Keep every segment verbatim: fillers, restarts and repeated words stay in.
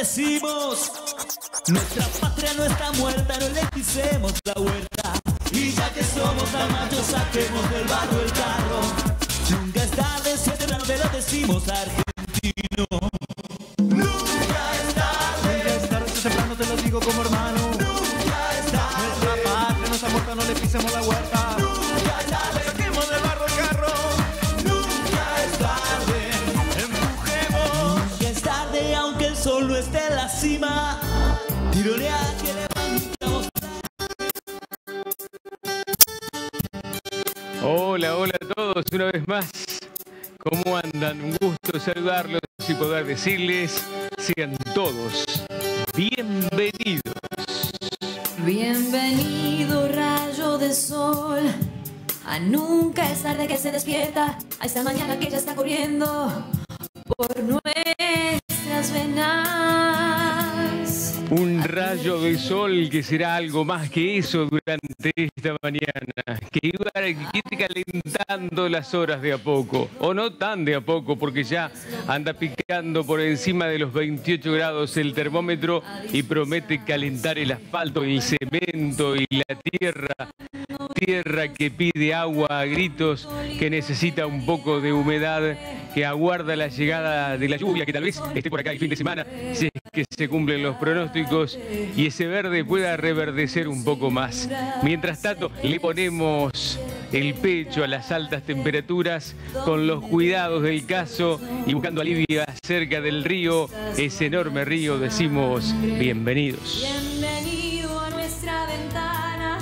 decimos. Nuestra patria no está muerta, no le pisemos la huerta. Y ya que somos tan machos, saquemos del barro el carro. Nunca es tarde, si es temprano te lo decimos, argentino. Nunca es tarde. Nunca es tarde, si es temprano te lo digo como hermano. Nunca es tarde. Nuestra patria no está muerta, no le pisemos la huerta. Nunca es tarde. Saquemos del barro el carro. Nunca es tarde. Empujemos. Nunca es tarde, aunque el sol no esté en la cima. Tironea que levantamos. Hola, hola a todos, una vez más. ¿Cómo andan? Un gusto saludarlos y poder decirles, sean todos bienvenidos. Bienvenido, rayo de sol. A nunca es tarde que se despierta. A esta mañana que ya está corriendo por nuestras venas. Un rayo de sol que será algo más que eso durante esta mañana, que iba a ir calentando las horas de a poco, o no tan de a poco, porque ya anda picando por encima de los veintiocho grados el termómetro y promete calentar el asfalto, el cemento y la tierra, tierra que pide agua a gritos, que necesita un poco de humedad, que aguarda la llegada de la lluvia, que tal vez esté por acá el fin de semana, si es que se cumplen los pronósticos y ese verde pueda reverdecer un poco más. Mientras tanto, le ponemos el pecho a las altas temperaturas con los cuidados del caso y buscando alivio cerca del río, ese enorme río, decimos bienvenidos. Bienvenido a nuestra ventana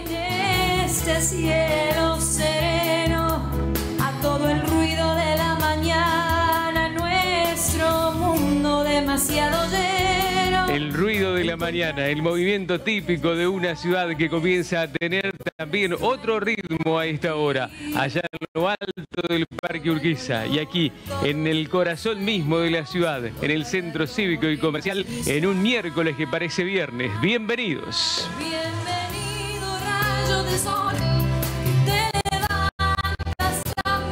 en este cielo sereno, a todo el ruido de la mañana, nuestro mundo demasiado lleno. El ruido de la mañana, el movimiento típico de una ciudad que comienza a tener también otro ritmo a esta hora, allá en lo alto del Parque Urquiza y aquí en el corazón mismo de la ciudad, en el centro cívico y comercial, en un miércoles que parece viernes. Bienvenidos. Bienvenido, rayo de sol, te levantas tan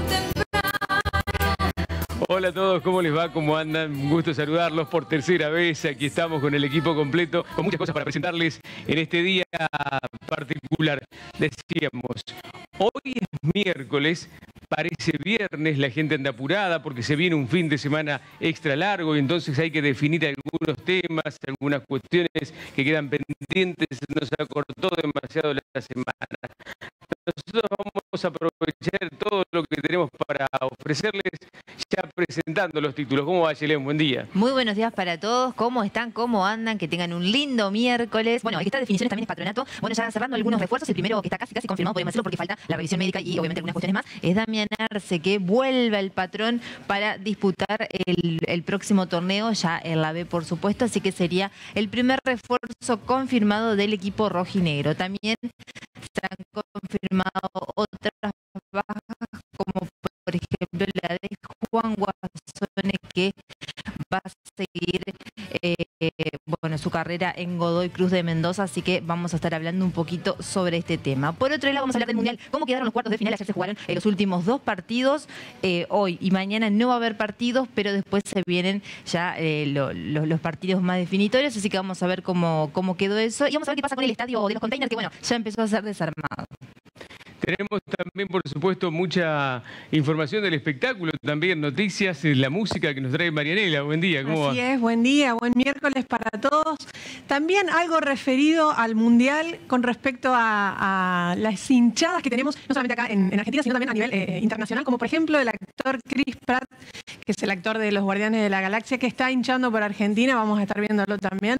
temprano. Hola a todos, ¿cómo les va? ¿Cómo andan? Un gusto saludarlos por tercera vez. Aquí estamos con el equipo completo, con muchas cosas para presentarles en este día particular. Decíamos, hoy es miércoles, parece viernes, la gente anda apurada porque se viene un fin de semana extra largo y entonces hay que definir algunos temas, algunas cuestiones que quedan pendientes, nos acortó demasiado la semana. Nosotros vamos a aprovechar todo lo que tenemos para ofrecerles, ya presentando los títulos. ¿Cómo va, Yelén? Buen día. Muy buenos días para todos. ¿Cómo están? ¿Cómo andan? Que tengan un lindo miércoles. Bueno, estas definiciones también es patronato. Bueno, ya cerrando algunos refuerzos. El primero que está casi casi confirmado, podemos decirlo porque falta la revisión médica y obviamente algunas cuestiones más, es Damián Arce, que vuelve al patrón para disputar el, el próximo torneo, ya en la B, por supuesto. Así que sería el primer refuerzo confirmado del equipo rojinegro. También se han confirmado otras bajas, como por ejemplo la de Juan Guasone, que va a seguir eh, bueno, su carrera en Godoy Cruz de Mendoza, así que vamos a estar hablando un poquito sobre este tema. Por otro lado, vamos a hablar del Mundial. ¿Cómo quedaron los cuartos de final? Ayer se jugaron eh, los últimos dos partidos. Eh, hoy y mañana no va a haber partidos, pero después se vienen ya eh, lo, lo, los partidos más definitorios, así que vamos a ver cómo, cómo quedó eso. Y vamos a ver qué pasa con el estadio de los containers, que bueno, ya empezó a ser desarmado. Tenemos también, por supuesto, mucha información del espectáculo, también noticias, la música que nos trae Marianela. Buen día, ¿cómo va? Así es, buen día, buen miércoles para todos. También algo referido al Mundial con respecto a, a las hinchadas que tenemos, no solamente acá en, en Argentina, sino también a nivel eh, internacional, como por ejemplo el actor Chris Pratt, que es el actor de Los Guardianes de la Galaxia, que está hinchando por Argentina, vamos a estar viéndolo también.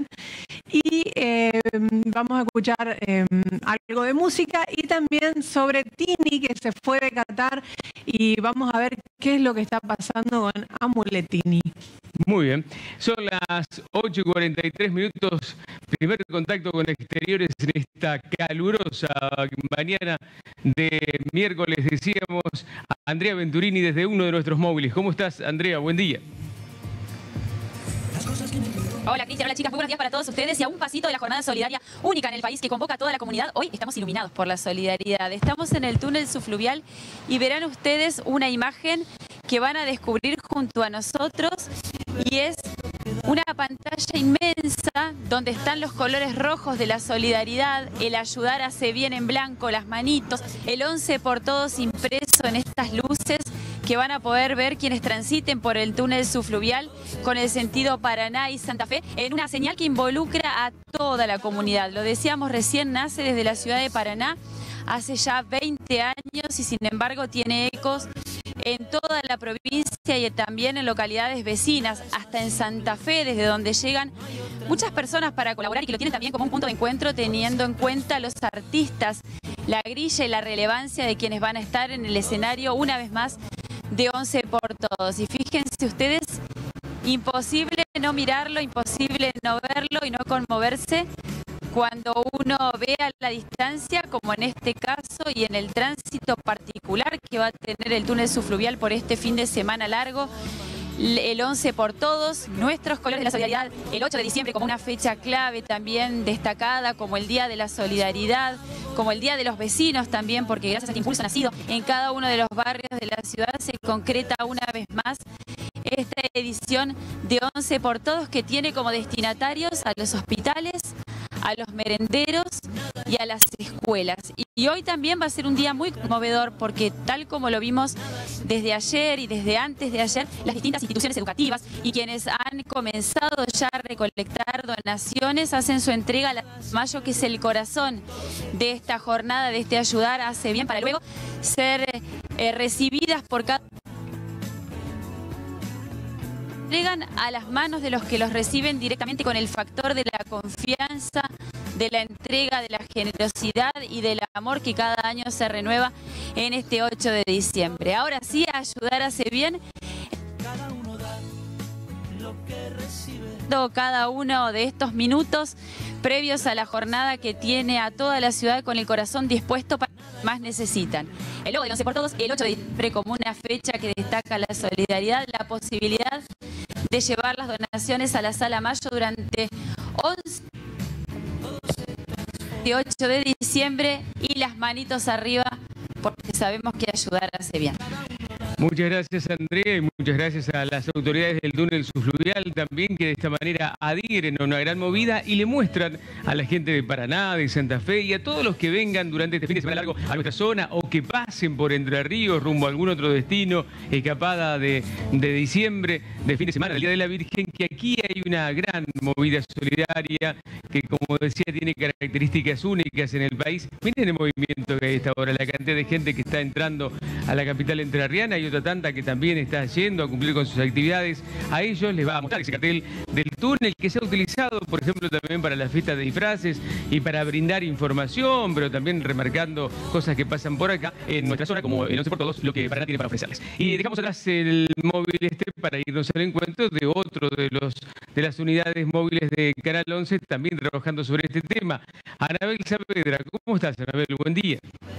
Y eh, vamos a escuchar eh, algo de música y también sobre Tini, que se fue de Qatar, y vamos a ver qué es lo que está pasando con Amuletini. Muy bien, son las ocho y cuarenta y tres minutos, primer contacto con exteriores en esta calurosa mañana de miércoles, decíamos, a Andrea Venturini desde uno de nuestros móviles. ¿Cómo estás, Andrea? Buen día. Hola Cristian, hola chicas, muy buenos días para todos ustedes y a un pasito de la jornada solidaria única en el país que convoca a toda la comunidad. Hoy estamos iluminados por la solidaridad, estamos en el túnel subfluvial y verán ustedes una imagen que van a descubrir junto a nosotros y es Una pantalla inmensa donde están los colores rojos de la solidaridad, el ayudar hace bien en blanco, las manitos, el once por todos impreso en estas luces que van a poder ver quienes transiten por el túnel subfluvial con el sentido Paraná y Santa Fe, en una señal que involucra a toda la comunidad. Lo decíamos recién, nace desde la ciudad de Paraná hace ya veinte años y sin embargo tiene ecos en toda la provincia y también en localidades vecinas, hasta en Santa Fe, desde donde llegan muchas personas para colaborar y que lo tienen también como un punto de encuentro, teniendo en cuenta los artistas, la grilla y la relevancia de quienes van a estar en el escenario una vez más de once por todos. Y fíjense ustedes, imposible no mirarlo, imposible no verlo y no conmoverse cuando uno ve a la distancia, como en este caso, y en el tránsito particular que va a tener el túnel subfluvial por este fin de semana largo, el once por todos, nuestros colores de la solidaridad, el ocho de diciembre como una fecha clave también destacada, como el Día de la Solidaridad, como el Día de los Vecinos también, porque gracias a este impulso nacido en cada uno de los barrios de la ciudad se concreta una vez más esta edición de once por todos, que tiene como destinatarios a los hospitales, a los merenderos y a las escuelas. Y hoy también va a ser un día muy conmovedor porque, tal como lo vimos desde ayer y desde antes de ayer, las distintas instituciones educativas y quienes han comenzado ya a recolectar donaciones hacen su entrega a la mayo, que es el corazón de esta jornada, de este ayudar hace bien, para luego ser eh, recibidas por cada... Llegan a las manos de los que los reciben directamente con el factor de la confianza, de la entrega, de la generosidad y del amor que cada año se renueva en este ocho de diciembre. Ahora sí, a ayudar hace bien. Cada uno de estos minutos previos a la jornada que tiene a toda la ciudad con el corazón dispuesto para lo que más necesitan. El logo de once por todos, el ocho de diciembre como una fecha que destaca la solidaridad, la posibilidad de llevar las donaciones a la Sala Mayo durante once y ocho de diciembre y las manitos arriba porque sabemos que ayudar hace bien. Muchas gracias, Andrea, y muchas gracias a las autoridades del túnel subfluvial también, que de esta manera adhieren a una gran movida y le muestran a la gente de Paraná, de Santa Fe y a todos los que vengan durante este fin de semana largo a nuestra zona o que pasen por Entre Ríos rumbo a algún otro destino, escapada de, de diciembre, de fin de semana, el Día de la Virgen, que aquí hay una gran movida solidaria que, como decía, tiene características únicas en el país. Miren el movimiento que hay a esta hora, la cantidad de gente que está entrando a la capital entrerriana y otra tanta que también está yendo a cumplir con sus actividades. A ellos les va a mostrar ese cartel del túnel que se ha utilizado, por ejemplo, también para la fiesta de disfraces y para brindar información, pero también remarcando cosas que pasan por acá en nuestra zona, como el once por todos, lo que Paraná tiene para ofrecerles. Y dejamos atrás el móvil este para irnos al encuentro de otro de los de las unidades móviles de Canal once, también trabajando sobre este tema. Anabel Saavedra, ¿cómo estás, Anabel? Buen día.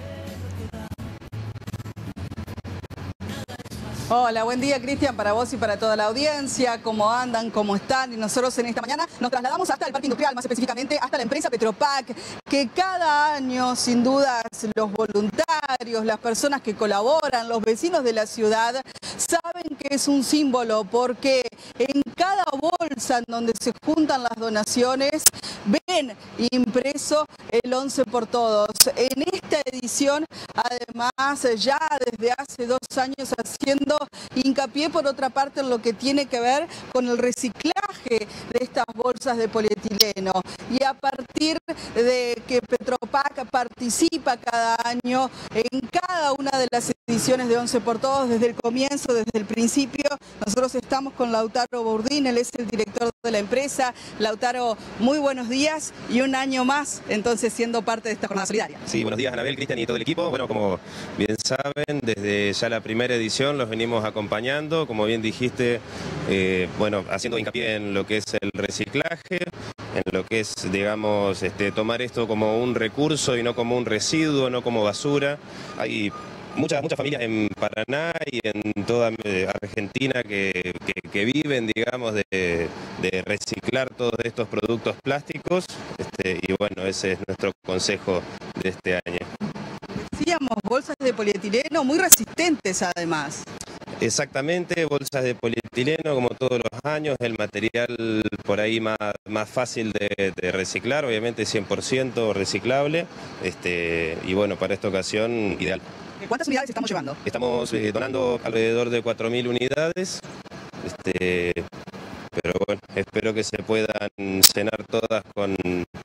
Hola, buen día, Cristian, para vos y para toda la audiencia. ¿Cómo andan? ¿Cómo están? Y nosotros en esta mañana nos trasladamos hasta el Parque Industrial, más específicamente hasta la empresa Petropac, que cada año, sin dudas, los voluntarios, las personas que colaboran, los vecinos de la ciudad, saben que es un símbolo, porque en cada bolsa en donde se juntan las donaciones, ven impreso el once por todos. En esta edición, además, ya desde hace dos años haciendo hincapié, por otra parte, en lo que tiene que ver con el reciclaje de estas bolsas de polietileno. Y a partir de que Petropac participa cada año en cada una de las ediciones de once por todos, desde el comienzo, desde el principio, nosotros estamos con Lautaro Bourdín, él es el director de la empresa. Lautaro, muy buenos días y un año más, entonces, siendo parte de esta jornada solidaria. Sí, buenos días, Anabel, Cristian y todo el equipo. Bueno, como bien saben, desde ya la primera edición los venimos acompañando, como bien dijiste, eh, bueno, haciendo hincapié en lo que es el reciclaje, en lo que es, digamos, este, tomar esto como un recurso y no como un residuo, no como basura. Hay muchas, muchas familias en Paraná y en toda Argentina que, que, que viven, digamos, de, de reciclar todos estos productos plásticos, este, y bueno, ese es nuestro consejo de este año. Decíamos, bolsas de polietileno muy resistentes además. Exactamente, bolsas de polietileno como todos los años, el material por ahí más, más fácil de, de reciclar, obviamente cien por ciento reciclable, este, y bueno, para esta ocasión ideal. ¿Cuántas unidades estamos llevando? Estamos eh, donando alrededor de cuatro mil unidades, este, pero bueno, espero que se puedan llenar todas con,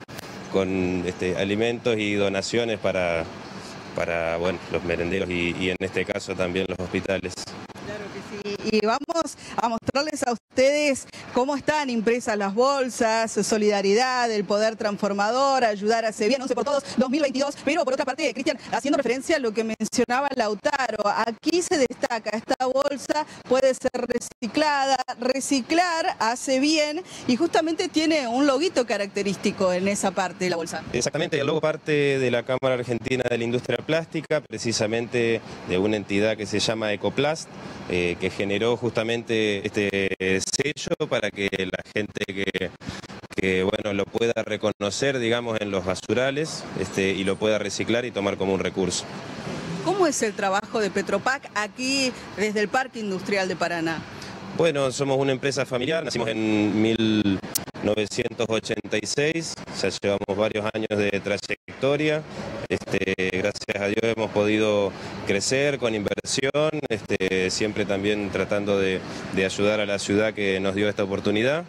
con este, alimentos y donaciones para, para bueno, los merenderos y, y en este caso también los hospitales. Claro que sí. Y vamos a mostrarles a ustedes cómo están impresas las bolsas, solidaridad, el poder transformador, ayudar a Bien, once por todos, dos mil veintidós. Pero por otra parte, Cristian, haciendo referencia a lo que mencionaba Lautaro, aquí se destaca, esta bolsa puede ser reciclada, reciclar hace bien y justamente tiene un loguito característico en esa parte de la bolsa. Exactamente, el logo parte de la Cámara Argentina de la Industria Plástica, precisamente de una entidad que se llama Ecoplast, eh, que generó justamente este sello para que la gente que, que bueno, lo pueda reconocer, digamos, en los basurales este, y lo pueda reciclar y tomar como un recurso. ¿Cómo es el trabajo de Petropac aquí desde el Parque Industrial de Paraná? Bueno, somos una empresa familiar, nacimos en mil novecientos ochenta y seis, ya llevamos varios años de trayectoria, este, gracias a Dios hemos podido crecer con inversión, este, siempre también tratando de, de ayudar a la ciudad que nos dio esta oportunidad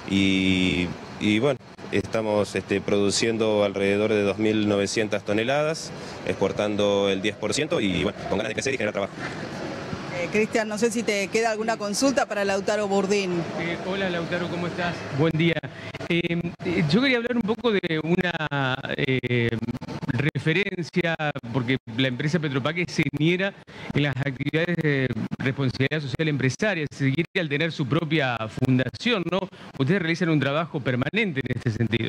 y, y bueno, estamos este, produciendo alrededor de dos mil novecientas toneladas, exportando el diez por ciento y bueno, con ganas de crecer y generar trabajo. Eh, Cristian, no sé si te queda alguna consulta para Lautaro Burdín. Eh, hola Lautaro, ¿cómo estás? Buen día. Eh, yo quería hablar un poco de una eh, referencia, porque la empresa Petropac es señera en las actividades de responsabilidad social empresaria, seguir al tener su propia fundación, ¿no? Ustedes realizan un trabajo permanente en este sentido.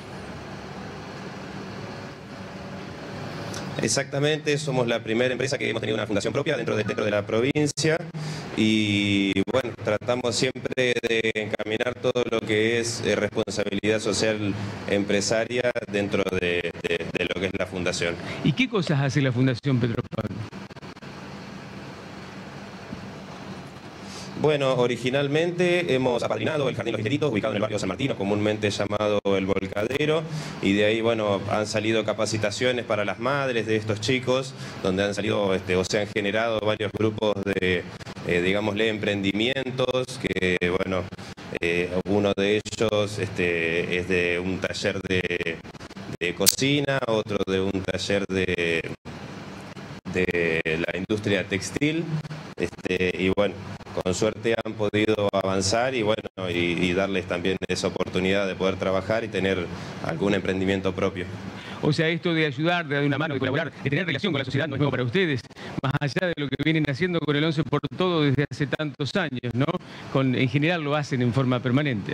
Exactamente, somos la primera empresa que hemos tenido una fundación propia dentro de, dentro de la provincia y bueno, tratamos siempre de encaminar todo lo que es eh, responsabilidad social empresaria dentro de, de, de lo que es la fundación. ¿Y qué cosas hace la Fundación Petropac? Bueno, originalmente hemos apadrinado el Jardín Los Higueritos, ubicado en el barrio San Martino, comúnmente llamado El Volcadero, y de ahí, bueno, han salido capacitaciones para las madres de estos chicos, donde han salido, este, o se han generado varios grupos de, eh, digámosle, emprendimientos, que, bueno, eh, uno de ellos este, es de un taller de, de cocina, otro de un taller de, de la industria textil, este, y bueno, con suerte han podido avanzar y bueno y, y darles también esa oportunidad de poder trabajar y tener algún emprendimiento propio. O sea, esto de ayudar, de dar una mano, de colaborar, de tener relación con la sociedad no es nuevo para ustedes, más allá de lo que vienen haciendo con el once por todo desde hace tantos años, ¿no? Con, en general lo hacen en forma permanente.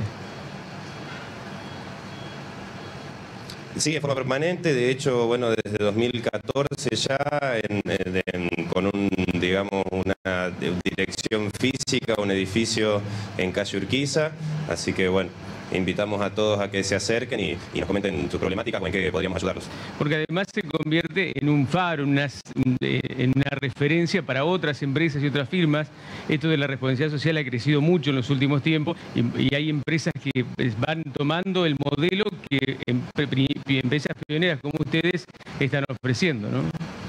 Sí, de forma permanente, de hecho, bueno, desde dos mil catorce ya, en, en, con un, digamos, una dirección física, un edificio en calle Urquiza, así que bueno, invitamos a todos a que se acerquen y, y nos comenten sus problemáticas o en qué podríamos ayudarlos. Porque además se convierte en un faro, en una, en una referencia para otras empresas y otras firmas. Esto de la responsabilidad social ha crecido mucho en los últimos tiempos y, y hay empresas que van tomando el modelo que em, empresas pioneras como ustedes están ofreciendo, ¿no?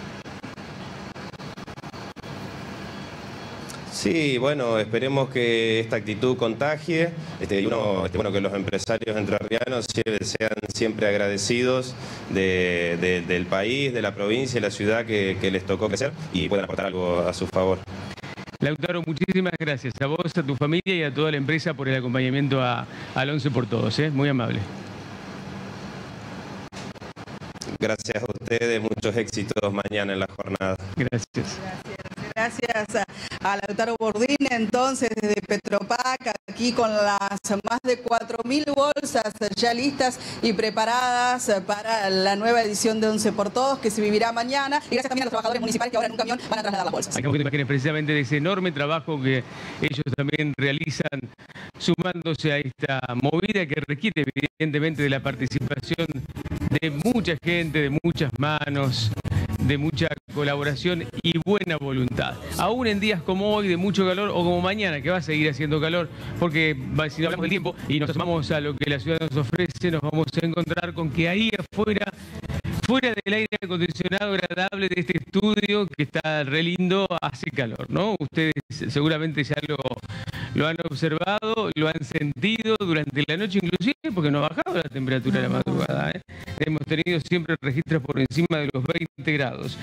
Sí, bueno, esperemos que esta actitud contagie, este, y uno, este, bueno, que los empresarios entrerrianos sean siempre agradecidos de, de, del país, de la provincia y la ciudad que, que les tocó crecer y puedan aportar algo a su favor. Lautaro, muchísimas gracias a vos, a tu familia y a toda la empresa por el acompañamiento a, al once por todos, ¿eh? Muy amable. Gracias a ustedes, muchos éxitos mañana en la jornada. Gracias. Gracias. Gracias a, a Lautaro Burdín, entonces desde Petropac, aquí con las más de cuatro mil bolsas ya listas y preparadas para la nueva edición de once por todos que se vivirá mañana. Y gracias también a los trabajadores municipales que ahora en un camión van a trasladar las bolsas. Hay que imaginar precisamente de ese enorme trabajo que ellos también realizan sumándose a esta movida que requiere evidentemente de la participación de mucha gente, de muchas manos, de mucha colaboración y buena voluntad. Aún en días como hoy de mucho calor o como mañana que va a seguir haciendo calor, porque si no hablamos del tiempo y nos asomamos a lo que la ciudad nos ofrece, nos vamos a encontrar con que ahí afuera, fuera del aire acondicionado agradable de este estudio que está re lindo, hace calor, ¿no? Ustedes seguramente ya lo, lo han observado, lo han sentido durante la noche inclusive, porque no ha bajado la temperatura de la madrugada, ¿eh? Hemos tenido siempre registros por encima de los veinte grados.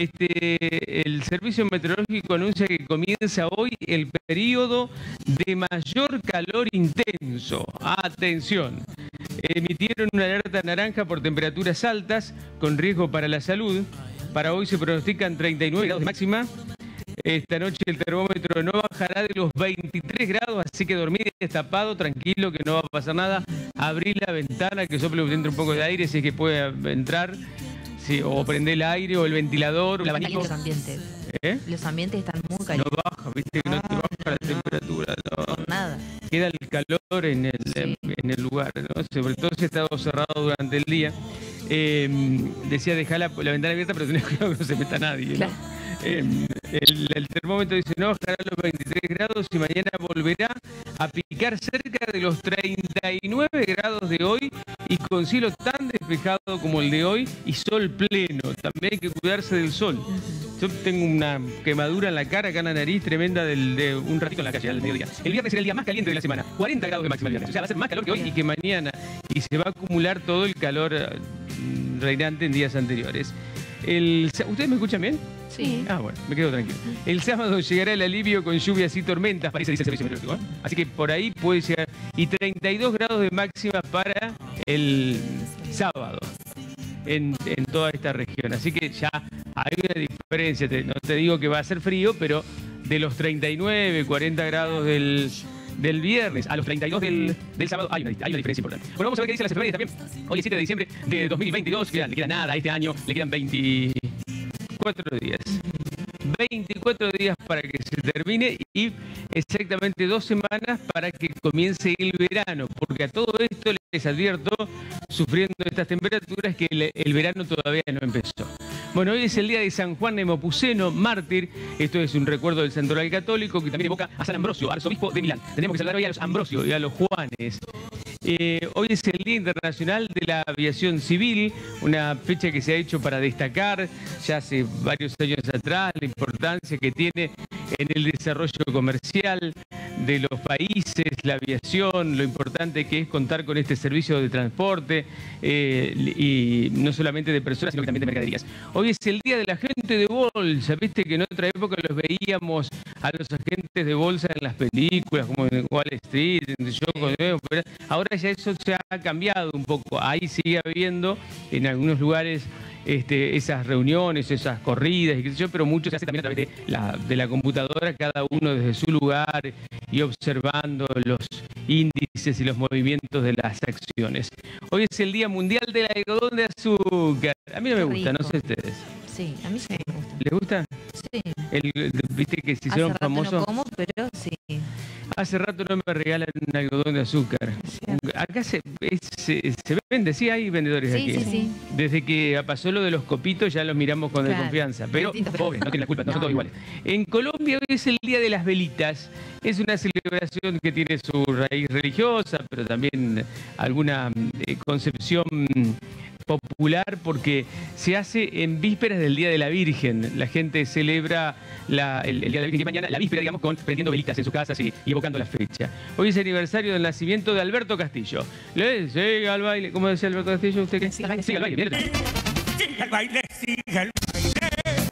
Este, el Servicio Meteorológico anuncia que comienza hoy el periodo de mayor calor intenso. Atención. Emitieron una alerta naranja por temperaturas altas con riesgo para la salud. Para hoy se pronostican treinta y nueve grados de máxima. Esta noche el termómetro no bajará de los veintitrés grados, así que dormir destapado, tranquilo, que no va a pasar nada. Abrir la ventana, que sople dentro un poco de aire, si es que puede entrar. Sí, o prender el aire o el ventilador. El abanico. Los ambientes. ¿Eh? Los ambientes están muy calientes. No baja, viste que no te baja la temperatura. No. Por nada. Queda el calor en el, sí. en, en el lugar, ¿no? Sobre todo si ha estado cerrado durante el día. Eh, decía dejar la, la ventana abierta, pero tenés cuidado que no se meta nadie, ¿no? Claro. Eh, el, el termómetro dice no bajará los veintitrés grados y mañana volverá a picar cerca de los treinta y nueve grados de hoy y con cielo tan despejado como el de hoy y sol pleno. También hay que cuidarse del sol. Yo tengo una quemadura en la cara, acá en la nariz tremenda del, de un ratito en la calle al mediodía. El viernes será el día más caliente de la semana, cuarenta grados de máxima el viernes. O sea, va a ser más calor que hoy y que mañana y se va a acumular todo el calor reinante en días anteriores. El, ¿Ustedes me escuchan bien? Sí. Ah, bueno, me quedo tranquilo. El sábado llegará el alivio con lluvias y tormentas, parece, dice el Servicio Meteorológico, ¿eh? Así que por ahí puede llegar. Y treinta y dos grados de máxima para el sábado en, en toda esta región. Así que ya hay una diferencia. No te digo que va a ser frío, pero de los treinta y nueve, cuarenta grados del... del viernes a los treinta y dos del, del sábado hay una, hay una diferencia importante. Bueno, vamos a ver qué dicen las efemérides también. Hoy es siete de diciembre de dos mil veintidós, queda, le queda nada a este año, le quedan veinticuatro días. veinticuatro días para que se termine y exactamente dos semanas para que comience el verano, porque a todo esto les advierto, sufriendo estas temperaturas, que el, el verano todavía no empezó. Bueno, hoy es el día de San Juan Nepomuceno, mártir. Esto es un recuerdo del santoral católico que también evoca a San Ambrosio, arzobispo de Milán. Tenemos que saludar hoy a los Ambrosio y a los Juanes. Eh, hoy es el Día Internacional de la Aviación Civil, una fecha que se ha hecho para destacar ya hace varios años atrás la importancia que tiene en el desarrollo comercial de los países, la aviación, lo importante que es contar con este servicio de transporte eh, y no solamente de personas, sino que también de mercaderías. Hoy es el Día de la Gente de Bolsa, viste que en otra época los veíamos a los agentes de bolsa en las películas, como en Wall Street, en yo, ahora ya eso se ha cambiado un poco. Ahí sigue habiendo en algunos lugares este, esas reuniones, esas corridas, y qué sé yo, pero mucho se hace también a través de la, de la computadora, cada uno desde su lugar y observando los índices y los movimientos de las acciones. Hoy es el Día Mundial del Algodón de Azúcar. A mí no me gusta, no sé ustedes. Sí, a mí sí me gusta. ¿Les gusta? Sí. El, Viste que se hicieron famosos. No como, pero sí. Hace rato no me regalan un algodón de azúcar. Acá se, es, se, se vende, sí hay vendedores sí, aquí. Sí, sí. Desde que pasó lo de los copitos ya los miramos con claro. desconfianza. Pero, pobre, no tienen la culpa, no, no son todos iguales. En Colombia hoy es el Día de las Velitas. Es una celebración que tiene su raíz religiosa, pero también alguna eh, concepción popular, porque se hace en vísperas del Día de la Virgen. La gente celebra la, el, el Día de la Virgen, que mañana, la víspera, digamos, con prendiendo velitas en sus casas y, y evocando la fecha. Hoy es aniversario del nacimiento de Alberto Castillo. ¿Le siga al baile? ¿Cómo decía Alberto Castillo? ¿Usted qué? Siga al baile. Siga al baile. Siga al baile, siga al baile.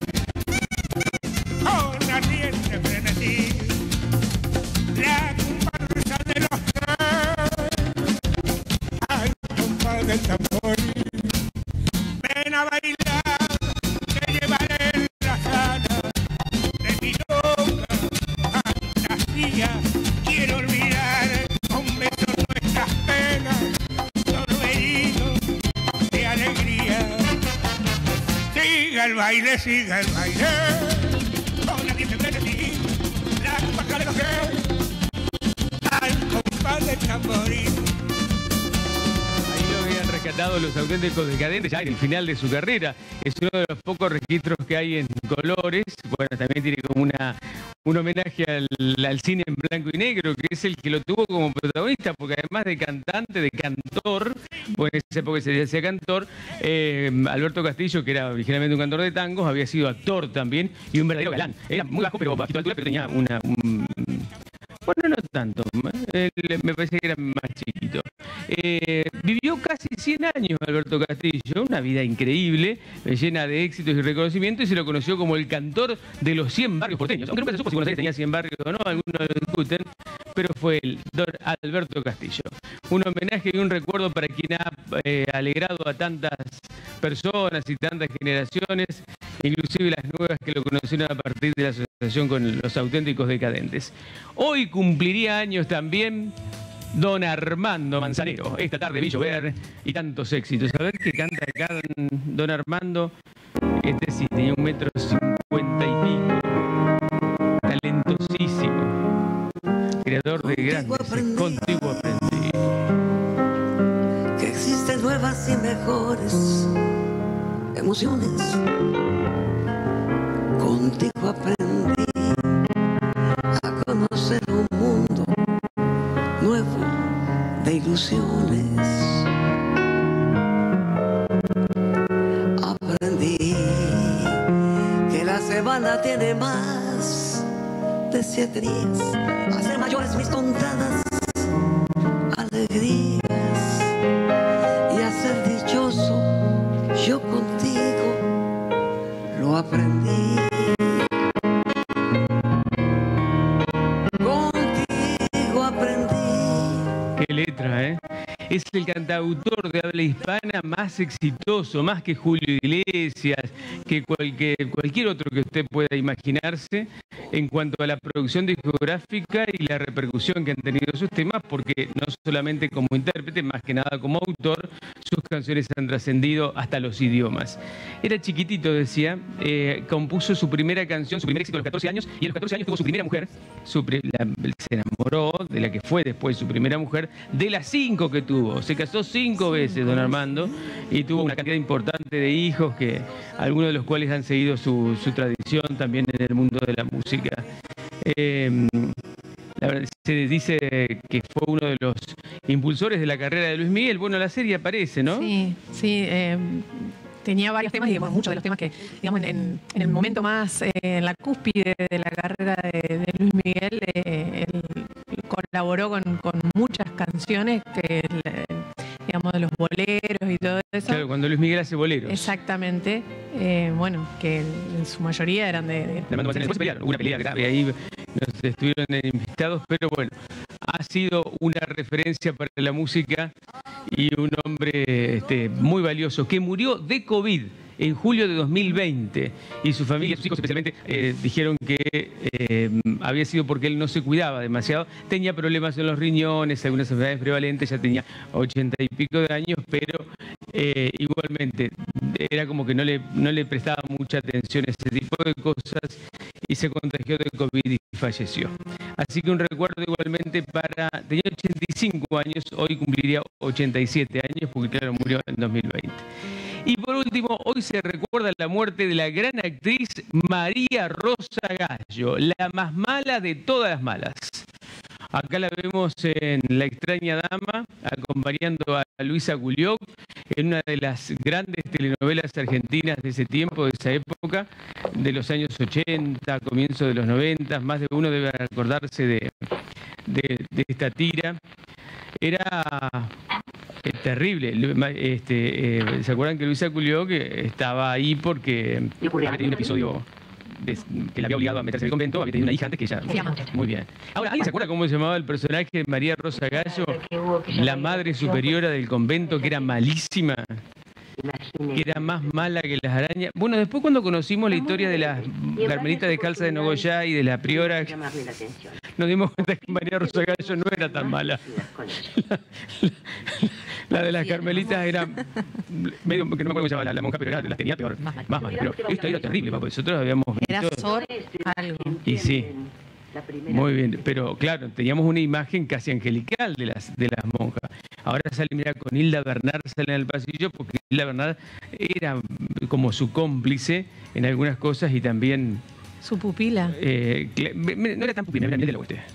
Con ardiente frenesí. La comparsa de los tres. Al compás del tambor. Ven a bailar, te llevaré la gana de mi loca fantasía. Quiero olvidar con besos nuestras penas, solo herido de alegría. Siga el baile, siga el baile, con la diente frenesí, la paja de los tres, al compás del tamboril. Ahí lo habían rescatado. dado Los Auténticos Decadentes ya en el final de su carrera. Es uno de los pocos registros que hay en colores. Bueno, también tiene como una, un homenaje al, al cine en blanco y negro, que es el que lo tuvo como protagonista, porque además de cantante, de cantor, bueno, en esa época se decía cantor, eh, Alberto Castillo, que era originalmente un cantor de tangos, había sido actor también y un verdadero galán. Era muy bajo, pero bajito de altura, pero tenía una... Un, bueno, no tanto, él, me parece que era más chiquito. Eh, vivió casi cien años Alberto Castillo, una vida increíble, llena de éxitos y reconocimiento, y se lo conoció como el cantor de los cien barrios porteños. Aunque nunca se supo si Buenos Aires tenía cien barrios o no, algunos lo discuten, pero fue el don Alberto Castillo. Un homenaje y un recuerdo para quien ha eh, alegrado a tantas personas y tantas generaciones, inclusive las nuevas que lo conocieron a partir de la asociación con Los Auténticos Decadentes. Hoy cumpliría años también don Armando Manzanero. Esta tarde vi llover y tantos éxitos. A ver qué canta acá don Armando. Este sí, tenía un metro cincuenta y pico. Talentosísimo. Creador de grandes. Contigo aprendí. Que existen nuevas y mejores emociones. Contigo aprendí a conocer un mundo nuevo de ilusiones. Aprendí que la semana tiene más de siete días, hacer mayores mis contadas alegrías y a ser dichoso yo contigo lo aprendí. Letra, ¿eh? Es el cantautor de habla hispana más exitoso, más que Julio Iglesias, que cualquier, cualquier otro que usted pueda imaginarse en cuanto a la producción discográfica y la repercusión que han tenido sus temas, porque no solamente como intérprete, más que nada como autor, sus canciones han trascendido hasta los idiomas. Era chiquitito, decía, eh, compuso su primera canción, su primer éxito a los catorce años, y a los catorce años tuvo su primera mujer, su, la, se enamoró de la que fue después su primera mujer, de las cinco que tuvo. Se casó cinco veces don Armando y tuvo una cantidad importante de hijos, que algunos de los cuales han seguido su, su tradición también en el mundo de la música. Eh, la verdad, se dice que fue uno de los impulsores de la carrera de Luis Miguel. Bueno, la serie aparece, ¿no? Sí, sí. Eh, tenía varios temas y bueno, muchos de los temas que, digamos, en, en el momento más, eh, en la cúspide de la carrera de, de Luis Miguel, eh, él colaboró con, con muchas canciones que, digamos, de los boleros y todo eso. Claro, cuando Luis Miguel hace boleros. Exactamente. Eh, bueno, que en su mayoría eran de... de, de después se pelearon, una pelea grave ahí, nos estuvieron invitados, pero bueno, ha sido una referencia para la música y un hombre este, muy valioso, que murió de COVID en julio de dos mil veinte, y su familia, sus hijos especialmente, eh, dijeron que eh, había sido porque él no se cuidaba demasiado, tenía problemas en los riñones, algunas enfermedades prevalentes, ya tenía ochenta y pico de años, pero eh, igualmente era como que no le, no le prestaba mucha atención a ese tipo de cosas y se contagió de COVID y falleció. Así que un recuerdo igualmente para... Tenía ochenta y cinco años, hoy cumpliría ochenta y siete años, porque claro, murió en dos mil veinte. Y por último, hoy se recuerda la muerte de la gran actriz María Rosa Gallo, la más mala de todas las malas. Acá la vemos en La extraña dama, acompañando a Luisa Gulioc, en una de las grandes telenovelas argentinas de ese tiempo, de esa época, de los años ochenta, comienzo de los noventa. Más de uno debe acordarse de, de, de esta tira. Era eh, terrible. Este, eh, ¿Se acuerdan que Luisa Gulioc estaba ahí porque había tenido un episodio de, que la había obligado a meterse en el convento? Había tenido una hija antes que ella... Muy bien. Ahora, ¿alguien se acuerda cómo se llamaba el personaje de María Rosa Gallo? La madre superiora del convento, que era malísima, que era más mala que las arañas. Bueno, después cuando conocimos la historia de las carmelitas descalzas de Nogoyá y de la priora, nos dimos cuenta que María Rosa Gallo no era tan mala. La, la, la de las carmelitas era medio, que no me acuerdo cómo se llamaba, la, la monja, pero era, las tenía peor, más mal. Pero esto era terrible, porque nosotros habíamos visto... Era Sor algo. Y sí. La primera. Muy bien, pero claro, teníamos una imagen casi angelical de las, de las monjas. Ahora sale, mira, con Hilda Bernard sale en el pasillo porque Hilda Bernard era como su cómplice en algunas cosas y también... Su pupila. Eh, no era tan pupila, mira, mira usted.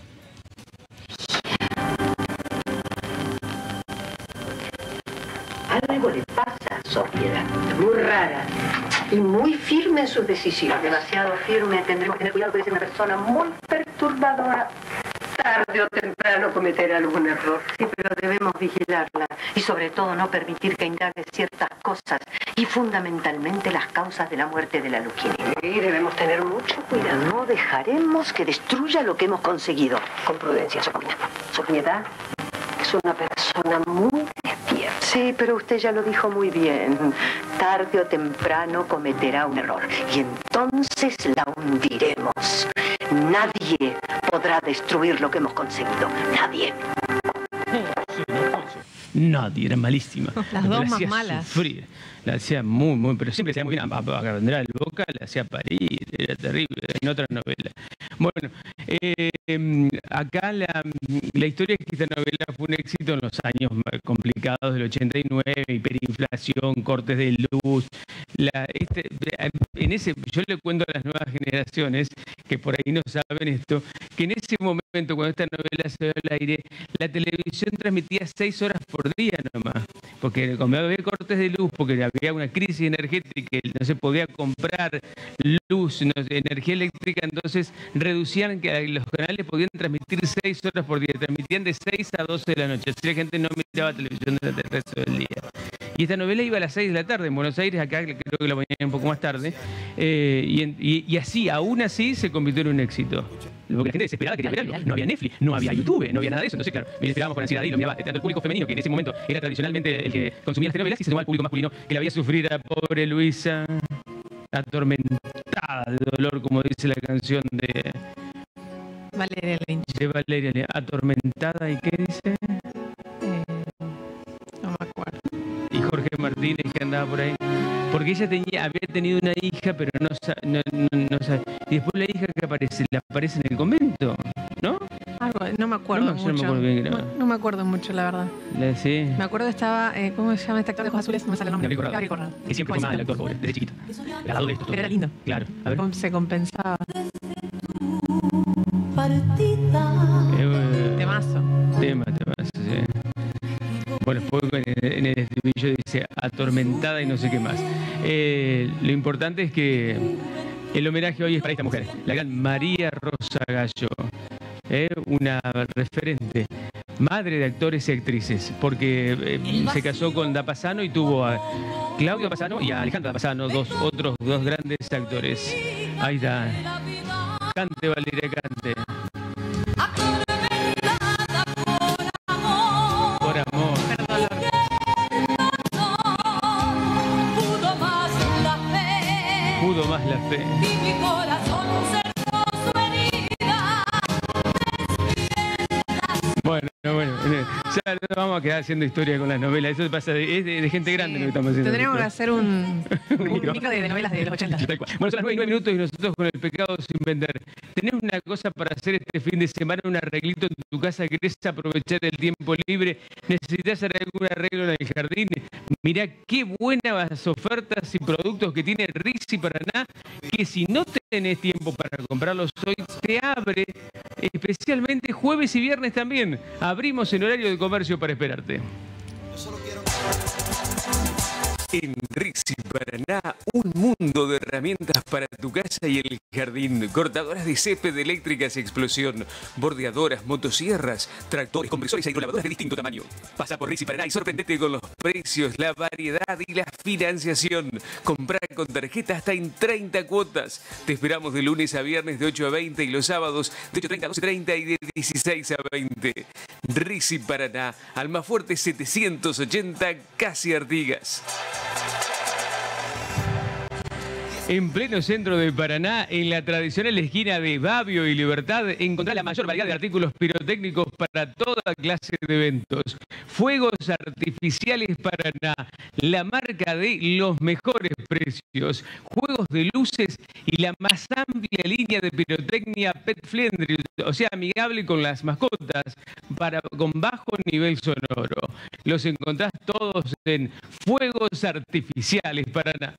Algo le pasa a Sofía, muy rara y muy firme en sus decisiones. Demasiado firme, tendremos que tener cuidado porque es una persona muy perturbadora. Tarde o temprano cometerá algún error. Sí, pero debemos vigilarla y sobre todo no permitir que indague ciertas cosas y fundamentalmente las causas de la muerte de la leuquimia. Y debemos tener mucho cuidado. No dejaremos que destruya lo que hemos conseguido. Con prudencia, Sofía. Sofía es una persona muy despierta. Sí, pero usted ya lo dijo muy bien. Tarde o temprano cometerá un error y entonces la hundiremos. Nadie podrá destruir lo que hemos conseguido. Nadie. Nadie, era malísima. Las dos más malas. Sufrir. La hacía muy, muy, pero siempre hacía muy bien. A Garandera del Boca la hacía parir, era terrible, en otra novela. Bueno, eh, acá la, la historia es que esta novela fue un éxito en los años complicados del ochenta y nueve, hiperinflación, cortes de luz. La, este, en ese, yo le cuento a las nuevas generaciones que por ahí no saben esto, que en ese momento, cuando esta novela se dio al aire, la televisión transmitía seis horas por día nomás, porque como había cortes de luz, porque había una crisis energética, no se podía comprar luz, no, energía eléctrica, entonces reducían que los canales podían transmitir seis horas por día, transmitían de seis a doce de la noche, así la gente no miraba televisión durante el resto del día. Y esta novela iba a las seis de la tarde en Buenos Aires, acá creo que la ponían un poco más tarde, eh, y, y, y así, aún así, se convirtió en un éxito. Porque la gente desesperada quería verlo. No había Netflix, no había YouTube, no había nada de eso. Entonces, claro, esperábamos con ansiedad y lo miraba tanto el público femenino, que en ese momento era tradicionalmente el que consumía las telenovelas, y se sumaba al público masculino que la veía sufrir a pobre Luisa, atormentada de dolor, como dice la canción de Valeria Lynch. De Valeria Lynch. Atormentada, ¿y qué dice? Eh, no me acuerdo. Y Jorge Martínez, que andaba por ahí. Porque ella tenía, había tenido una hija, pero no, no, no, no sabe. Y después la hija que aparece, la aparece en el convento, ¿no? Algo, no me acuerdo no, mucho. No me acuerdo, bien, no, no me acuerdo mucho, la verdad. La, sí. Me acuerdo que estaba, eh, ¿cómo se llama este actor de ojos azules? No me sale el nombre. Gabriel Corrado. Gabriel Corrado. Que siempre fue mal el actor, pobre, desde chiquito. Ganado de esto. Pero era lindo. Claro. A ver. Se compensaba. Eh, Temazo. Tema, temazo, sí. Bueno, después en el estribillo dice atormentada y no sé qué más. Eh, lo importante es que el homenaje hoy es para esta mujer, la gran María Rosa Gallo, eh, una referente, madre de actores y actrices, porque eh, se casó con Dapasano y tuvo a Claudio Dapasano y a Alejandra Dapasano, dos otros dos grandes actores. Ahí está. Cante, Valeria, cante. Por amor. Pudo más la fe. Y mi corazón cerró su herida. Bueno, bueno, ya no vamos a quedar haciendo historia con las novelas. Eso pasa de, es de, de gente grande, sí, lo que estamos haciendo. Tendríamos que hacer un, un micro de, de novelas de los ochenta. Bueno, son las nueve y nueve minutos y nosotros con el pecado sin vender. ¿Tenés una cosa para hacer este fin de semana, un arreglito en tu casa? ¿Querés aprovechar el tiempo libre? ¿Necesitas hacer algún arreglo en el jardín? Mirá qué buenas ofertas y productos que tiene Risi Paraná, que si no tenés tiempo para comprarlos hoy, te abre especialmente jueves y viernes también. Abrimos el horario de comercio para esperarte. En Risi Paraná, un mundo de herramientas para tu casa y el jardín. Cortadoras de césped eléctricas y explosión, bordeadoras, motosierras, tractores, compresores e hidrolavadoras de distinto tamaño. Pasa por Risi Paraná y sorprendete con los precios, la variedad y la financiación. Comprar con tarjeta hasta en treinta cuotas. Te esperamos de lunes a viernes de ocho a veinte y los sábados de ocho treinta a doce treinta y de dieciséis a veinte. Risi Paraná, Almafuerte setecientos ochenta, casi Artigas. En pleno centro de Paraná, en la tradicional esquina de Babio y Libertad, encontrá la mayor variedad de artículos pirotécnicos para toda clase de eventos. Fuegos Artificiales Paraná, la marca de los mejores precios. Juegos de luces y la más amplia línea de pirotecnia pet friendly, o sea, amigable con las mascotas, para, con bajo nivel sonoro. Los encontrás todos en Fuegos Artificiales Paraná.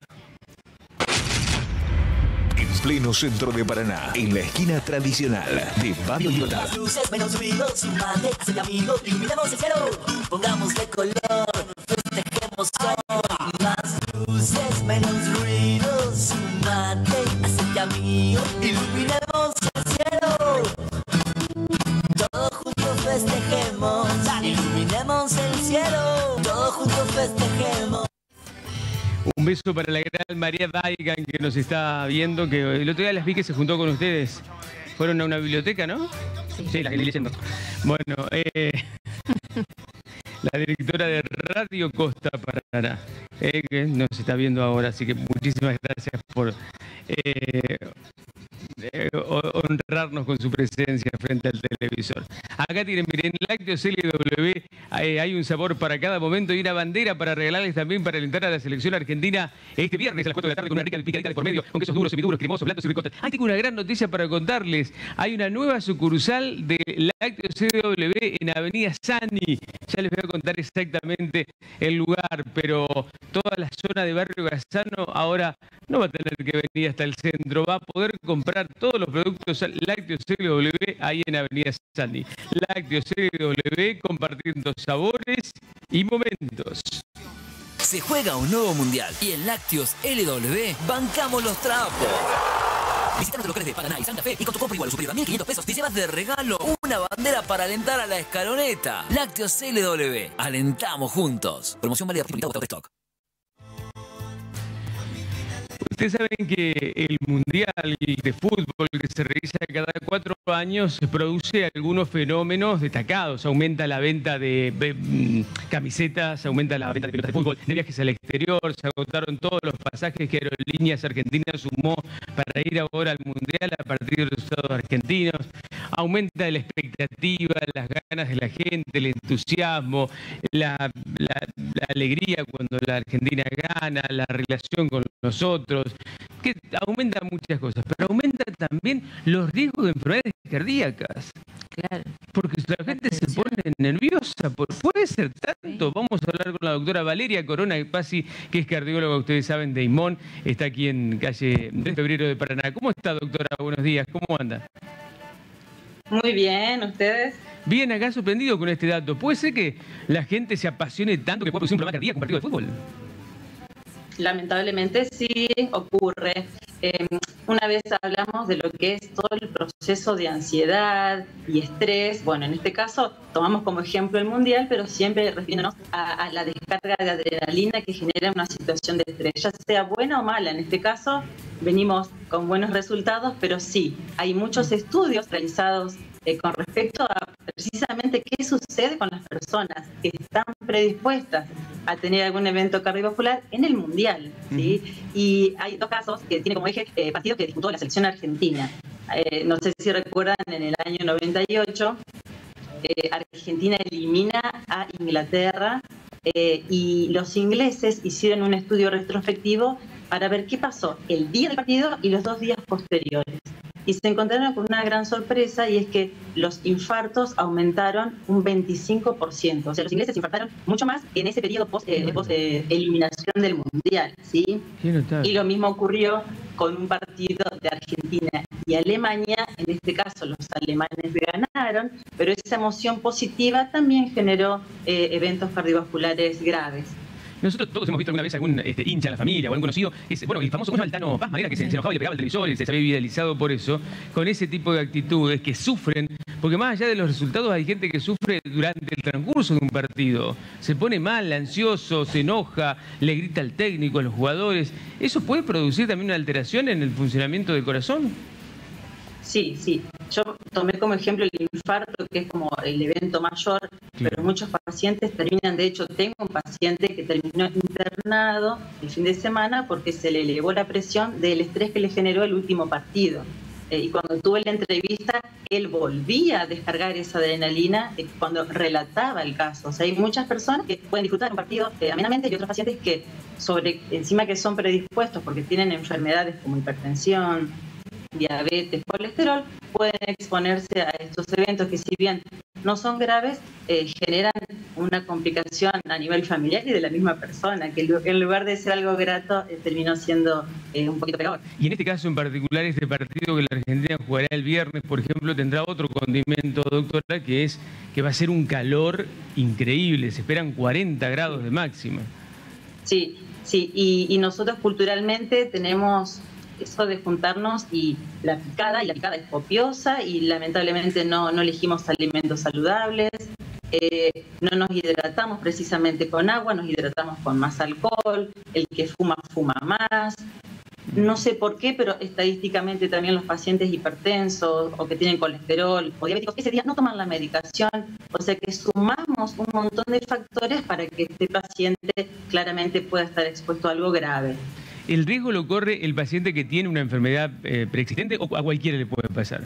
En pleno centro de Paraná, en la esquina tradicional de Babio y Libertad. Más luces, menos ruido, sumate, hacete amigo, iluminemos el cielo, pongámosle color, festejemos hoy. Más luces, menos ruido, sumate, hacete amigo, iluminemos el cielo. Todos juntos festejemos, iluminemos el cielo, todos juntos festejemos. Un beso para la gran María Daigan que nos está viendo, que el otro día las vi que se juntó con ustedes. Fueron a una biblioteca, ¿no? Sí, sí, la que leyendo. Bueno, eh, la directora de Radio Costa Paraná, eh, que nos está viendo ahora, así que muchísimas gracias por eh, eh, honrarnos con su presencia frente al televisor. Acá tienen, miren, Lácteos L W, eh, hay un sabor para cada momento y una bandera para regalarles también para alentar a la selección argentina este viernes a las cuatro de la tarde con una rica picadita de por medio, con quesos duros, semiduros, cremosos, blandos y ricosas. Ay, tengo una gran noticia para contarles. Hay una nueva sucursal de Lácteos L W en Avenida Sani. Ya les voy a contar exactamente el lugar, pero toda la zona de Barrio Gasano ahora no va a tener que venir hasta el centro, va a poder comprar todos los productos Lácteos L W ahí en Avenida Sani. Lácteos L W, compartiendo sabores y momentos. Se juega un nuevo mundial y en Lácteos L W bancamos los trapos. Visita nuestros locales de Paraná y Santa Fe y con tu compra igual o superior a mil quinientos pesos te llevas de regalo una bandera para alentar a la escaloneta. Lácteos L W, alentamos juntos. Promoción válida por limitado de stock. Ustedes saben que el Mundial de Fútbol que se realiza cada cuatro años produce algunos fenómenos destacados. Aumenta la venta de, de camisetas, aumenta la venta de pelotas de fútbol, de viajes al exterior, se agotaron todos los pasajes que Aerolíneas Argentinas sumó para ir ahora al Mundial a partir de los resultados argentinos. Aumenta la expectativa, las ganas de la gente, el entusiasmo, la, la, la alegría cuando la Argentina gana, la relación con nosotros, que aumenta muchas cosas, pero aumenta también los riesgos de enfermedades cardíacas. Claro. Porque la gente se pone nerviosa, por, puede ser tanto. Vamos a hablar con la doctora Valeria Corona Pasi, que es cardióloga, ustedes saben, de IMON, está aquí en calle tres de febrero de Paraná. ¿Cómo está, doctora? Buenos días, ¿cómo anda? Muy bien, ¿ustedes? Bien, acá sorprendido con este dato. ¿Puede ser que la gente se apasione tanto que puede producir un problema cardíaco con un partido de fútbol? Lamentablemente sí ocurre. Eh, una vez hablamos de lo que es todo el proceso de ansiedad y estrés. Bueno, en este caso tomamos como ejemplo el Mundial, pero siempre refiriéndonos a, a la descarga de adrenalina que genera una situación de estrés, ya sea buena o mala. En este caso venimos con buenos resultados, pero sí, hay muchos estudios realizados eh, con respecto a precisamente qué sucede con las personas que están predispuestas a tener algún evento cardiovascular en el Mundial, ¿sí? Uh-huh. Y hay dos casos que tienen como eje eh, partidos que disputó la selección argentina. Eh, no sé si recuerdan, en el año noventa y ocho, eh, Argentina elimina a Inglaterra eh, y los ingleses hicieron un estudio retrospectivo para ver qué pasó el día del partido y los dos días posteriores. Y se encontraron con una gran sorpresa, y es que los infartos aumentaron un veinticinco por ciento. O sea, los ingleses infartaron mucho más en ese periodo post, eh, post eh, eliminación del Mundial, ¿sí? Y lo mismo ocurrió con un partido de Argentina y Alemania. En este caso los alemanes ganaron, pero esa emoción positiva también generó eh, eventos cardiovasculares graves. Nosotros todos hemos visto alguna vez algún este, hincha de la familia o algún conocido, ese, bueno, el famoso Altano Paz Madera, que se, se enojaba y le pegaba el televisor y se había viralizado por eso, con ese tipo de actitudes que sufren, porque más allá de los resultados hay gente que sufre durante el transcurso de un partido, se pone mal, ansioso, se enoja, le grita al técnico, a los jugadores. ¿Eso puede producir también una alteración en el funcionamiento del corazón? Sí, sí. Yo tomé como ejemplo el infarto, que es como el evento mayor, pero muchos pacientes terminan, de hecho tengo un paciente que terminó internado el fin de semana porque se le elevó la presión del estrés que le generó el último partido. Eh, y cuando tuve la entrevista, él volvía a descargar esa adrenalina eh, cuando relataba el caso. O sea, hay muchas personas que pueden disfrutar un partido eh, amenamente y otros pacientes que, sobre encima que son predispuestos porque tienen enfermedades como hipertensión, diabetes, colesterol, pueden exponerse a estos eventos que, si bien no son graves, eh, generan una complicación a nivel familiar y de la misma persona, que en lugar de ser algo grato, eh, terminó siendo eh, un poquito peor. Y en este caso en particular, este partido que la Argentina jugará el viernes, por ejemplo, tendrá otro condimento, doctora, que es que va a ser un calor increíble, se esperan cuarenta grados de máxima. Sí, sí, y, y nosotros culturalmente tenemos eso de juntarnos y la picada, y la picada es copiosa y lamentablemente no, no elegimos alimentos saludables, eh, no nos hidratamos precisamente con agua, nos hidratamos con más alcohol, el que fuma, fuma más. No sé por qué, pero estadísticamente también los pacientes hipertensos o que tienen colesterol o diabéticos ese día no toman la medicación, o sea que sumamos un montón de factores para que este paciente claramente pueda estar expuesto a algo grave. ¿El riesgo lo corre el paciente que tiene una enfermedad eh, preexistente o a cualquiera le puede pasar?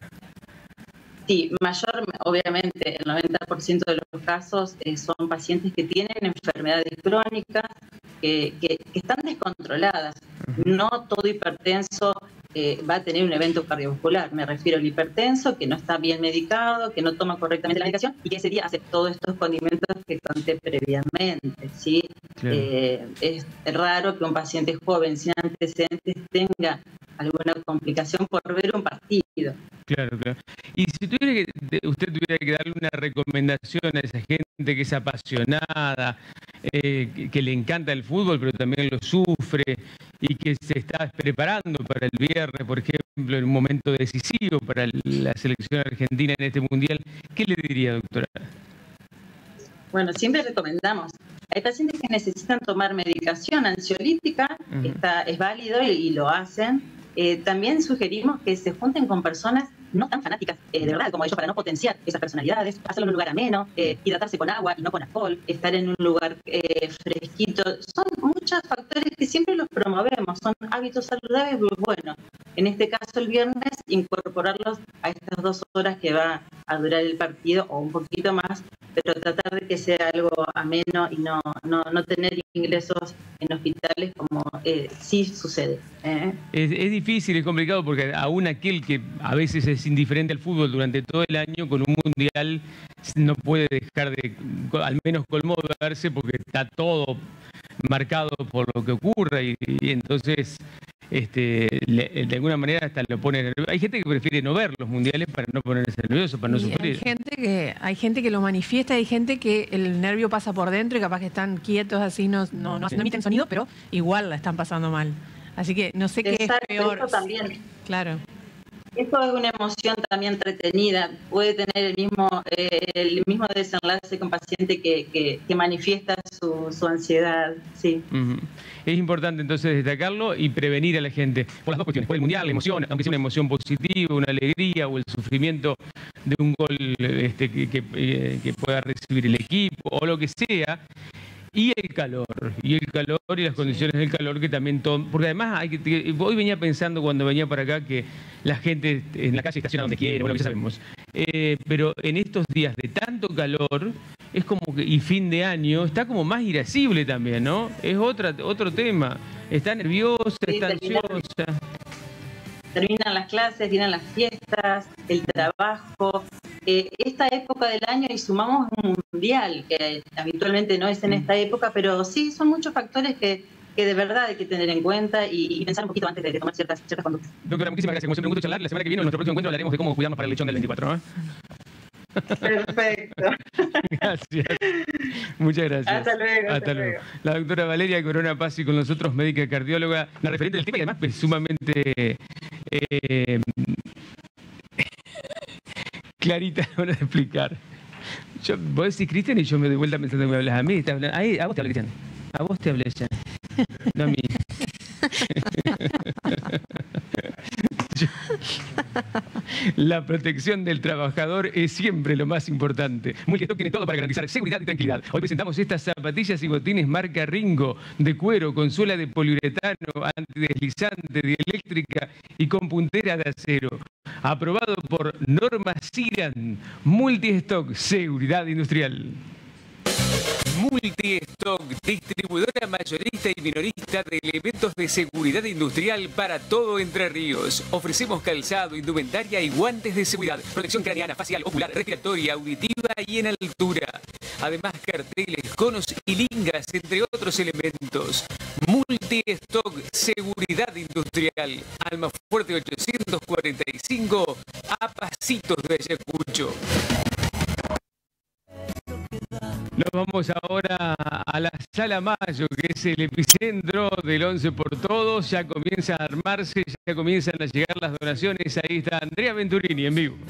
Sí, mayor, obviamente, el noventa por ciento de los casos eh, son pacientes que tienen enfermedades crónicas, que, que, que están descontroladas. No todo hipertenso eh, va a tener un evento cardiovascular. Me refiero al hipertenso que no está bien medicado, que no toma correctamente la medicación y que ese día hace todos estos condimentos que conté previamente, ¿sí? Claro. Eh, es raro que un paciente joven sin antecedentes tenga alguna complicación por ver un partido. Claro, claro. Y si tuviera que, usted tuviera que darle una recomendación a esa gente que es apasionada, eh, que, que le encanta el fútbol, pero también lo sufre y que se está preparando para el viernes, por ejemplo, en un momento decisivo para la selección argentina en este mundial, ¿qué le diría, doctora? Bueno, siempre recomendamos. Hay pacientes que necesitan tomar medicación ansiolítica, uh-huh. está, es válido y, y lo hacen. Eh, también sugerimos que se junten con personas no tan fanáticas, eh, de verdad, como ellos, para no potenciar esas personalidades, hacerlo en un lugar ameno, eh, hidratarse con agua y no con alcohol, estar en un lugar eh, fresquito. Son muchos factores que siempre los promovemos, son hábitos saludables. Bueno, en este caso el viernes, incorporarlos a estas dos horas que va a durar el partido o un poquito más, pero tratar de que sea algo ameno y no, no, no tener ingresos en hospitales como eh, sí sucede. ¿eh? Es, es difícil, es complicado, porque aún aquel que a veces es indiferente al fútbol durante todo el año, con un mundial no puede dejar de, al menos conmoverse, porque está todo marcado por lo que ocurra y, y entonces este, le, de alguna manera hasta lo pone nervioso. Hay gente que prefiere no ver los mundiales para no ponerse nervioso, para no y sufrir. Hay gente que hay gente que lo manifiesta, hay gente que el nervio pasa por dentro y capaz que están quietos así, no, no, no, no emiten sonido, pero igual la están pasando mal. Así que no sé Exacto, qué es peor. Eso también. Claro. Esto es una emoción también entretenida, puede tener el mismo eh, el mismo desenlace con paciente que, que, que manifiesta su, su ansiedad, sí. Uh-huh. Es importante entonces destacarlo y prevenir a la gente por las dos cuestiones, por el mundial, la emoción, aunque sea una emoción positiva, una alegría o el sufrimiento de un gol este, que, que, que pueda recibir el equipo o lo que sea. Y el calor, y el calor y las condiciones del calor que también todo, porque además hay que, hoy venía pensando cuando venía para acá que la gente en la calle estaciona donde quiere, bueno, ya sabemos, eh, pero en estos días de tanto calor es como que, y fin de año, está como más irascible también, ¿no? Es otra, otro tema, está nerviosa, sí, está terminan, ansiosa. Terminan las clases, vienen las fiestas, el trabajo. Eh, esta época del año y sumamos un mundial, que habitualmente no es en esta época, pero sí son muchos factores que, que de verdad hay que tener en cuenta y, y pensar un poquito antes de, de tomar ciertas, ciertas conductas. Doctora, muchísimas gracias. Como siempre, un gusto charlar. La semana que viene, en nuestro próximo encuentro, hablaremos de cómo cuidarnos para el lechón del veinticuatro, ¿no? Perfecto. Gracias. Muchas gracias. Hasta luego. Hasta, hasta luego. luego. La doctora Valeria Corona Pazzi con nosotros, médica cardióloga, la referente del tema y además pues, sumamente eh, clarita a la hora de explicar. Yo, vos decís Cristian y yo me doy vuelta pensando que me hablas a mí. Te habla, ahí, a vos te habla Cristian. A vos te hablé ya. No a mí. Yo, La protección del trabajador es siempre lo más importante. Multistock tiene todo para garantizar seguridad y tranquilidad. Hoy presentamos estas zapatillas y botines marca Ringo, de cuero, con suela de poliuretano, antideslizante, dieléctrica y con puntera de acero. Aprobado por Norma Siran. Multistock, seguridad industrial. Multistock, distribuidora mayorista y minorista de elementos de seguridad industrial para todo Entre Ríos. Ofrecemos calzado, indumentaria y guantes de seguridad, protección craneana, facial, ocular, respiratoria, auditiva y en altura. Además, carteles, conos y lingas, entre otros elementos. Multistock, seguridad industrial. Almafuerte ochocientos cuarenta y cinco, a pasitos de Ayacucho. Nos vamos ahora a la Sala Mayo, que es el epicentro del once por todos. Ya comienza a armarse, ya comienzan a llegar las donaciones. Ahí está Andrea Venturini en vivo.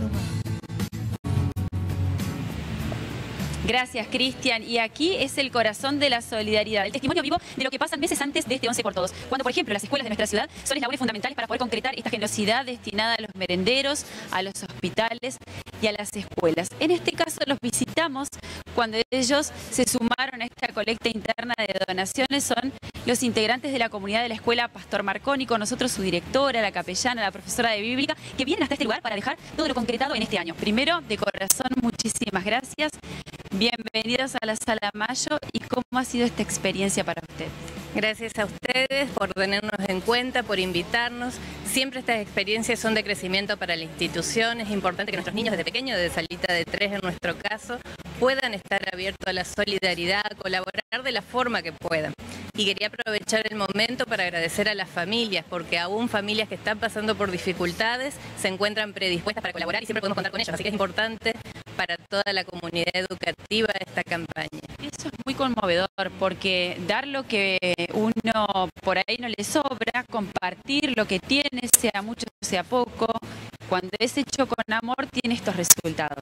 Gracias, Cristian. Y aquí es el corazón de la solidaridad, el testimonio vivo de lo que pasa meses antes de este once por todos. Cuando, por ejemplo, las escuelas de nuestra ciudad son eslabones fundamentales para poder concretar esta generosidad destinada a los merenderos, a los hospitales y a las escuelas. En este caso los visitamos cuando ellos se sumaron a esta colecta interna de donaciones. Son los integrantes de la comunidad de la escuela Pastor Marconi, con nosotros su directora, la capellana, la profesora de bíblica, que vienen hasta este lugar para dejar todo lo concretado en este año. Primero, de corazón, muchísimas gracias. Bienvenidos a la Sala Mayo. ¿Y cómo ha sido esta experiencia para ustedes? Gracias a ustedes por tenernos en cuenta, por invitarnos. Siempre estas experiencias son de crecimiento para la institución. Es importante que nuestros niños desde pequeños, de salita de tres en nuestro caso, puedan estar abiertos a la solidaridad, a colaborar de la forma que puedan. Y quería aprovechar el momento para agradecer a las familias, porque aún familias que están pasando por dificultades se encuentran predispuestas para colaborar y siempre podemos contar con ellos. Así que es importante para toda la comunidad educativa esta campaña. Eso es muy conmovedor, porque dar lo que uno por ahí no le sobra, compartir lo que tiene, sea mucho, sea poco, cuando es hecho con amor tiene estos resultados.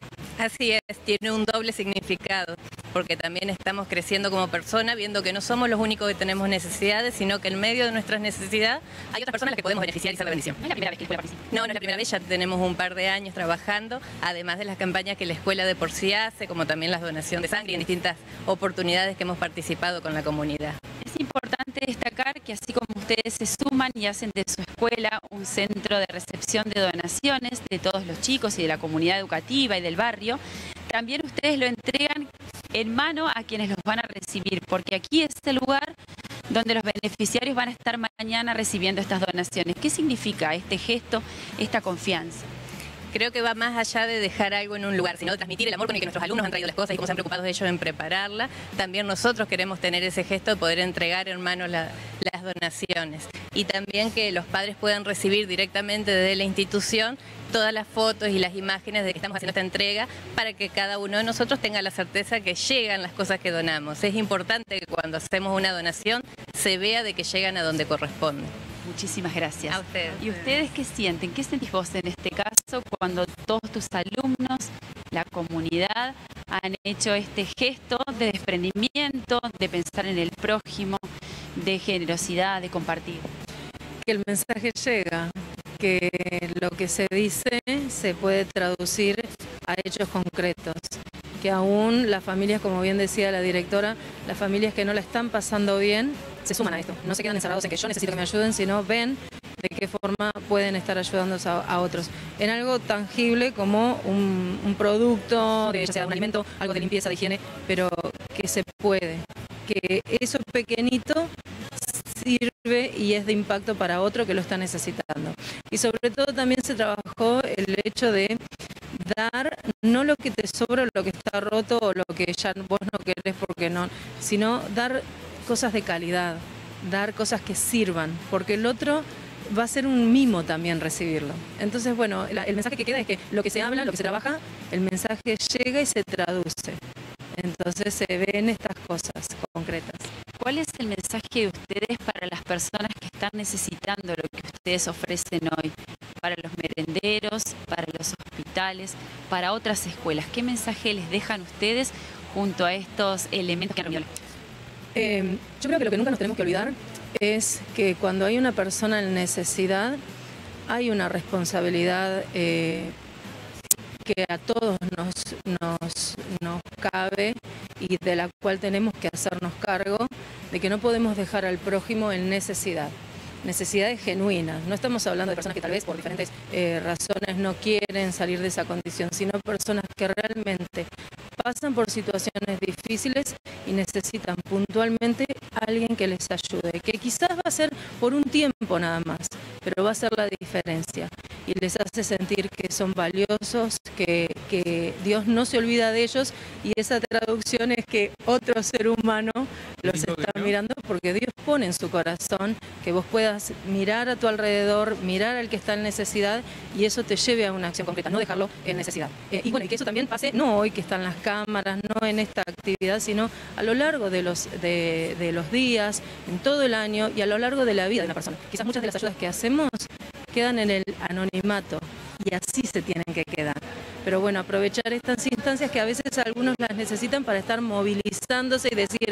Así es, tiene un doble significado, porque también estamos creciendo como personas, viendo que no somos los únicos que tenemos necesidades, sino que en medio de nuestras necesidades hay otras personas a las que podemos beneficiar y ser la bendición. ¿No es la primera vez que la escuela participa? No, no es la primera vez, ya tenemos un par de años trabajando, además de las campañas que la escuela de por sí hace, como también la donación de sangre y en distintas oportunidades que hemos participado con la comunidad. Es importante destacar que así como ustedes se suman y hacen de su escuela un centro de recepción de donaciones de todos los chicos y de la comunidad educativa y del barrio, también ustedes lo entregan en mano a quienes los van a recibir, porque aquí es el lugar donde los beneficiarios van a estar mañana recibiendo estas donaciones. ¿Qué significa este gesto, esta confianza? Creo que va más allá de dejar algo en un lugar, sino de transmitir el amor con el que nuestros alumnos han traído las cosas y cómo se han preocupado ellos en prepararla. También nosotros queremos tener ese gesto de poder entregar en mano la, las donaciones. Y también que los padres puedan recibir directamente desde la institución todas las fotos y las imágenes de que estamos haciendo esta entrega, para que cada uno de nosotros tenga la certeza que llegan las cosas que donamos. Es importante que cuando hacemos una donación se vea de que llegan a donde corresponde. Muchísimas gracias. A ustedes. ¿Y ustedes qué sienten? ¿Qué sentís vos en este caso cuando todos tus alumnos, la comunidad, han hecho este gesto de desprendimiento, de pensar en el prójimo, de generosidad, de compartir? Que el mensaje llega, que lo que se dice se puede traducir a hechos concretos. Que aún las familias, como bien decía la directora, las familias que no la están pasando bien, se suman a esto. No se quedan encerrados en que yo necesito que me ayuden, sino ven de qué forma pueden estar ayudando a, a otros. En algo tangible como un, un producto, de, ya sea un alimento, algo de limpieza, de higiene, pero que se puede. Que eso pequeñito sirve y es de impacto para otro que lo está necesitando. Y sobre todo también se trabajó el hecho de dar no lo que te sobra, lo que está roto o lo que ya vos no querés porque no, sino dar cosas de calidad, dar cosas que sirvan, porque el otro va a ser un mimo también recibirlo. Entonces, bueno, la, el mensaje que queda es que lo que se habla, lo que se trabaja, el mensaje llega y se traduce. Entonces se ven estas cosas concretas. ¿Cuál es el mensaje de ustedes para las personas que están necesitando lo que ustedes ofrecen hoy? Para los merenderos, para los hospitales, para otras escuelas. ¿Qué mensaje les dejan ustedes junto a estos elementos que han reunido? Eh, yo creo que lo que nunca nos tenemos que olvidar es que cuando hay una persona en necesidad, hay una responsabilidad eh, que a todos nos, nos, nos cabe y de la cual tenemos que hacernos cargo, de que no podemos dejar al prójimo en necesidad. Necesidades genuinas. No estamos hablando de personas que tal vez por diferentes eh, razones no quieren salir de esa condición, sino personas que realmente pasan por situaciones difíciles y necesitan puntualmente a alguien que les ayude, que quizás va a ser por un tiempo nada más, pero va a ser la diferencia y les hace sentir que son valiosos, que, que Dios no se olvida de ellos, y esa traducción es que otro ser humano los está mirando, porque Dios pone en su corazón que vos puedas mirar a tu alrededor, mirar al que está en necesidad, y eso te lleve a una acción concreta, no dejarlo en necesidad. Eh, y bueno, y que eso también pase, no hoy que están las cámaras, no en esta actividad, sino a lo largo de los, de, de los días, en todo el año y a lo largo de la vida de una persona. Quizás muchas de las ayudas que hacemos quedan en el anonimato, y así se tienen que quedar. Pero bueno, aprovechar estas instancias que a veces algunos las necesitan para estar movilizándose y decir,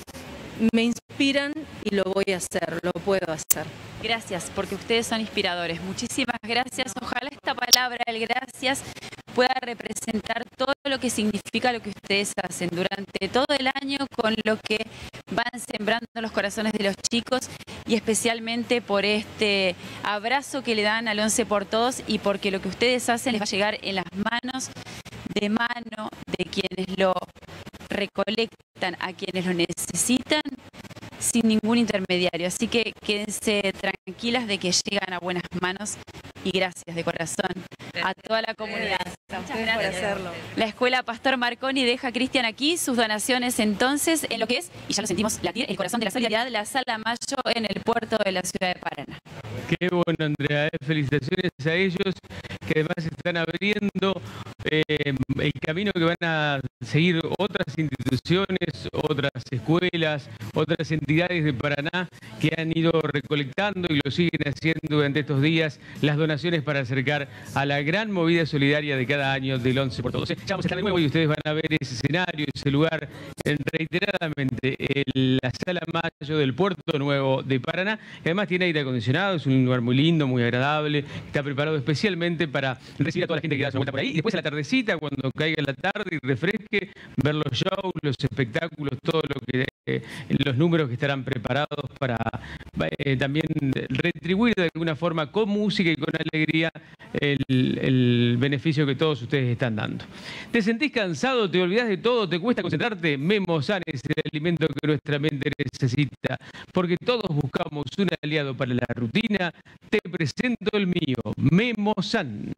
me inspiran y lo voy a hacer, lo puedo hacer. Gracias, porque ustedes son inspiradores. Muchísimas gracias. Ojalá esta palabra, el gracias, pueda representar todo lo que significa lo que ustedes hacen durante todo el año, con lo que van sembrando los corazones de los chicos, y especialmente por este abrazo que le dan al once por todos, y porque lo que ustedes hacen les va a llegar en las manos, de mano de quienes lo recolectan a quienes lo necesitan, sin ningún intermediario. Así que quédense tranquilas de que llegan a buenas manos, y gracias de corazón a toda la comunidad. Muchas gracias por hacerlo. La Escuela Pastor Marconi deja a Cristian aquí sus donaciones entonces en lo que es, y ya lo sentimos latir, el corazón de la solidaridad, la Sala Mayo en el puerto de la ciudad de Paraná. Qué bueno, Andrea, eh. felicitaciones a ellos, que además están abriendo eh, el camino que van a seguir otras instituciones, otras escuelas, otras entidades de Paraná que han ido recolectando y lo siguen haciendo durante estos días las donaciones para acercar a la gran movida solidaria de cada año del once por todos. Ya vamos a estar de nuevo y ustedes van a ver ese escenario, ese lugar en, reiteradamente en la Sala Mayo del Puerto Nuevo de Paraná, que además tiene aire acondicionado, es un lugar muy lindo, muy agradable, está preparado especialmente para recibir a toda la gente que da su vuelta por ahí, y después a la tardecita, cuando caiga la tarde y refresque, ver los shows, los espectáculos, todo lo que eh, los números que estarán preparados para eh, también retribuir de alguna forma con música y con alegría el, el beneficio que todos ustedes están dando. ¿Te sentís cansado? ¿Te olvidás de todo? ¿Te cuesta concentrarte? Memosan es el alimento que nuestra mente necesita, porque todos buscamos un aliado para la rutina. Te presento el mío, Memosan.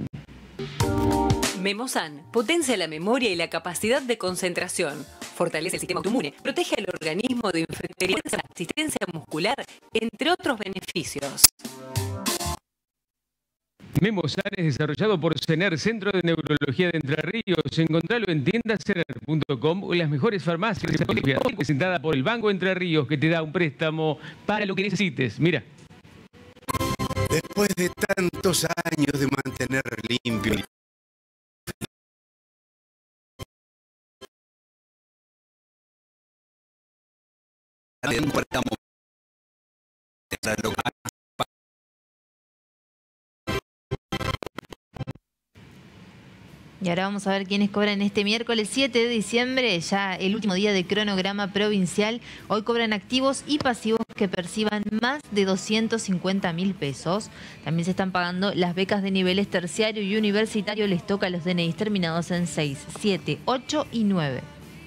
Memosan potencia la memoria y la capacidad de concentración, fortalece el sistema autoinmune, protege al organismo de infecciones, asistencia muscular, entre otros beneficios. Memosan es desarrollado por CENER, Centro de Neurología de Entre Ríos. Encontralo en tiendas cener punto com o en las mejores farmacias. Presentada por el Banco Entre Ríos, que te da un préstamo para lo que necesites. Mira. Después de tantos años de mantener limpio Y ahora vamos a ver quiénes cobran este miércoles siete de diciembre, ya el último día de cronograma provincial. Hoy cobran activos y pasivos que perciban más de doscientos cincuenta mil pesos. También se están pagando las becas de niveles terciario y universitario. Les toca a los D N Is terminados en seis, siete, ocho y nueve.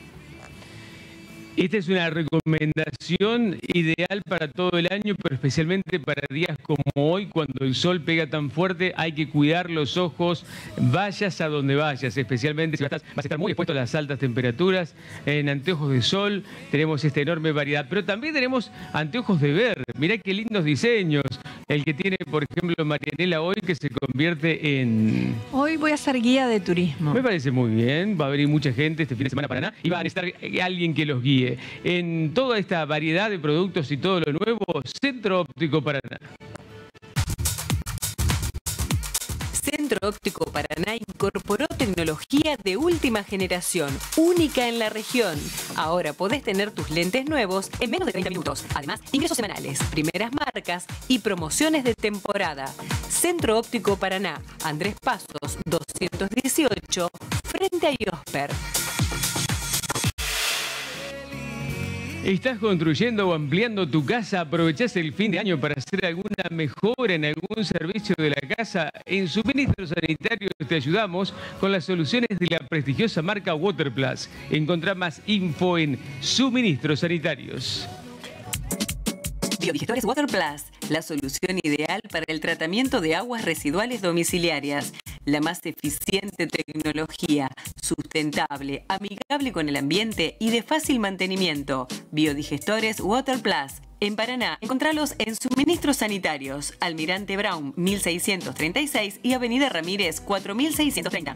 Esta es una recomendación ideal para todo el año, pero especialmente para días como hoy, cuando el sol pega tan fuerte. Hay que cuidar los ojos, vayas a donde vayas, especialmente si vas a estar, vas a estar muy expuesto a las altas temperaturas. En anteojos de sol tenemos esta enorme variedad, pero también tenemos anteojos de ver. Mirá qué lindos diseños. El que tiene, por ejemplo, Marianela hoy, que se convierte en... Hoy voy a ser guía de turismo. Me parece muy bien. Va a venir mucha gente este fin de semana para Paraná y va a necesitar alguien que los guíe. En toda esta variedad de productos y todo lo nuevo, Centro Óptico Paraná. Centro Centro Óptico Paraná incorporó tecnología de última generación, única en la región. Ahora podés tener tus lentes nuevos en menos de treinta minutos. Además, ingresos semanales, primeras marcas y promociones de temporada. Centro Óptico Paraná, Andrés Pasos, doscientos dieciocho, frente a Iosper. ¿Estás construyendo o ampliando tu casa? ¿Aprovechás el fin de año para hacer alguna mejora en algún servicio de la casa? En Suministros Sanitarios te ayudamos con las soluciones de la prestigiosa marca Waterplus. Encontrá más info en Suministros Sanitarios. Biodigestores Waterplus, la solución ideal para el tratamiento de aguas residuales domiciliarias. La más eficiente tecnología, sustentable, amigable con el ambiente y de fácil mantenimiento. Biodigestores Waterplus. En Paraná, encontralos en Suministros Sanitarios, Almirante Brown mil seiscientos treinta y seis y Avenida Ramírez cuatro mil seiscientos treinta.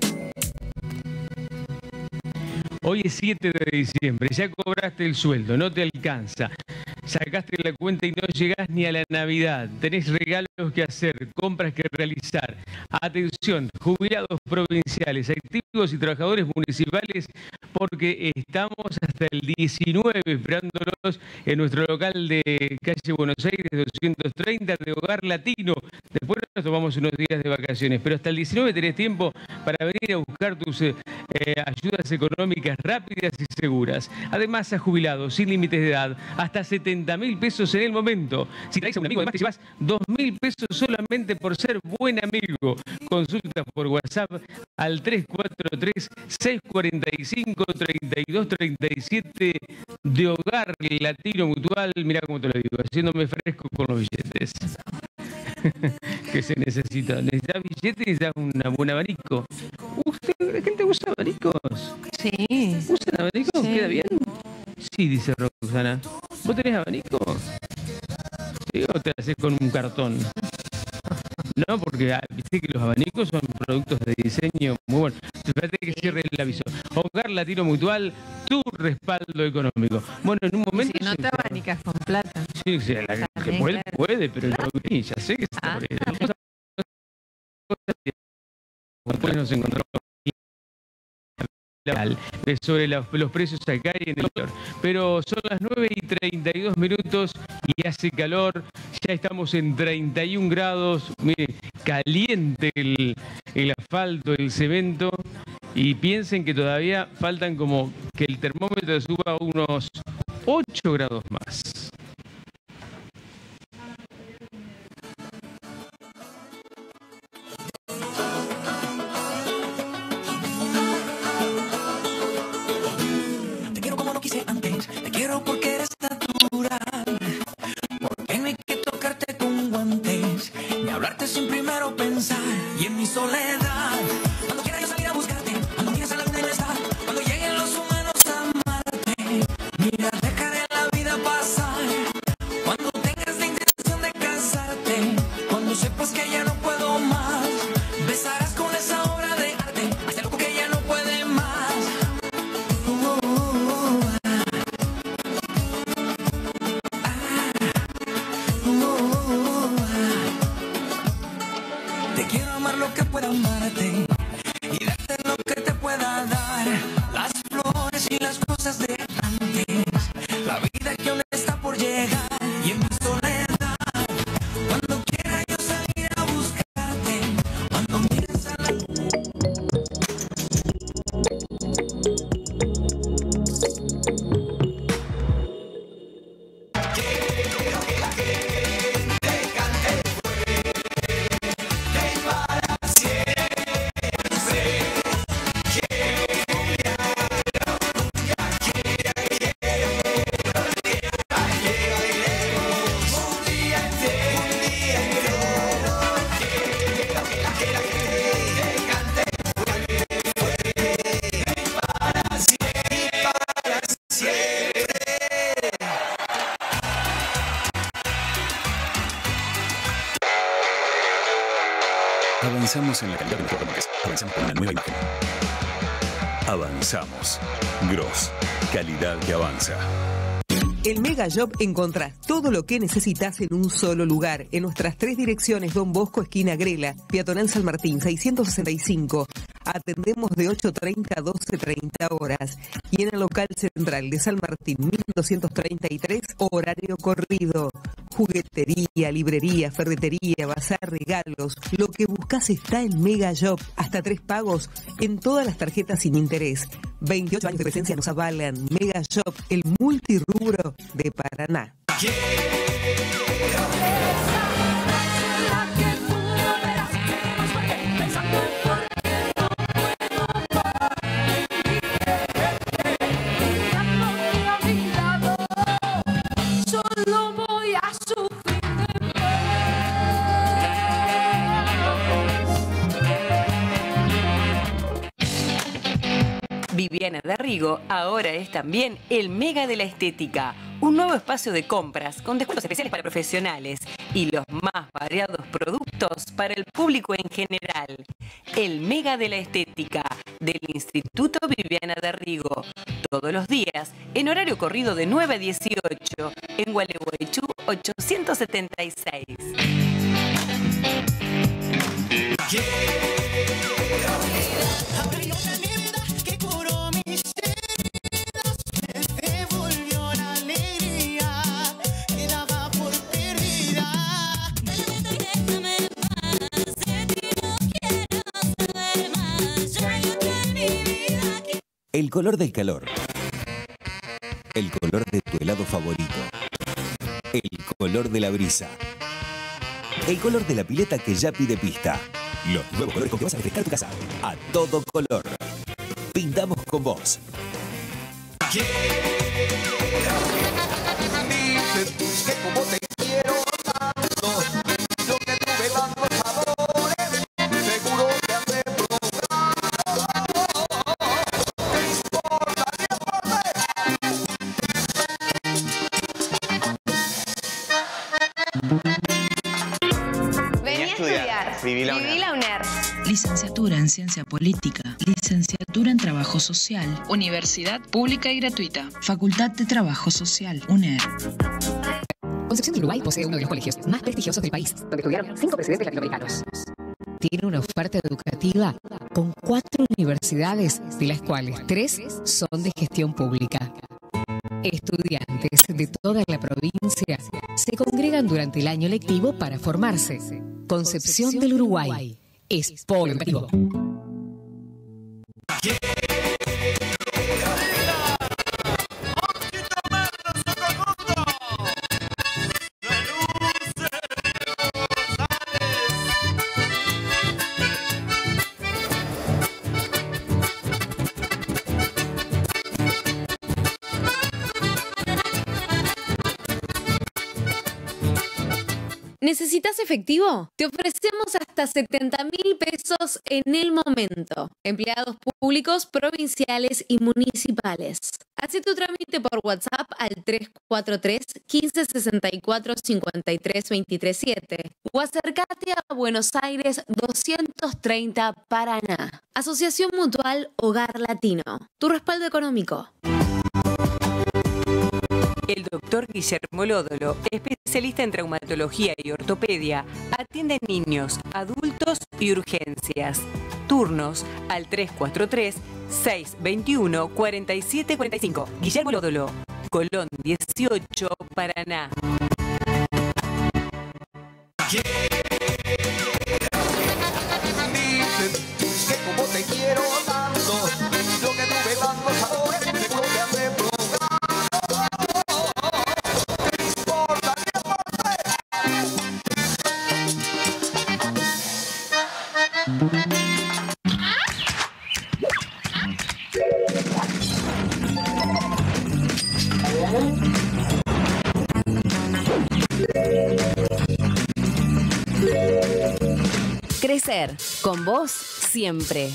Hoy es siete de diciembre, ya cobraste el sueldo, no te alcanza. Sacaste la cuenta y no llegás ni a la Navidad. Tenés regalos que hacer, compras que realizar. Atención, jubilados provinciales, activos y trabajadores municipales, porque estamos hasta el diecinueve esperándolos en nuestro local de calle Buenos Aires doscientos treinta de Hogar Latino. Después nos tomamos unos días de vacaciones, pero hasta el diecinueve tenés tiempo para venir a buscar tus eh, ayudas económicas rápidas y seguras. Además, a jubilados sin límites de edad, hasta setenta mil pesos en el momento. Si traes a un amigo, además te llevas dos mil pesos solamente por ser buen amigo. Consulta por WhatsApp al tres cuatro tres, seis cuatro cinco, tres dos tres siete de Hogar Latino Mutual. Mirá cómo te lo digo, haciéndome fresco con los billetes. Que se necesita. ¿Necesitas billetes y necesitas una buena abanico? ¿Usted, la gente usa abanicos? Sí. ¿Usan abanicos? Sí. ¿Queda bien? Sí, dice Roxana. ¿Vos tenés abanico? ¿Sí? ¿O te haces con un cartón? No, porque ah, viste que los abanicos son productos de diseño muy buenos. Fíjate que cierre el aviso. Hogar Latino Mutual, tu respaldo económico. Bueno, en un momento... Si no te abanicas con plata. Sí, sí, la que También, puede, claro. puede, pero yo sí, ya sé que está Ah. por ahí. Vamos a- Después nos encontramos sobre los, los precios acá y en el exterior. Pero son las nueve y treinta y dos minutos y hace calor. Ya estamos en treinta y un grados. Miren, caliente el, el asfalto, el cemento. Y piensen que todavía faltan como que el termómetro suba unos ocho grados más. Te quiero como no quise antes, te quiero porque eres natural. Porque no hay que tocarte con guantes, ni hablarte sin primero pensar. Y en mi soledad, cuando quiera yo salir a buscarte, cuando miras a la luna y no está, cuando lleguen los humanos a amarte, mira, dejaré la vida pasar. Cuando tengas la intención de casarte, cuando sepas que ya no puedo más, besarás con esa obra de arte, hasta loco que ya no puede más. Uh, uh, uh, Te quiero amar lo que pueda amarte y darte lo que te pueda dar. Las flores y las cosas de antes, la vida que aún está por llegar. Y en mi soledad, cuando quiera yo salir a buscarte, cuando mires a la... Avanzamos en la calidad de nuestros remolques. Avanzamos con una nueva imagen. Avanzamos. Gross. Calidad que avanza. En Mega Shop encontrás todo lo que necesitas en un solo lugar. En nuestras tres direcciones, Don Bosco, esquina Grela, Peatonal San Martín, seiscientos sesenta y cinco. Atendemos de ocho treinta a doce treinta horas. Y en el local central de San Martín, mil doscientos treinta y tres, horario corrido. Juguetería, librería, ferretería, bazar, regalos. Lo que buscas está en Mega Shop. Hasta tres pagos en todas las tarjetas sin interés. veintiocho años de presencia nos avalan. Mega Shop, el multirrubro de Paraná. Solo voy a sufrir Viviana Darrigo ahora es también el Mega de la Estética, un nuevo espacio de compras con descuentos especiales para profesionales y los más variados productos para el público en general. El Mega de la Estética del Instituto Viviana Darrigo, todos los días en horario corrido de nueve a dieciocho en Gualeguaychú ochocientos setenta y seis. El color del calor. El color de tu helado favorito. El color de la brisa. El color de la pileta que ya pide pista. Los nuevos colores con que vas a refrescar tu casa. A todo color. Pintamos con vos. Dices que como te quiero tanto, lo que tuve tantos sabores, seguro te hace Vení a estudiar. Viví la Viví la UNER. Licenciatura en Ciencia Política, Licenciatura en Trabajo Social, Universidad Pública y Gratuita, Facultad de Trabajo Social, UNER. Concepción del Uruguay posee uno de los colegios más prestigiosos del país, donde estudiaron cinco presidentes latinoamericanos. Tiene una oferta educativa con cuatro universidades, de las cuales tres son de gestión pública. Estudiantes de toda la provincia se congregan durante el año lectivo para formarse. Concepción del Uruguay es polo educativo. ¿Necesitas efectivo? Te ofrecemos hasta setenta mil pesos en el momento. Empleados públicos, provinciales y municipales. Haz tu trámite por WhatsApp al tres cuatro tres, quince sesenta y cuatro, cincuenta y tres, veintitrés siete o acércate a Buenos Aires doscientos treinta Paraná. Asociación Mutual Hogar Latino. Tu respaldo económico. El doctor Guillermo Lódolo, especialista en traumatología y ortopedia, atiende niños, adultos y urgencias. Turnos al tres cuatro tres, seis dos uno, cuatro siete cuatro cinco. Guillermo Lódolo, Colón dieciocho, Paraná. Dices que como te quiero tanto, lo que tuve tantos sabores, seguro te hace Crecer, con vos siempre.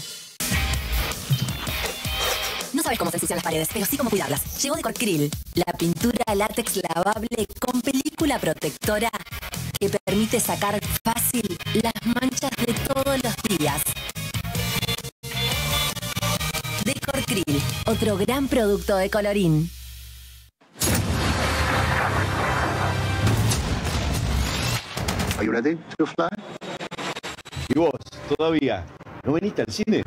No sabes cómo se ensucian las paredes, pero sí cómo cuidarlas. Llegó Decorcril, la pintura látex lavable con película protectora que permite sacar fácil las manchas de todos los días. Decorcril, otro gran producto de Colorín. Are you ready to fly? ¿Y vos, todavía no veniste al cine?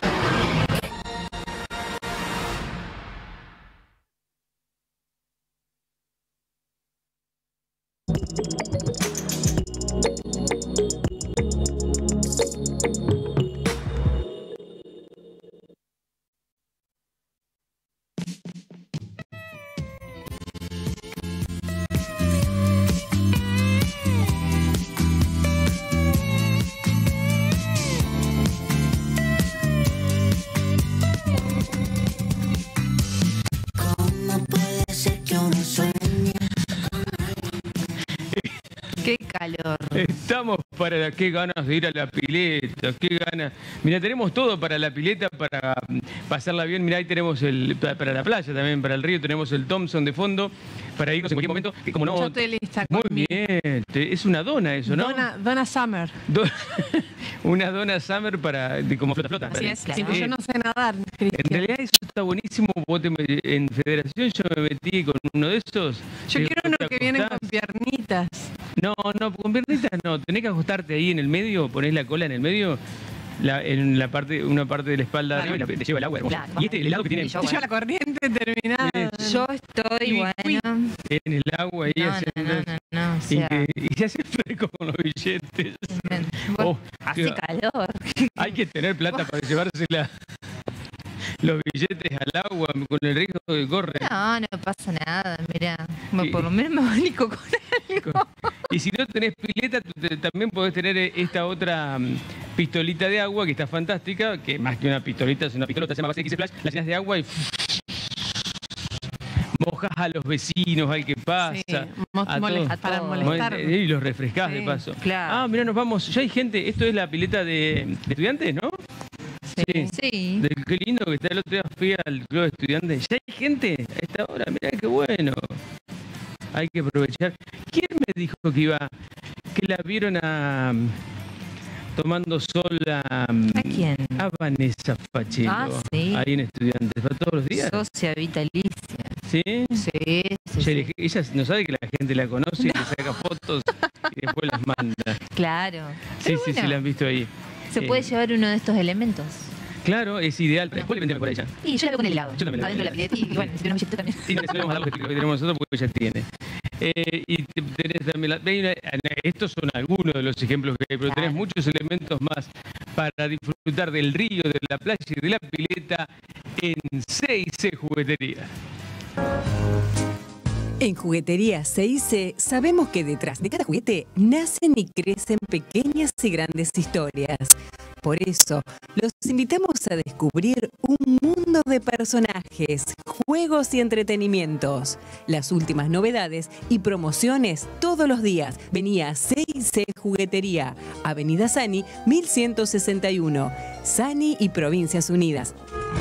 Qué calor. Estamos para la, qué ganas de ir a la pileta, qué ganas. Mira, tenemos todo para la pileta, para pasarla bien. Mira, ahí tenemos el para la playa también, para el río tenemos el Thompson de fondo para irnos en cualquier momento. Que como no, Yo estoy lista. muy bien, te- es una dona eso, ¿no? Donna, Donna Summer. Do- una dona summer para de, como flota flota. Así es, Eh, sí, yo no sé nadar, En Cristian. realidad eso está buenísimo. Vos te met- en Federación yo me metí con uno de esos. Yo que quiero vos uno te que viene acostás. con piernitas. No, no, con piernitas no. Tenés que ajustarte ahí en el medio, ponés la cola en el medio, la, en la parte, una parte de la espalda Claro. arriba y la- te lleva el agua. hermoso. Claro. Y este, el helado que tiene Y yo, Yo la corriente terminada. Yo estoy, bueno. en el agua ahí No, no, haciendo. no, no, no, o y, sea- que- y se hace fresco con los billetes. Oh, Hace qué- calor. Hay que tener plata para llevársela. Los billetes al agua con el riesgo que corre. No, no pasa nada, mira. Por lo menos me abanico con algo. Y si no tenés pileta, tú te- también podés tener esta otra mm, pistolita de agua que está fantástica, que más que una pistolita es una pistolota, se llama X Splash, la llenas de agua y mojas a los vecinos, al que pasa. Sí, mo- a molest- todos. para molestar. Y los refrescás Sí, de paso. claro. Ah, mira, nos vamos. Ya hay gente, esto es la pileta de, de estudiantes, ¿no? Sí. Sí. De- qué lindo que está. El otro día fui al club de estudiantes. Ya hay gente a esta hora, mira qué bueno. Hay que aprovechar. ¿Quién me dijo que iba, que la vieron a tomando sol a, ¿A quién? a Vanessa Pachelo? Ah, sí. Ahí en Estudiantes. ¿Va todos los días? Socia vitalicia. ¿Sí? Sí, sí, Ella, sí. le- ella no sabe que la gente la conoce y le saca fotos y después las manda. Claro. Sí, Pero sí, sí, bueno, la han visto ahí. Se Eh, puede llevar uno de estos elementos. Claro, es ideal. Después le vendemos por ella. Y yo la veo con el helado. Yo también la Adentro de la veo. pileta. Y bueno, si tenemos billete también. Sí, no, eso le vamos a dar lo que tenemos nosotros porque ella tiene. Eh, y te- tenés también la- hay una- estos son algunos de los ejemplos que hay, pero tenés muchos elementos más para disfrutar del río, de la playa y de la pileta en C y C Juguetería. En Juguetería C y C sabemos que detrás de cada juguete nacen y crecen pequeñas y grandes historias. Por eso, los invitamos a descubrir un mundo de personajes, juegos y entretenimientos. Las últimas novedades y promociones todos los días. Vení a C y C Juguetería, Avenida Sani, mil ciento sesenta y uno, Sani y Provincias Unidas.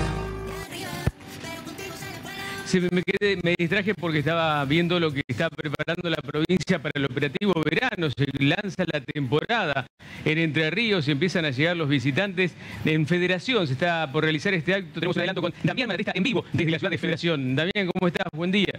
Se me me quedé, me distraje porque estaba viendo lo que está preparando la provincia para el operativo verano. Se lanza la temporada en Entre Ríos y empiezan a llegar los visitantes. En Federación se está por realizar este acto. Tenemos un adelanto con Damián Malatesta en vivo desde la ciudad de Federación. Damián, ¿cómo estás? Buen día.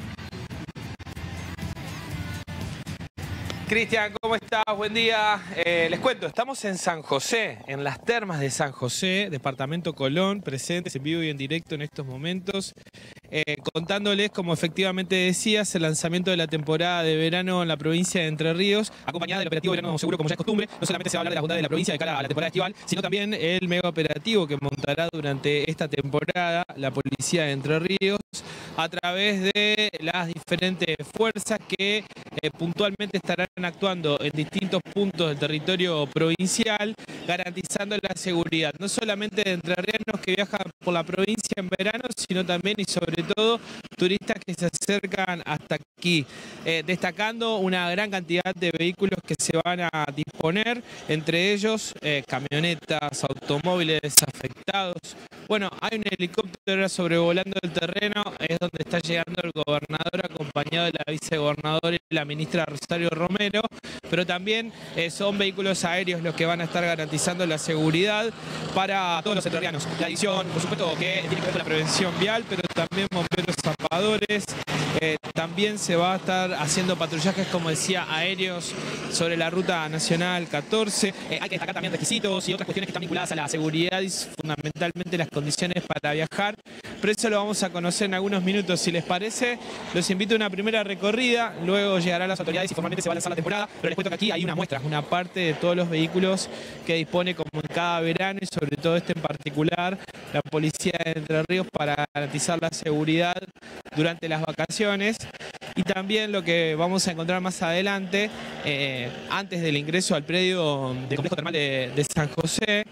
Cristian, ¿cómo estás? Buen día. Eh, les cuento, estamos en San José, en las termas de San José, departamento Colón, presentes en vivo y en directo en estos momentos, eh, contándoles, como efectivamente decías, el lanzamiento de la temporada de verano en la provincia de Entre Ríos, acompañada del operativo verano seguro, como ya es costumbre. No solamente se va a hablar de las bondades de la provincia de cara a la temporada estival, sino también el mega operativo que montará durante esta temporada la policía de Entre Ríos a través de las diferentes fuerzas que eh, puntualmente estarán actuando en distintos puntos del territorio provincial, garantizando la seguridad, no solamente de entrerrianos que viajan por la provincia en verano, sino también y sobre todo turistas que se acercan hasta aquí, eh, destacando una gran cantidad de vehículos que se van a disponer, entre ellos eh, camionetas, automóviles afectados. Bueno, hay un helicóptero sobrevolando el terreno, es donde está llegando el gobernador acompañado de la vicegobernadora y la la ministra Rosario Romero, pero también eh, son vehículos aéreos los que van a estar garantizando la seguridad para todos los entrerrianos. La adición, por supuesto, que tiene que ver con la prevención vial, pero también bomberos zapadores. Eh, también se va a estar haciendo patrullajes, como decía, aéreos sobre la ruta nacional catorce. Eh, hay que destacar también requisitos y otras cuestiones que están vinculadas a la seguridad y fundamentalmente las condiciones para viajar. Pero eso lo vamos a conocer en algunos minutos. Si les parece, los invito a una primera recorrida, luego llegarán las autoridades y formalmente se va a lanzar la temporada. Pero les cuento que aquí hay una muestra, una parte de todos los vehículos que dispone como en cada verano y sobre todo este en particular, la Policía de Entre Ríos para garantizar la seguridad durante las vacaciones. Y también lo que vamos a encontrar más adelante, eh, antes del ingreso al predio del complejo termal de, de San José,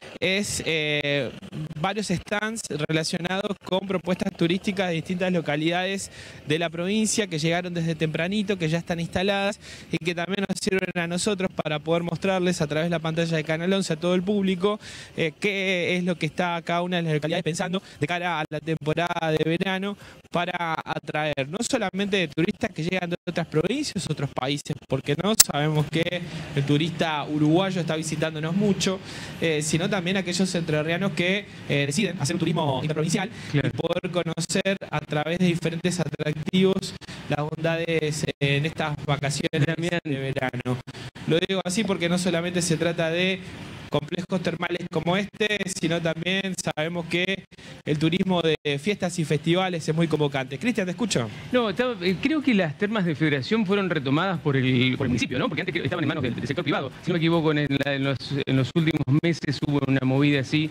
es eh, varios stands relacionados con propuestas turísticas de distintas localidades de la provincia que llegaron desde tempranito, que ya están instaladas y que también nos sirven a nosotros para poder mostrarles a través de la pantalla de Canal once a todo el público eh, qué es lo que está cada una de las localidades pensando de cara a la temporada de verano para atraer no solamente turistas que llegan de otras provincias, otros países, porque no sabemos que el turista uruguayo está visitándonos mucho, eh, sino también aquellos entrerrianos que eh, deciden hacer un turismo interprovincial claro. y poder conocer a través de diferentes atractivos las bondades eh, en estas vacaciones también de verano. Lo digo así porque no solamente se trata de complejos termales como este, sino también sabemos que el turismo de fiestas y festivales es muy convocante. Cristian, ¿te escucho? No, estaba, eh, creo que las termas de Federación fueron retomadas por el, por el municipio, ¿no? Porque antes estaban en manos del, del sector privado. Si no me equivoco, en, la, en, los, en los últimos meses hubo una movida así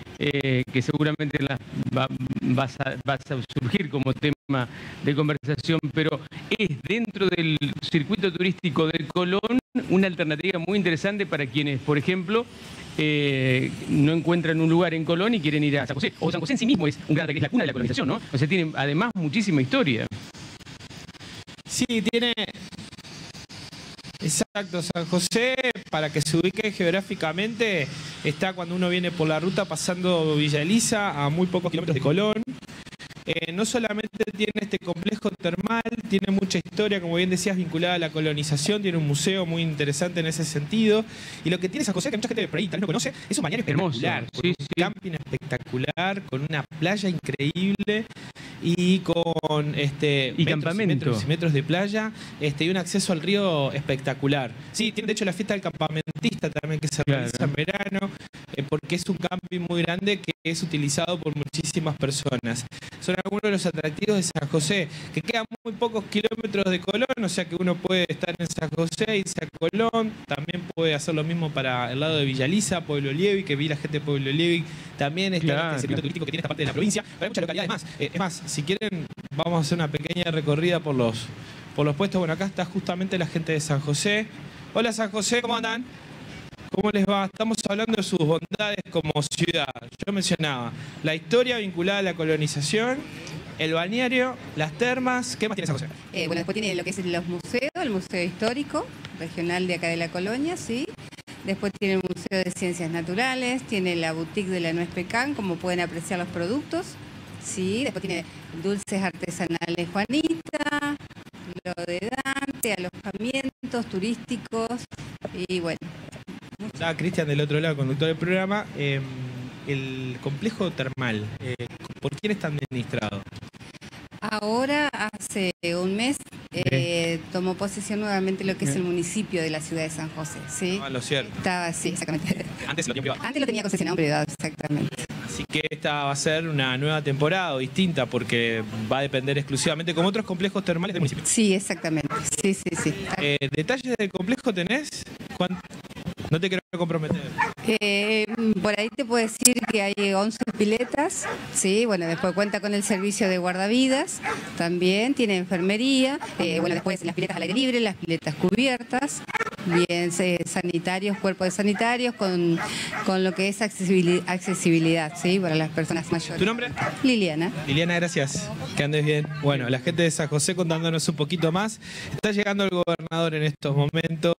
eh, que seguramente la, va, va, a, va a surgir como tema de conversación, pero es dentro del circuito turístico del Colón una alternativa muy interesante para quienes, por ejemplo, eh, no encuentran un lugar en Colón y quieren ir a San José. O San José en sí mismo es un gran, que es la cuna de la colonización, ¿no? O sea, tiene además muchísima historia. Sí, tiene... Exacto, San José, para que se ubique geográficamente, está cuando uno viene por la ruta pasando Villa Elisa a muy pocos kilómetros de Colón. Eh, no solamente tiene este complejo termal, tiene mucha historia, como bien decías, vinculada a la colonización, tiene un museo muy interesante en ese sentido. Y lo que tiene San José, que mucha gente por ahí tal no conoce, es un balneario espectacular, hermoso, con sí, un sí. camping espectacular, con una playa increíble y con este, y metros campamento. y metros y metros de playa este, y un acceso al río espectacular. Sí, tiene de hecho la fiesta del campamentista también que se realiza claro. en verano, eh, porque es un camping muy grande que es utilizado por muchísimas personas. Son algunos de los atractivos de San José, que quedan muy pocos kilómetros de Colón, o sea que uno puede estar en San José, irse a Colón, también puede hacer lo mismo para el lado de Villa Elisa, Pueblo Liebig, que vi la gente de Pueblo Liebig, también está claro. este circuito turístico que tiene esta parte de la provincia, pero hay muchas localidades más. Eh, es más, si quieren, vamos a hacer una pequeña recorrida por los, por los puestos. Bueno, acá está justamente la gente de San José. Hola San José, ¿cómo andan? ¿Cómo les va? Estamos hablando de sus bondades como ciudad. Yo mencionaba la historia vinculada a la colonización, el balneario, las termas. ¿Qué más tiene San José? Eh, bueno, después tiene lo que es los museos, el Museo Histórico Regional de acá de la Colonia, ¿sí? Después tiene el Museo de Ciencias Naturales, tiene la boutique de la Nuez Pecan, como pueden apreciar los productos, ¿sí? Después tiene dulces artesanales Juanita, lo de Dante, alojamientos turísticos y bueno. Está Cristian del otro lado, conductor del programa. Eh, el complejo termal, eh, ¿por quién está administrado? Ahora, hace un mes, eh, tomó posesión nuevamente lo que es el municipio de la ciudad de San José, ¿sí? Ah, lo cierto. Estaba, sí, exactamente. Antes lo tenía privado. Antes lo tenía concesionado privado, exactamente. Así que esta va a ser una nueva temporada o distinta porque va a depender exclusivamente como otros complejos termales del municipio. Sí, exactamente. Sí, sí, sí. Eh, ¿Detalles del complejo tenés? ¿Cuánto? No te quiero comprometer. Eh, por ahí te puedo decir que hay once piletas, sí, bueno, después cuenta con el servicio de guardavidas, también tiene enfermería, eh, bueno, después las piletas al aire libre, las piletas cubiertas, bien eh, sanitarios, cuerpos de sanitarios, con, con lo que es accesibilidad, accesibilidad, sí, para las personas mayores. ¿Tu nombre? Liliana. Liliana, gracias. Que andes bien. Bueno, la gente de San José contándonos un poquito más. Está llegando el gobernador en estos momentos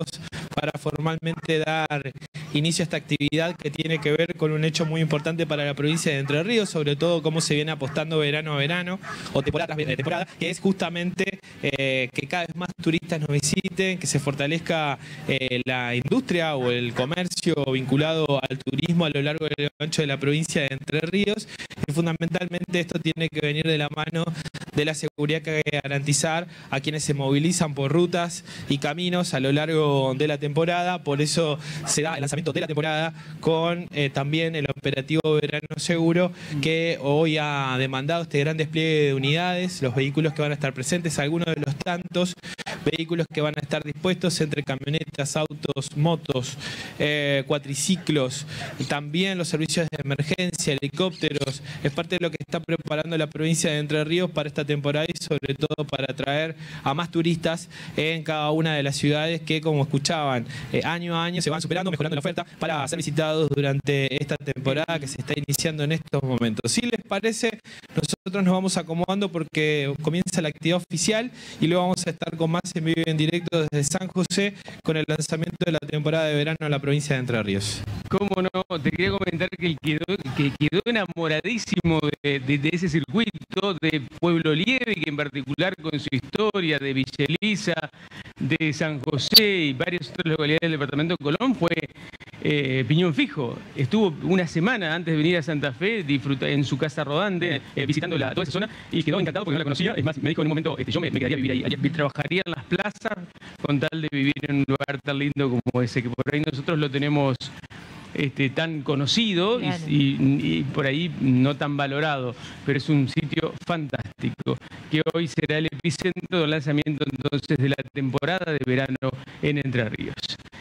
para formalmente dar inicio a esta actividad que tiene que ver con un hecho muy importante para la provincia de Entre Ríos, sobre todo cómo se viene apostando verano a verano o temporada tras temporada, que es justamente eh, que cada vez más turistas nos visiten, que se fortalezca eh, la industria o el comercio vinculado al turismo a lo largo y ancho de la provincia de Entre Ríos, y fundamentalmente esto tiene que venir de la mano de la seguridad que hay que garantizar a quienes se movilizan por rutas y caminos a lo largo de la temporada. Por eso se da el lanzamiento de la temporada con eh, también el operativo Verano Seguro, que hoy ha demandado este gran despliegue de unidades, los vehículos que van a estar presentes, algunos de los tantos vehículos que van a estar dispuestos entre camionetas, autos, motos, eh, cuatriciclos, también los servicios de emergencia, helicópteros. Es parte de lo que está preparando la provincia de Entre Ríos para esta temporada y sobre todo para atraer a más turistas en cada una de las ciudades que, como escuchaban, eh, año a año se van superando, mejorando la oferta para ser visitados durante esta temporada que se está iniciando en estos momentos. Si les parece, nosotros nos vamos acomodando porque comienza la actividad oficial y luego vamos a estar con más en vivo y en directo desde San José con el lanzamiento de la temporada de verano en la provincia de Entre Ríos. Cómo no, te quería comentar que quedó, que quedó enamoradísimo de, de, de ese circuito de Pueblo Lieve, que en particular con su historia de Villa Elisa, de San José y varias otras localidades del departamento de Colón, fue eh, Piñón Fijo. Estuvo una semana antes de venir a Santa Fe disfruta, en su casa rodante, eh, visitando la, toda esa zona, y quedó encantado porque no la conocía. Es más, me dijo en un momento, este, yo me, me quedaría a vivir ahí, ahí, trabajaría en las plazas con tal de vivir en un lugar tan lindo como ese, que por ahí nosotros lo tenemos Este, tan conocido claro. y, y, y por ahí no tan valorado, pero es un sitio fantástico, que hoy será el epicentro del lanzamiento entonces de la temporada de verano en Entre Ríos.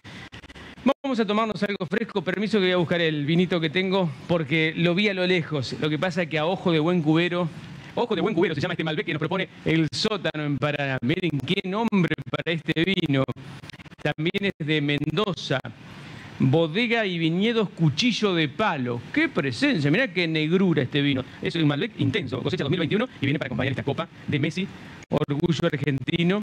Vamos a tomarnos algo fresco, permiso que voy a buscar el vinito que tengo, porque lo vi a lo lejos. Lo que pasa es que a ojo de buen cubero, ojo de buen cubero se llama este Malbec que nos propone El Sótano en Paraná. Miren qué nombre para este vino. También es de Mendoza. Bodega y Viñedos Cuchillo de Palo. ¡Qué presencia! Mirá qué negrura este vino. Es un Malbec intenso, cosecha dos mil veintiuno, y viene para acompañar esta copa de Messi, orgullo argentino,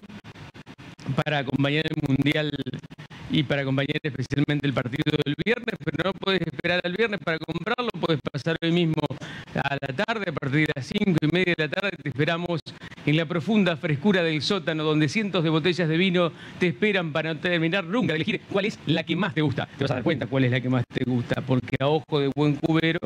para acompañar el Mundial y para acompañar especialmente el partido del viernes, pero no podés esperar al viernes para comprarlo, podés pasar hoy mismo a la tarde, a partir de las cinco y media de la tarde te esperamos en la profunda frescura del sótano, donde cientos de botellas de vino te esperan para no terminar nunca de elegir cuál es la que más te gusta. Te vas a dar cuenta cuál es la que más te gusta, porque a ojo de buen cubero...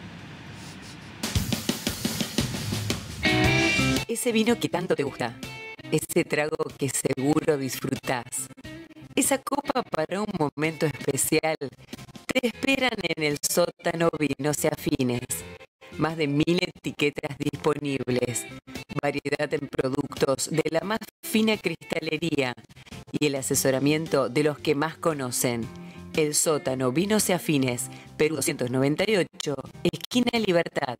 Ese vino que tanto te gusta, ese trago que seguro disfrutás, esa copa para un momento especial, te esperan en el sótano Vinos y Afines. Más de mil etiquetas disponibles, variedad en productos de la más fina cristalería y el asesoramiento de los que más conocen. El sótano Vinos y Afines, Perú doscientos noventa y ocho, esquina Libertad.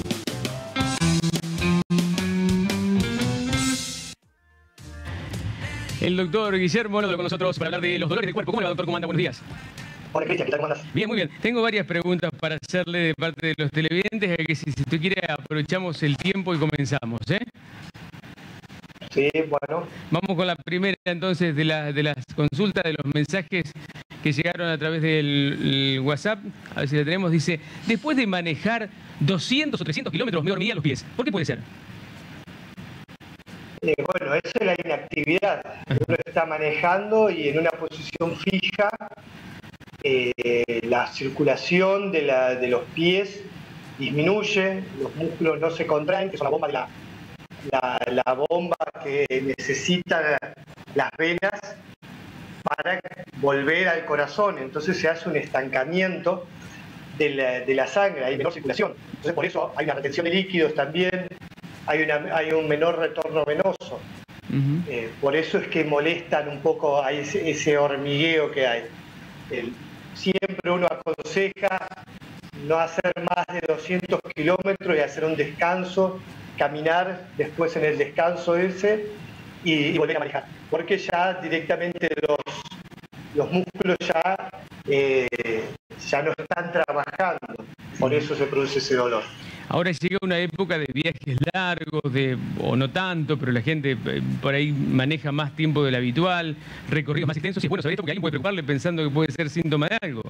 El doctor Guillermo Nódolo con nosotros para hablar de los dolores del cuerpo. ¿Cómo le va, doctor? ¿Cómo anda? Buenos días. Hola, Cristian, ¿qué tal? ¿Cómo andas? Bien, muy bien. Tengo varias preguntas para hacerle de parte de los televidentes, que si, si tú quieres aprovechamos el tiempo y comenzamos, ¿eh? Sí, bueno. Vamos con la primera entonces de, la, de las consultas, de los mensajes que llegaron a través del WhatsApp. A ver si la tenemos. Dice, después de manejar doscientos o trescientos kilómetros me dormía los pies. ¿Por qué puede ser? Eh, bueno, eso es la inactividad. Uno está manejando y en una posición fija eh, la circulación de, la, de los pies disminuye, los músculos no se contraen, que son la bomba de la, la, la bomba que necesitan las venas para volver al corazón. Entonces se hace un estancamiento de la, de la sangre, hay menor circulación. Entonces por eso hay una retención de líquidos también. Hay, una, hay un menor retorno venoso. Uh-huh. eh, por eso es que molestan un poco a ese, ese hormigueo que hay. El, siempre uno aconseja no hacer más de doscientos kilómetros y hacer un descanso, caminar después en el descanso ese y, y volver a manejar. Porque ya directamente los, los músculos ya, eh, ya no están trabajando. Por eso se produce ese dolor. Ahora llega una época de viajes largos, de, o no tanto, pero la gente eh, por ahí maneja más tiempo del habitual, recorridos más extensos, y es bueno saber esto porque alguien puede preocuparle pensando que puede ser síntoma de algo.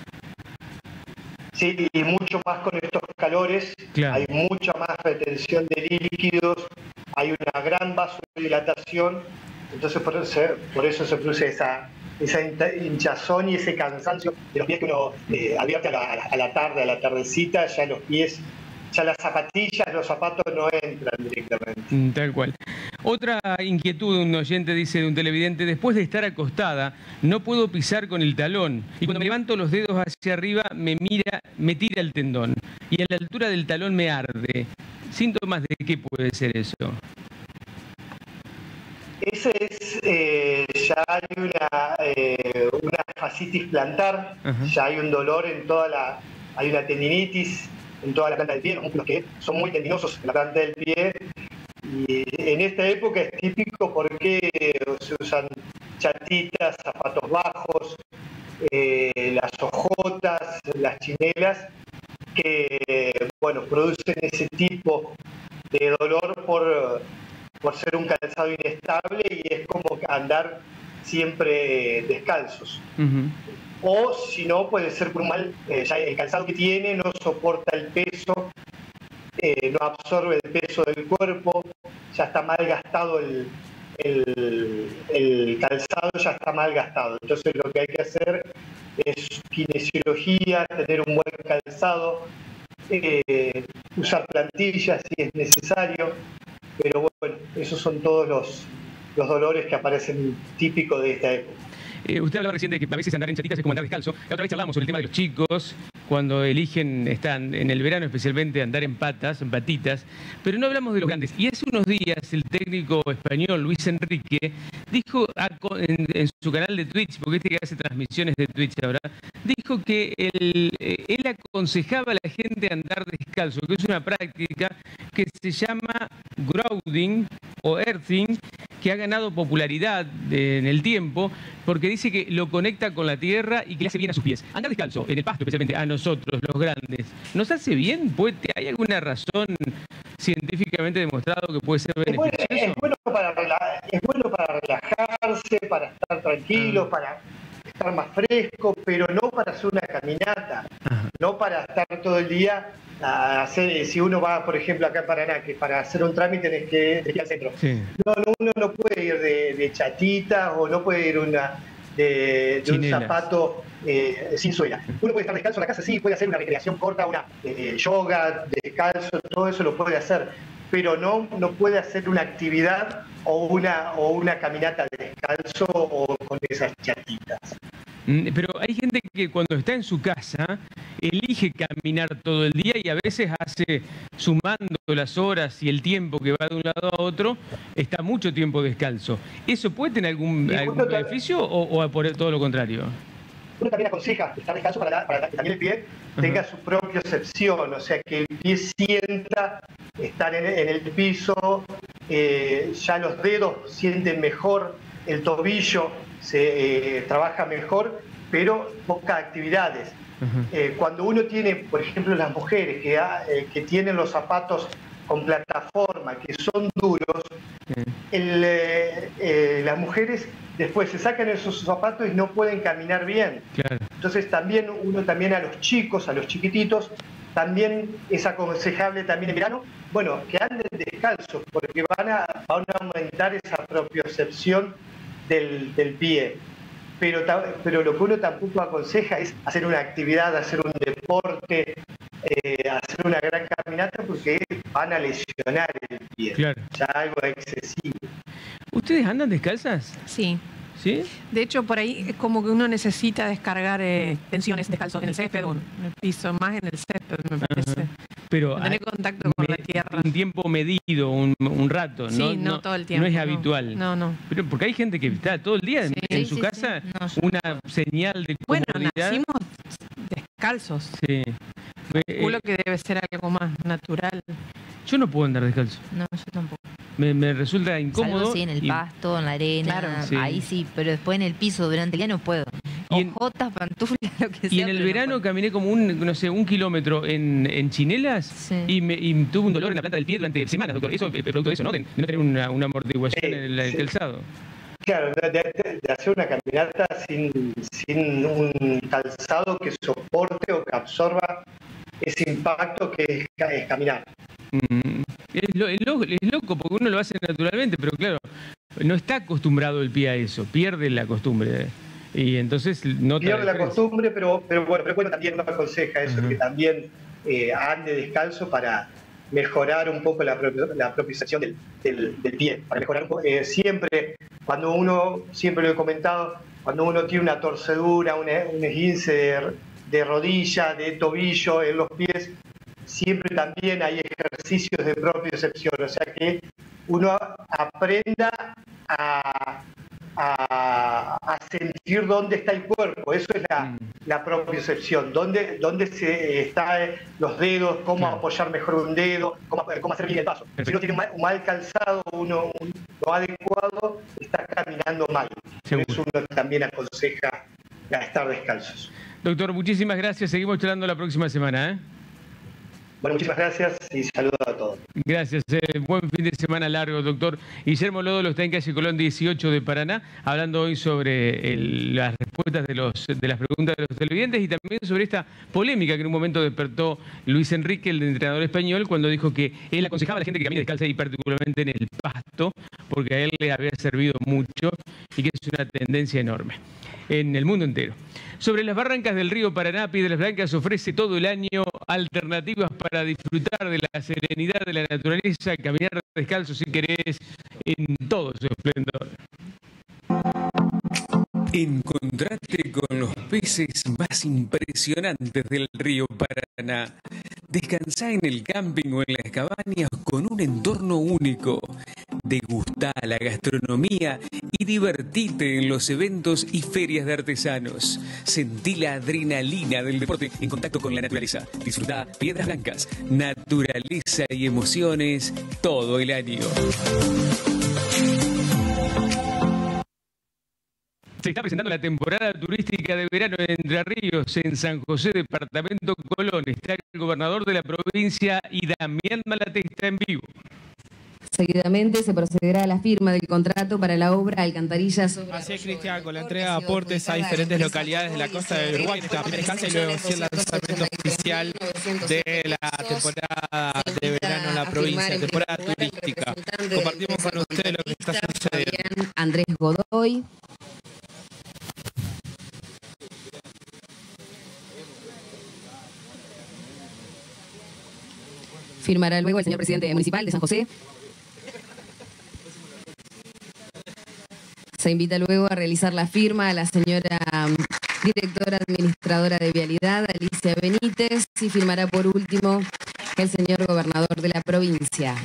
Sí, y mucho más con estos calores, claro. Hay mucha más retención de líquidos, hay una gran vasodilatación, entonces por eso, por eso se produce esa, esa hinchazón y ese cansancio de los pies que uno eh, advierte a la, a la tarde, a la tardecita, ya los pies, ya las zapatillas, los zapatos no entran directamente. Tal cual. Otra inquietud de un oyente, dice, de un televidente: después de estar acostada, no puedo pisar con el talón. Y cuando me levanto los dedos hacia arriba, me mira, me tira el tendón. Y a la altura del talón me arde. ¿Síntomas de qué puede ser eso? Ese es, eh, ya hay una, eh, una fascitis plantar, uh-huh. Ya hay un dolor en toda la, hay una tendinitis en toda la planta del pie, los músculos que son muy tendinosos en la planta del pie. Y en esta época es típico porque se usan chatitas, zapatos bajos, eh, las ojotas, las chinelas, que bueno, producen ese tipo de dolor por, por ser un calzado inestable y es como andar siempre descalzos. Uh-huh. O si no, puede ser por un mal, eh, ya el calzado que tiene no soporta el peso, eh, no absorbe el peso del cuerpo, ya está mal gastado el, el, el calzado, ya está mal gastado. Entonces lo que hay que hacer es kinesiología, tener un buen calzado, eh, usar plantillas si es necesario, pero bueno, esos son todos los, los dolores que aparecen típicos de esta época. Eh, usted hablaba recién de que a veces andar en chatitas es como andar descalzo. La otra vez hablamos sobre el tema de los chicos, cuando eligen, están en el verano especialmente, andar en patas, en patitas, pero no hablamos de los grandes. Y hace unos días el técnico español Luis Enrique dijo a, en, en su canal de Twitch, porque este que hace transmisiones de Twitch ahora, dijo que él, él aconsejaba a la gente andar descalzo, que es una práctica que se llama grounding o earthing, que ha ganado popularidad de, en el tiempo, porque dice que lo conecta con la tierra y que le hace bien a sus pies. Andar descalzo, en el pasto especialmente, a nosotros, los grandes, ¿nos hace bien? ¿Hay alguna razón científicamente demostrado que puede ser beneficioso? Es bueno, es bueno, para, es bueno para relajarse, para estar tranquilo, ah. para estar más fresco, pero no para hacer una caminata, Ajá. no para estar todo el día a hacer, si uno va, por ejemplo, acá en Paraná, que para hacer un trámite tenés que ir al centro. Sí. No, no, uno no puede ir de, de chatita o no puede ir una, de, de un zapato eh, sin suela. Uno puede estar descalzo en la casa, sí, puede hacer una recreación corta, una eh, yoga, descalzo, todo eso lo puede hacer, pero no, no puede hacer una actividad o una, o una caminata descalzo o con esas chatitas. Pero hay gente que cuando está en su casa elige caminar todo el día y a veces hace, sumando las horas y el tiempo que va de un lado a otro, está mucho tiempo descalzo. ¿Eso puede tener algún, algún beneficio o, o por todo lo contrario? Uno también aconseja estar descalzo para, la, para que también el pie tenga uh-huh. su propiocepción, o sea, que el pie sienta estar en, en el piso, eh, ya los dedos sienten mejor, el tobillo se eh, trabaja mejor, pero pocas actividades. Uh-huh. eh, cuando uno tiene, por ejemplo, las mujeres que, ha, eh, que tienen los zapatos con plataforma, que son duros, uh-huh. el, eh, eh, las mujeres después se sacan esos zapatos y no pueden caminar bien. Claro. Entonces también uno también a los chicos, a los chiquititos, también es aconsejable también en verano, bueno, que anden descalzos, porque van a, van a aumentar esa propiocepción del, del pie. Pero, pero lo que uno tampoco aconseja es hacer una actividad, hacer un deporte, eh, hacer una gran caminata, porque van a lesionar el pie. Claro. Ya algo excesivo. ¿Ustedes andan descalzas? Sí. ¿Sí? De hecho, por ahí es como que uno necesita descargar eh, tensiones descalzos en el césped o en el piso, más en el césped, me parece. Ajá. Pero tener contacto con la tierra. Un tiempo medido, un, un rato, ¿no? Sí, no, no todo el tiempo. No es no. habitual. No, no. Pero porque hay gente que está todo el día sí, en, en su sí, casa, sí. No, una no. señal de bueno, comodidad. Nacimos descalzos. Sí. Calculo que debe ser algo más natural. Yo no puedo andar descalzo. No, yo tampoco. Me, me resulta incómodo. Salvo sí, en el y... pasto, en la arena, claro, sí. Ahí sí, pero después en el piso durante el día no puedo. Y en, ojotas, pantuflas, lo que sea. y en el verano caminé como un, no sé, un kilómetro en, en chinelas sí. y, me, y tuve un dolor en la planta del pie durante semanas, doctor. Eso es producto de eso, ¿no? De, de no tener una, una amortiguación sí, en el, el sí. calzado. Claro, de, de, de hacer una caminata sin, sin un calzado que soporte o que absorba ese impacto que es, es caminar. Mm, es, lo, es, lo, es loco porque uno lo hace naturalmente, pero claro, no está acostumbrado el pie a eso, pierde la costumbre. Y entonces no pierde la costumbre, pero, pero bueno, pero bueno, también nos aconseja eso, uh-huh. que también eh, ande descalzo para mejorar un poco la, la propiocepción del, del, del pie, para mejorar un poco, eh, siempre, cuando uno, siempre lo he comentado, cuando uno tiene una torcedura, un, un esguince de, de rodilla, de tobillo en los pies, siempre también hay ejercicios de propiocepción, o sea que uno aprenda a, a, a sentir dónde está el cuerpo, eso es la, mm. la propiocepción, dónde, dónde se están los dedos, cómo claro. apoyar mejor un dedo, cómo, cómo hacer bien el paso. Perfecto. Si uno tiene un mal, un mal calzado, uno un, lo adecuado, está caminando mal. Seguro. Por eso uno también aconseja a estar descalzos. Doctor, muchísimas gracias, seguimos charlando la próxima semana, ¿eh? Bueno, muchísimas gracias y saludos a todos. Gracias, eh, buen fin de semana largo, doctor. Guillermo Lódolo está en calle Colón dieciocho de Paraná, hablando hoy sobre el, las respuestas de, los, de las preguntas de los televidentes y también sobre esta polémica que en un momento despertó Luis Enrique, el entrenador español, cuando dijo que él aconsejaba a la gente que camine descalza y particularmente en el pasto, porque a él le había servido mucho y que es una tendencia enorme en el mundo entero. Sobre las barrancas del río Paraná, Piedras Blancas ofrece todo el año alternativas para disfrutar de la serenidad de la naturaleza, caminar descalzo si querés en todo su esplendor. Encontrate con los peces más impresionantes del río Paraná. Descansá en el camping o en las cabañas con un entorno único. Degustá la gastronomía y divertite en los eventos y ferias de artesanos. Sentí la adrenalina del deporte en contacto con la naturaleza. Disfrutá Piedras Blancas, naturaleza y emociones todo el año. Se está presentando la temporada turística de verano en Entre Ríos, en San José, departamento Colón. Está el gobernador de la provincia y Damián Malaté está en vivo. Seguidamente se procederá a la firma del contrato para la obra Alcantarillas sobre... Así es, Cristian, con la entrega de aportes a diferentes localidades de la costa de Uruguay, esta primera instancia y luego el lanzamiento oficial de la temporada de verano en la provincia, temporada turística. Compartimos con ustedes lo que está sucediendo. Andrés Godoy. Firmará luego el señor presidente municipal de San José. Se invita luego a realizar la firma a la señora directora administradora de Vialidad, Alicia Benítez, y firmará por último el señor gobernador de la provincia.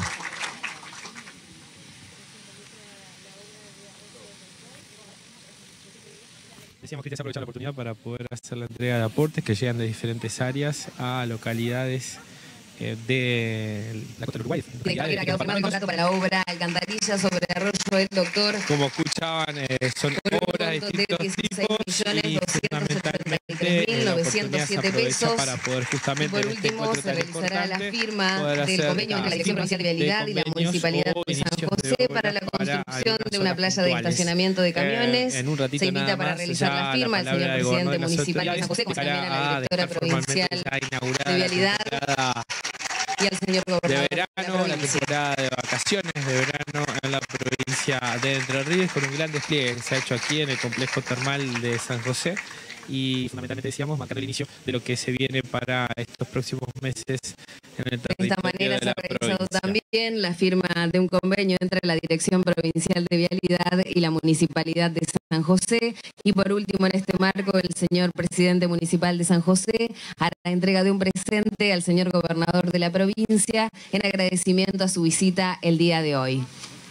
Decíamos que ya se aprovecha la oportunidad para poder hacer la entrega de aportes que llegan de diferentes áreas a localidades de la costa del Uruguay. Que quedó firmado el contrato para la obra Alcantarilla sobre Arroyo del Doctor. Como escuchaban, eh, son obras de distintos tipos y fundamentalmente la oportunidad se aprovecha para poder justamente por último se realizará la firma del convenio entre la Dirección Provincial de Vialidad y la Municipalidad de San José para la construcción de una playa de estacionamiento de camiones. Eh, en un ratito se invita nada para más, realizar la firma al señor presidente municipal de San José, como también a la directora provincial de Vialidad y al señor gobernador de verano, la, la temporada de vacaciones de verano en la provincia de Entre Ríos, con un gran despliegue que se ha hecho aquí en el complejo termal de San José y fundamentalmente decíamos marcar el inicio de lo que se viene para estos próximos meses en el territorio. De esta manera de se ha realizado también la firma de un convenio entre la Dirección Provincial de Vialidad y la Municipalidad de San José. Y por último, en este marco, el señor presidente municipal de San José hará la entrega de un presente al señor gobernador de la provincia en agradecimiento a su visita el día de hoy.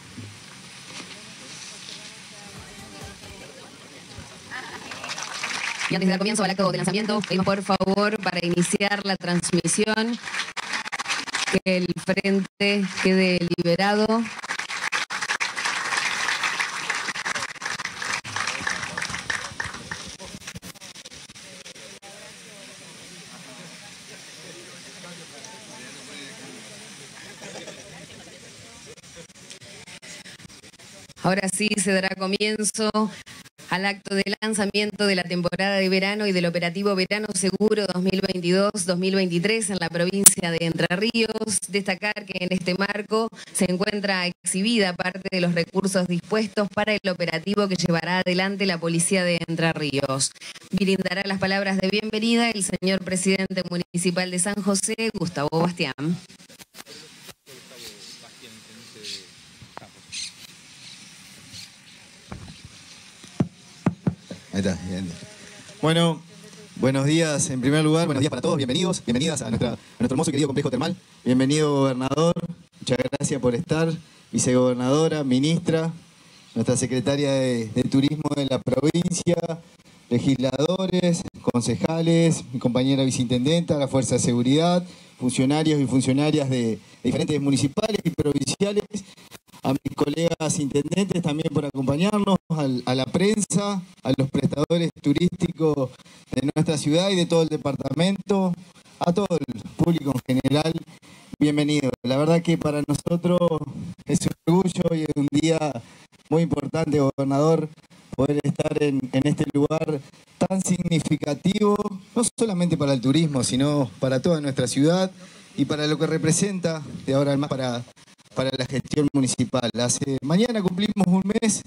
Y antes de dar comienzo al acto de lanzamiento, pedimos por favor, para iniciar la transmisión, que el frente quede liberado. Ahora sí se dará comienzo al acto de lanzamiento de la temporada de verano y del operativo Verano Seguro dos mil veintidós dos mil veintitrés en la provincia de Entre Ríos. Destacar que en este marco se encuentra exhibida parte de los recursos dispuestos para el operativo que llevará adelante la Policía de Entre Ríos. Brindará las palabras de bienvenida el señor presidente municipal de San José, Gustavo Bastián. Ahí está, bien. Bueno, buenos días en primer lugar, buenos días para todos, bienvenidos, bienvenidas a, nuestra, a nuestro hermoso y querido complejo termal. Bienvenido, gobernador, muchas gracias por estar, vicegobernadora, ministra, nuestra secretaria de, de Turismo de la provincia, legisladores, concejales, mi compañera viceintendenta, la Fuerza de Seguridad, funcionarios y funcionarias de, de diferentes municipales y provinciales, a mis colegas intendentes también por acompañarnos, al, a la prensa, a los prestadores turísticos de nuestra ciudad y de todo el departamento, a todo el público en general, bienvenido. La verdad que para nosotros es un orgullo y es un día muy importante, gobernador, poder estar en, en este lugar tan significativo, no solamente para el turismo, sino para toda nuestra ciudad y para lo que representa de ahora en más para... para la gestión municipal. Hace, mañana cumplimos un mes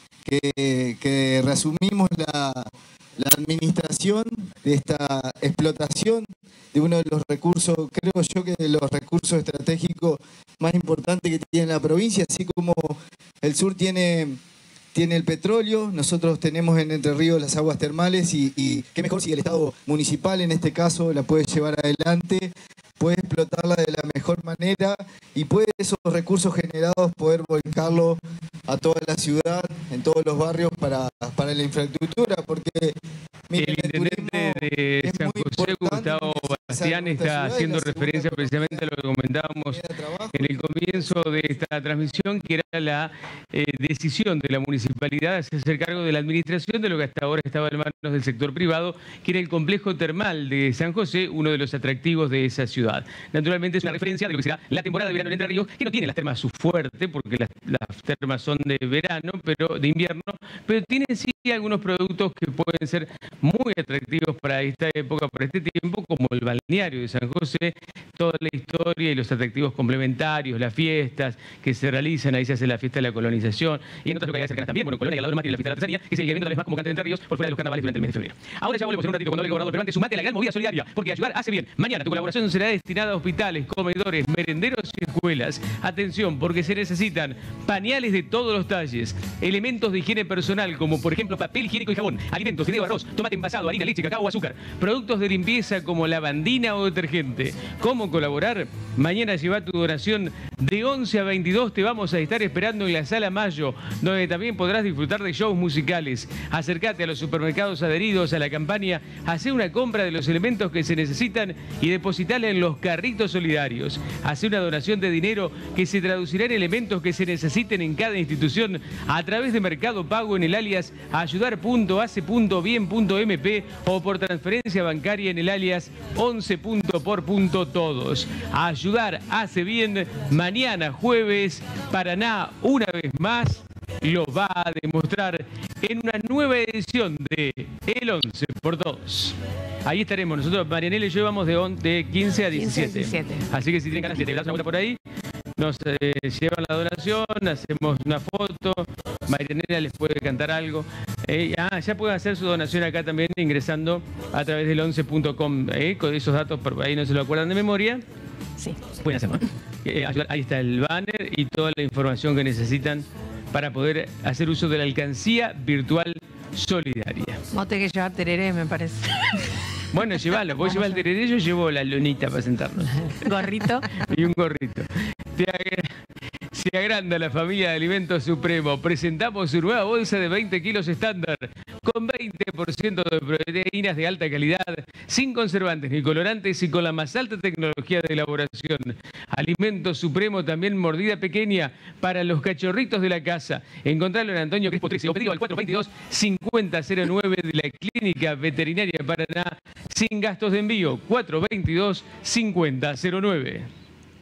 que, que reasumimos la, la administración de esta explotación de uno de los recursos, creo yo que de los recursos estratégicos más importantes que tiene la provincia, así como el sur tiene, tiene el petróleo, nosotros tenemos en Entre Ríos las aguas termales y, y qué mejor si el Estado municipal en este caso la puede llevar adelante, puede explotarla de la mejor manera y puede esos recursos generados poder volcarlo a toda la ciudad, en todos los barrios para, para la infraestructura, porque miren, el intendente de San José, Gustavo Bastián, está haciendo referencia precisamente a lo que comentábamos en el comienzo de esta transmisión, que era la eh, decisión de la municipalidad de hacerse cargo de la administración de lo que hasta ahora estaba en manos del sector privado, que era el complejo termal de San José, uno de los atractivos de esa ciudad. Naturalmente es una referencia de lo que será la temporada de verano en Entre Ríos, que no tiene las termas su fuerte, porque las, las termas son de verano, pero de invierno, pero tiene sí algunos productos que pueden ser muy atractivos para esta época, para este tiempo, como el balneario de San José, toda la historia y los atractivos complementarios, las fiestas que se realizan, ahí se hace la fiesta de la colonización, y en otras localidades cercanas también, bueno, en Colonia y al lado del Mati, la fiesta de la artesanía, que es el evento tal vez más convocante de Entre Ríos por fuera de los carnavales durante el mes de febrero. Ahora ya volvemos en un ratito cuando hable el gobernador, pero antes sumate a la gran movida solidaria, porque ayudar hace bien. Mañana tu colaboración será destinada a hospitales, comedores, merenderos y escuelas. Atención, porque se necesitan pañales de todos los talles, elementos de higiene personal, como por ejemplo papel higiénico y jabón, alimentos, fideo, arroz, tomate envasado, harina, leche, cacao o azúcar, productos de limpieza como lavandina o detergente. ¿Cómo colaborar? Mañana lleva tu donación de once a veintidós. Te vamos a estar esperando en la Sala Mayo, donde también podrás disfrutar de shows musicales. Acércate a los supermercados adheridos a la campaña, hacé una compra de los elementos que se necesitan y depositala en los carritos solidarios. Hacé una donación de dinero que se traducirá en elementos que se necesiten en cada institución a través de Mercado Pago en el alias ayudar punto ace punto bien punto eme pe o por transferencia bancaria en el alias once punto por punto todos. Ayudar hace bien. Mañana jueves, Paraná una vez más lo va a demostrar en una nueva edición de El once por todos. Ahí estaremos. Nosotros, Marianela y yo, vamos de, on, de quince a diecisiete. diecisiete. Así que si tienen ganas de dar una vuelta por ahí, nos eh, llevan la donación, hacemos una foto, Marianela les puede cantar algo. Eh, ah, ya pueden hacer su donación acá también ingresando a través del once punto com. Eh, con esos datos, por ahí no se lo acuerdan de memoria. Sí. Pueden hacerlo. Eh, ahí está el banner y toda la información que necesitan para poder hacer uso de la alcancía virtual solidaria. Vos tenés que llevar tereré, me parece. Bueno, llévalo. Vos llevas el tereré, yo llevo la lunita para sentarnos. Gorrito. Y un gorrito. Te agra... Se agranda la familia de Alimentos Supremo. Presentamos su nueva bolsa de veinte kilos estándar con veinte por ciento de proteínas de alta calidad, sin conservantes ni colorantes y con la más alta tecnología de elaboración. Alimentos Supremo, también mordida pequeña para los cachorritos de la casa. Encontralo en Antonio Crespo trece o pedido al cuatro veintidós cincuenta cero nueve de la Clínica Veterinaria Paraná, sin gastos de envío. cuatro veintidós cincuenta cero nueve.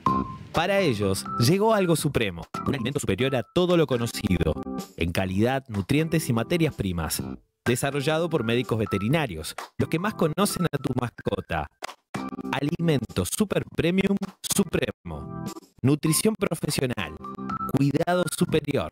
Para ellos, llegó algo supremo, un alimento superior a todo lo conocido, en calidad, nutrientes y materias primas, desarrollado por médicos veterinarios, los que más conocen a tu mascota. Alimento Super Premium Supremo. Nutrición profesional. Cuidado superior.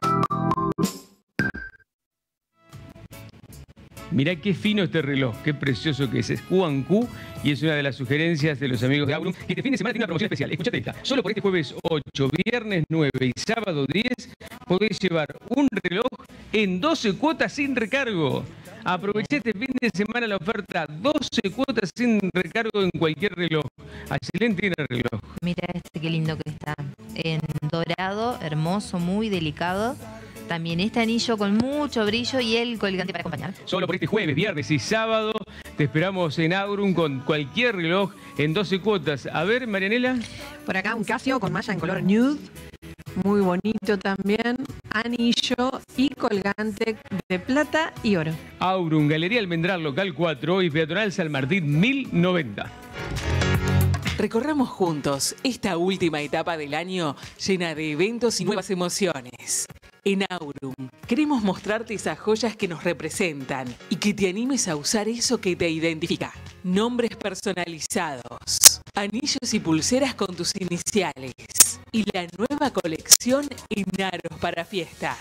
Mirá qué fino este reloj, qué precioso que es. Es Q and Q y es una de las sugerencias de los amigos de Aurum, que este fin de semana tiene una promoción especial. Escuchate esta. Solo por este jueves ocho, viernes nueve y sábado diez podés llevar un reloj en doce cuotas sin recargo. Aproveché este fin de semana la oferta, doce cuotas sin recargo en cualquier reloj. Excelente reloj. Mira este qué lindo que está. En dorado, hermoso, muy delicado. También este anillo con mucho brillo y el colgante para acompañar. Solo por este jueves, viernes y sábado te esperamos en Aurum con cualquier reloj en doce cuotas. A ver, Marianela. Por acá un Casio con malla en color nude. Muy bonito también. Anillo y colgante de plata y oro. Aurum, Galería Almendral, local cuatro y peatonal San Martín mil noventa. Recorramos juntos esta última etapa del año llena de eventos y nuevas emociones. En Aurum queremos mostrarte esas joyas que nos representan y que te animes a usar eso que te identifica. Nombres personalizados, anillos y pulseras con tus iniciales y la nueva colección en aros para fiestas.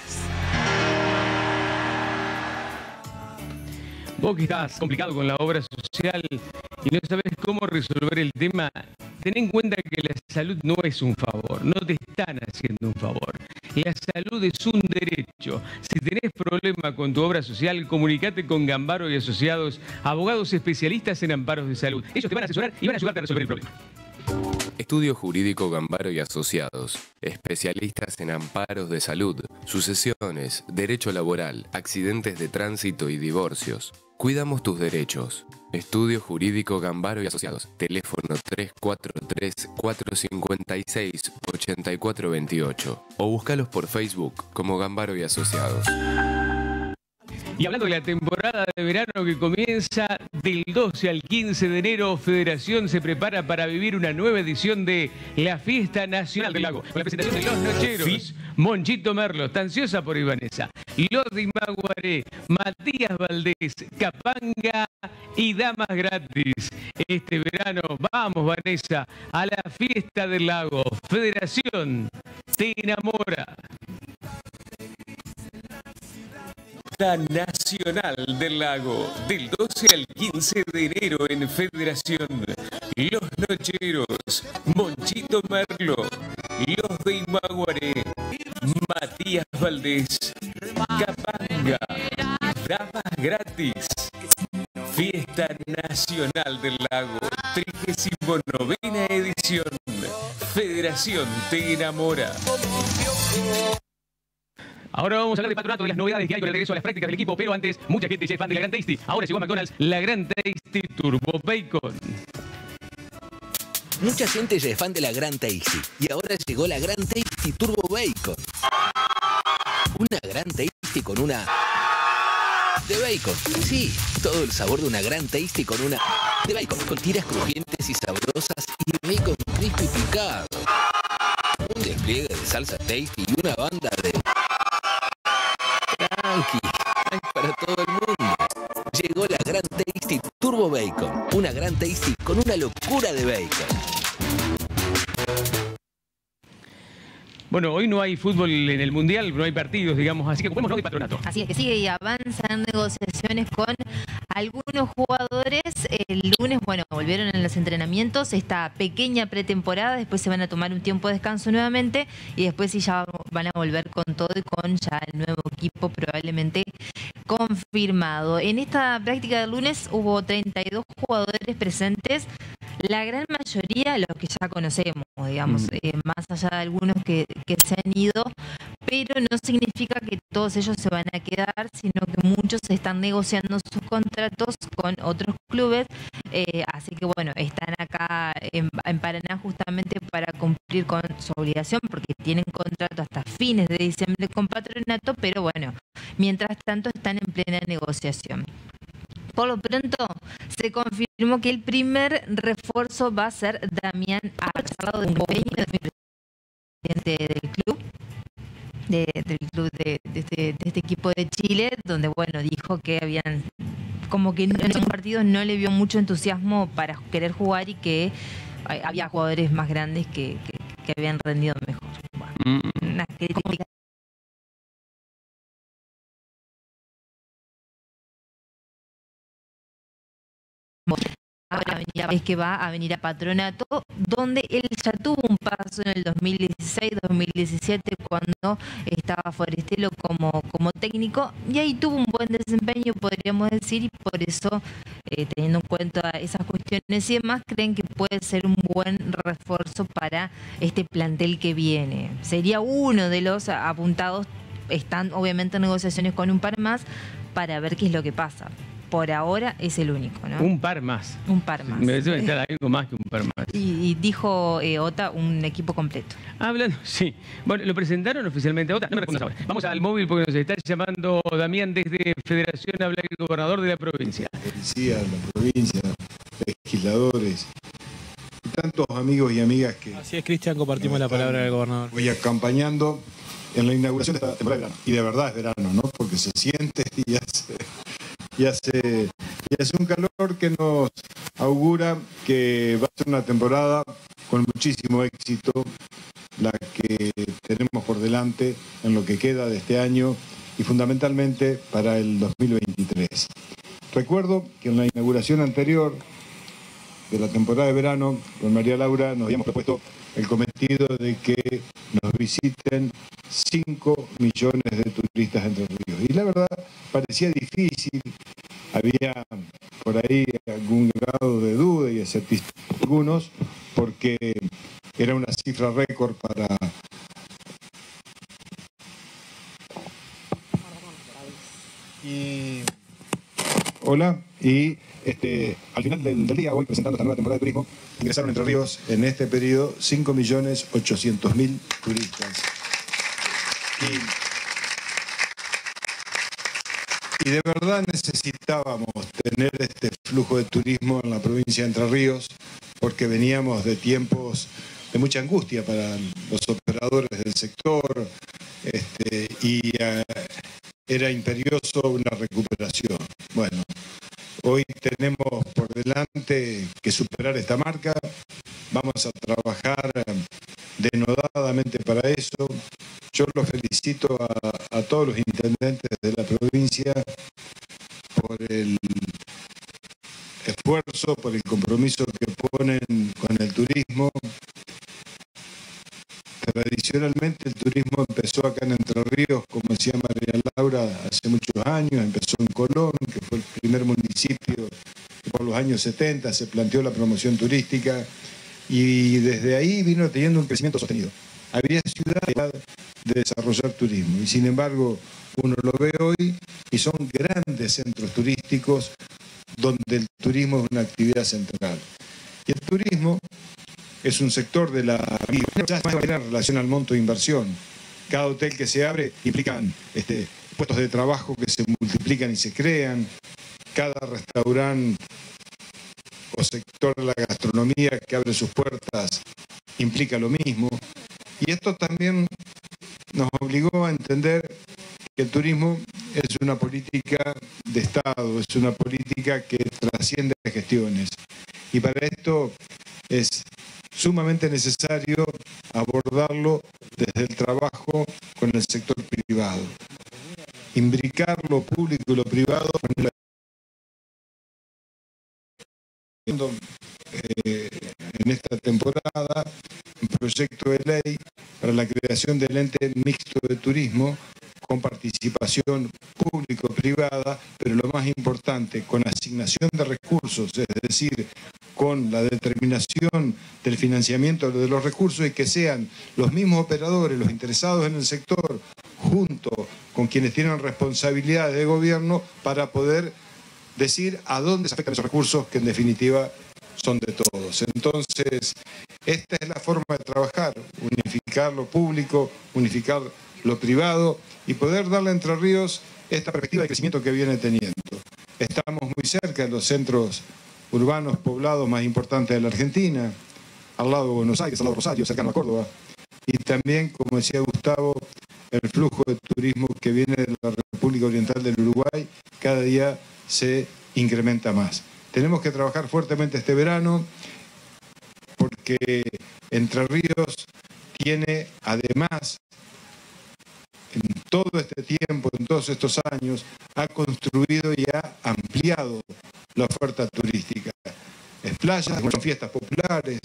Vos que estás complicado con la obra social y no sabes cómo resolver el tema, ten en cuenta que la salud no es un favor, no te están haciendo un favor. La salud es un derecho. Si tenés problema con tu obra social, comunicate con Gambaro y Asociados, abogados especialistas en amparos de salud. Ellos te van a asesorar y van a ayudarte a resolver el problema. Estudio Jurídico Gambaro y Asociados, especialistas en amparos de salud, sucesiones, derecho laboral, accidentes de tránsito y divorcios. Cuidamos tus derechos. Estudio Jurídico Gambaro y Asociados. Teléfono tres cuatro tres, cuatro cinco seis, ocho cuatro dos ocho o búscalos por Facebook como Gambaro y Asociados. Y hablando de la temporada de verano que comienza del doce al quince de enero, Federación se prepara para vivir una nueva edición de la Fiesta Nacional del Lago, con la presentación de Los Nocheros, Monchito Merlo, Tanciosa por Ivanesa, Los de Imaguaré, Matías Valdés, Capanga y Damas Gratis. Este verano, vamos Vanessa, a la Fiesta del Lago. Federación te enamora. Nacional del Lago, del doce al quince de enero en Federación. Los Nocheros, Monchito Merlo, Los de Imaguaré, Matías Valdés, Capanga, Damas Gratis. Fiesta Nacional del Lago, trigésima novena edición. Federación te enamora. Ahora vamos a hablar de patronato, de las novedades que hay con el regreso a las prácticas del equipo, pero antes, mucha gente ya es fan de la Gran Tasty. Ahora llegó a McDonald's la Gran Tasty Turbo Bacon. Mucha gente ya es fan de la Gran Tasty y ahora llegó la Gran Tasty Turbo Bacon. Una Gran Tasty con una... de bacon. Sí, todo el sabor de una Gran Tasty con una... de bacon, con tiras crujientes y sabrosas y bacon crispy picado. Un despliegue de salsa Tasty y una banda de... tranqui, hay para todo el mundo. Llegó la Gran Tasty Turbo Bacon. Una Gran Tasty con una locura de bacon. Bueno, hoy no hay fútbol en el Mundial, no hay partidos, digamos, así que ocupémonos de patronato. Así es que sigue y avanzan negociaciones con algunos jugadores. El lunes, bueno, volvieron en los entrenamientos, esta pequeña pretemporada, después se van a tomar un tiempo de descanso nuevamente y después sí ya van a volver con todo y con ya el nuevo equipo probablemente confirmado. En esta práctica del lunes hubo treinta y dos jugadores presentes, la gran mayoría los que ya conocemos, digamos, mm. eh, más allá de algunos que, que se han ido, pero no significa que todos ellos se van a quedar, sino que muchos están negociando sus contratos con otros clubes, eh, así que bueno, están acá en, en Paraná justamente para cumplir con su obligación, porque tienen contrato hasta fines de diciembre con Patronato, pero bueno, mientras tanto están en plena negociación. Por lo pronto, se confirmó que el primer refuerzo va a ser Damián Arce, de un convenio del club, de, del club de, de, este, de este equipo de Chile, donde bueno dijo que habían como que en esos partidos no le vio mucho entusiasmo para querer jugar y que había jugadores más grandes que, que, que habían rendido mejor. Bueno, mm. Una crítica. Ahora es que va a venir a Patronato, donde él ya tuvo un paso en el dos mil dieciséis dos mil diecisiete cuando estaba Forestelo como, como técnico, y ahí tuvo un buen desempeño, podríamos decir, y por eso, eh, teniendo en cuenta esas cuestiones y demás, creen que puede ser un buen refuerzo para este plantel que viene. Sería uno de los apuntados, están obviamente en negociaciones con un par más para ver qué es lo que pasa. Por ahora es el único, ¿no? Un par más. Un par más. Me parece que está algo más que un par más. Y, y dijo eh, Ota un equipo completo. Hablando, sí. Bueno, lo presentaron oficialmente a Ota. No me respondas ahora. Vamos al móvil porque nos está llamando Damián desde Federación, habla el gobernador de la provincia. Policía, la provincia, legisladores y tantos amigos y amigas que... Así es, Cristian, compartimos la palabra del gobernador. Voy acompañando en la inauguración de esta temporada de verano. Y de verdad es verano, ¿no? Porque se siente y hace... Y hace, y hace un calor que nos augura que va a ser una temporada con muchísimo éxito, la que tenemos por delante en lo que queda de este año y fundamentalmente para el dos mil veintitrés. Recuerdo que en la inauguración anterior de la temporada de verano, con María Laura nos habíamos propuesto el cometido de que nos visiten cinco millones de turistas entre ríos. Y la verdad parecía difícil, había por ahí algún grado de duda y escepticismo algunos, porque era una cifra récord para... Y... Hola, y este, al final del, del día, hoy presentando esta nueva temporada de turismo, ingresaron Entre Ríos en este periodo cinco millones ochocientos mil turistas. Y, y de verdad necesitábamos tener este flujo de turismo en la provincia de Entre Ríos, porque veníamos de tiempos de mucha angustia para los operadores del sector, este, y uh, era imperioso una recuperación. Bueno, hoy tenemos por delante que superar esta marca, vamos a trabajar denodadamente para eso. Yo los felicito a, a todos los intendentes de la provincia por el esfuerzo, por el compromiso que ponen con el turismo. Tradicionalmente el turismo empezó acá en Entre Ríos, como decía María Laura, hace muchos años, empezó en Colón, que fue el primer municipio que por los años setenta se planteó la promoción turística, y desde ahí vino teniendo un crecimiento sostenido. Había ciudades de desarrollar turismo, y sin embargo uno lo ve hoy y son grandes centros turísticos donde el turismo es una actividad central. Y el turismo es un sector de la vida en relación al monto de inversión. Cada hotel que se abre implican este, puestos de trabajo que se multiplican y se crean. Cada restaurante o sector de la gastronomía que abre sus puertas implica lo mismo. Y esto también nos obligó a entender que el turismo es una política de Estado, es una política que trasciende las gestiones. Y para esto es sumamente necesario abordarlo desde el trabajo con el sector privado. Imbricar lo público y lo privado con la... Eh, en esta temporada un proyecto de ley para la creación del ente mixto de turismo con participación público-privada, pero lo más importante, con asignación de recursos, es decir, con la determinación del financiamiento de los recursos, y que sean los mismos operadores, los interesados en el sector, junto con quienes tienen responsabilidades de gobierno, para poder decir a dónde se afectan esos recursos, que en definitiva son de todos. Entonces, esta es la forma de trabajar, unificar lo público, unificar lo privado y poder darle a Entre Ríos esta perspectiva de crecimiento que viene teniendo. Estamos muy cerca de los centros urbanos poblados más importantes de la Argentina, al lado de Buenos Aires, al lado de Rosario, cercano a Córdoba. Y también, como decía Gustavo, el flujo de turismo que viene de la República Oriental del Uruguay cada día se incrementa más. Tenemos que trabajar fuertemente este verano porque Entre Ríos tiene, además, en todo este tiempo, en todos estos años, ha construido y ha ampliado la oferta turística. Es playas, son fiestas populares,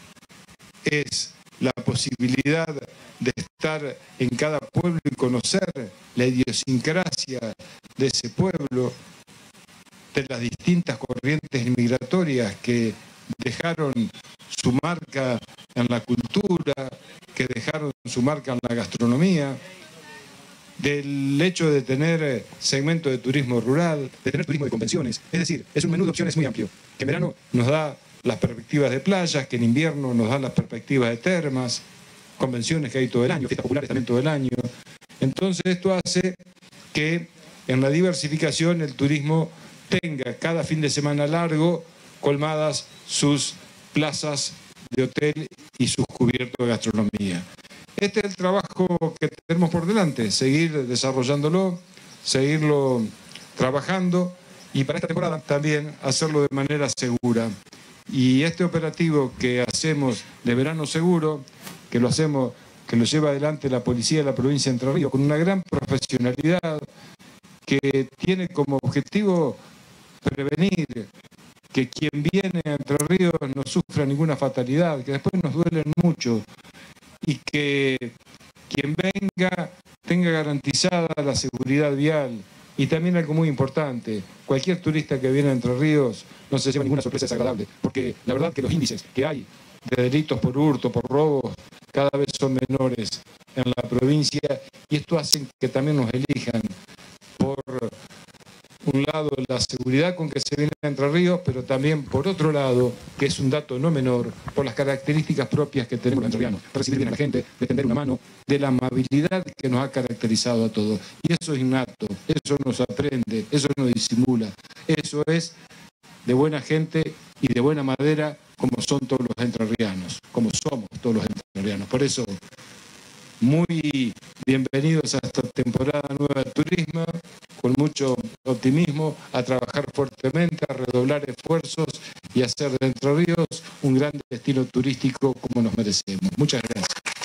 es la posibilidad de estar en cada pueblo y conocer la idiosincrasia de ese pueblo, de las distintas corrientes migratorias que dejaron su marca en la cultura, que dejaron su marca en la gastronomía, del hecho de tener segmento de turismo rural, de tener turismo de convenciones. Es decir, es un menú de opciones muy amplio, que en verano nos da las perspectivas de playas, que en invierno nos dan las perspectivas de termas, convenciones que hay todo el año, fiestas populares también todo el año. Entonces esto hace que en la diversificación el turismo tenga cada fin de semana largo colmadas sus plazas de hotel y sus cubiertos de gastronomía. Este es el trabajo que tenemos por delante, seguir desarrollándolo, seguirlo trabajando y para esta temporada también hacerlo de manera segura. Y este operativo que hacemos de verano seguro, que lo hacemos, que lo lleva adelante la policía de la provincia de Entre Ríos con una gran profesionalidad, que tiene como objetivo prevenir que quien viene a Entre Ríos no sufra ninguna fatalidad, que después nos duelen mucho, y que quien venga tenga garantizada la seguridad vial. Y también algo muy importante, cualquier turista que viene a Entre Ríos no se lleva ninguna sorpresa desagradable, porque la verdad que los índices que hay de delitos por hurto, por robos, cada vez son menores en la provincia, y esto hace que también nos elijan por un lado la seguridad con que se viene a Entre Ríos, pero también por otro lado, que es un dato no menor, por las características propias que tenemos los entrerrianos, recibir bien a la gente, de tender una mano, de la amabilidad que nos ha caracterizado a todos. Y eso es innato, eso nos aprende, eso no disimula, eso es de buena gente y de buena madera, como son todos los entrerrianos, como somos todos los entrerrianos. Por eso, muy bienvenidos a esta temporada nueva de turismo, con mucho optimismo, a trabajar fuertemente, a redoblar esfuerzos y hacer de Entre Ríos un gran destino turístico como nos merecemos. Muchas gracias.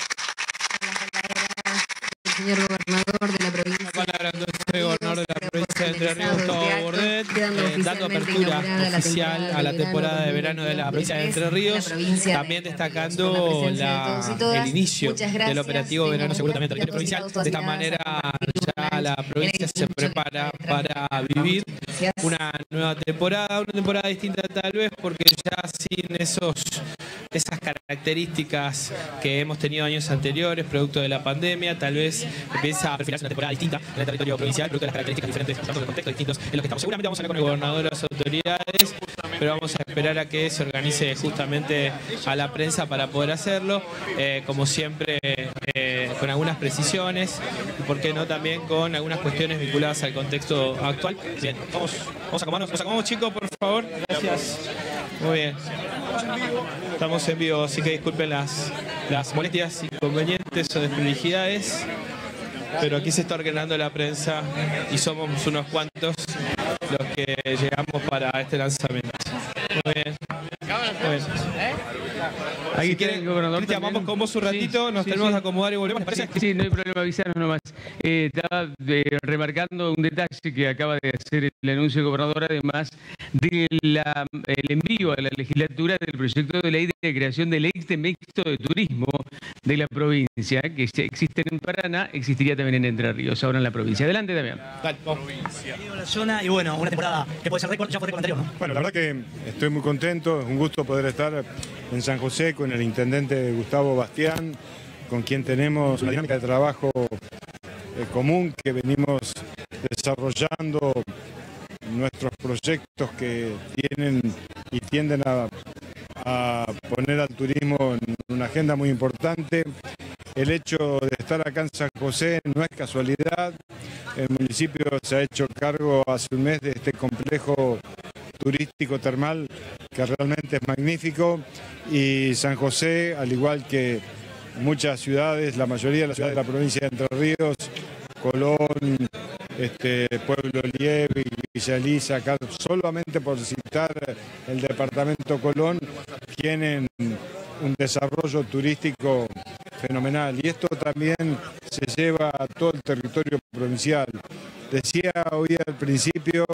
El señor gobernador de la provincia. La palabra entonces del gobernador de la provincia de Entre Ríos, Gustavo Bordet, eh, dando apertura oficial a la temporada de verano de la provincia de Entre Ríos, también destacando la, el inicio del operativo Verano Seguro también en territorio provincial. De esta manera ya la provincia se prepara para vivir una nueva temporada, una temporada distinta tal vez, porque ya sin esos, esas características que hemos tenido años anteriores, producto de la pandemia, tal vez empieza a perfilarse una temporada distinta en el territorio provincial, producto de las características diferentes, tanto de contextos distintos en los que estamos. Seguramente vamos a hablar con el gobernador de las autoridades, pero vamos a esperar a que se organice justamente a la prensa para poder hacerlo, eh, como siempre, eh, con algunas precisiones, y por qué no también con algunas cuestiones vinculadas al contexto actual. Bien, vamos, vamos a acomodarnos, nos acomodamos, chicos, por favor. Gracias. Muy bien. Estamos en vivo, así que disculpen las, las molestias, inconvenientes o desprolijidades, pero aquí se está ordenando la prensa y somos unos cuantos los que llegamos para este lanzamiento. Muy bien. Muy bien. Aquí si quieren, Cristian, vamos con vos un ratito, sí, nos sí, tenemos que sí. acomodar y volvemos, ¿les parece? Sí, sí, no hay problema, avisarnos nomás. Eh, estaba eh, remarcando un detalle que acaba de hacer el anuncio del gobernador, además del envío a la legislatura del proyecto de ley de creación del ente mixto de turismo de la provincia, que existe en Paraná, existiría también en Entre Ríos, ahora en la provincia. Adelante, Damián. Dale, vamos. La zona y bueno, una temporada que puede ser récord, ya fue récord anterior, ¿no? Bueno, la verdad que estoy muy contento, es un gusto poder estar en San José con el intendente Gustavo Bastián, con quien tenemos una dinámica de trabajo eh, común que venimos desarrollando nuestros proyectos que tienen y tienden a, a poner al turismo en una agenda muy importante el hecho de estar acá en San José no es casualidad. El municipio se ha hecho cargo hace un mes de este complejo turístico termal que realmente es magnífico, y San José, al igual que muchas ciudades, la mayoría de las ciudades de la provincia de Entre Ríos, Colón, este, Pueblo Lieve, Villa Elisa, acá solamente por citar el departamento Colón, tienen un desarrollo turístico fenomenal, y esto también se lleva a todo el territorio provincial. Decía hoy al principio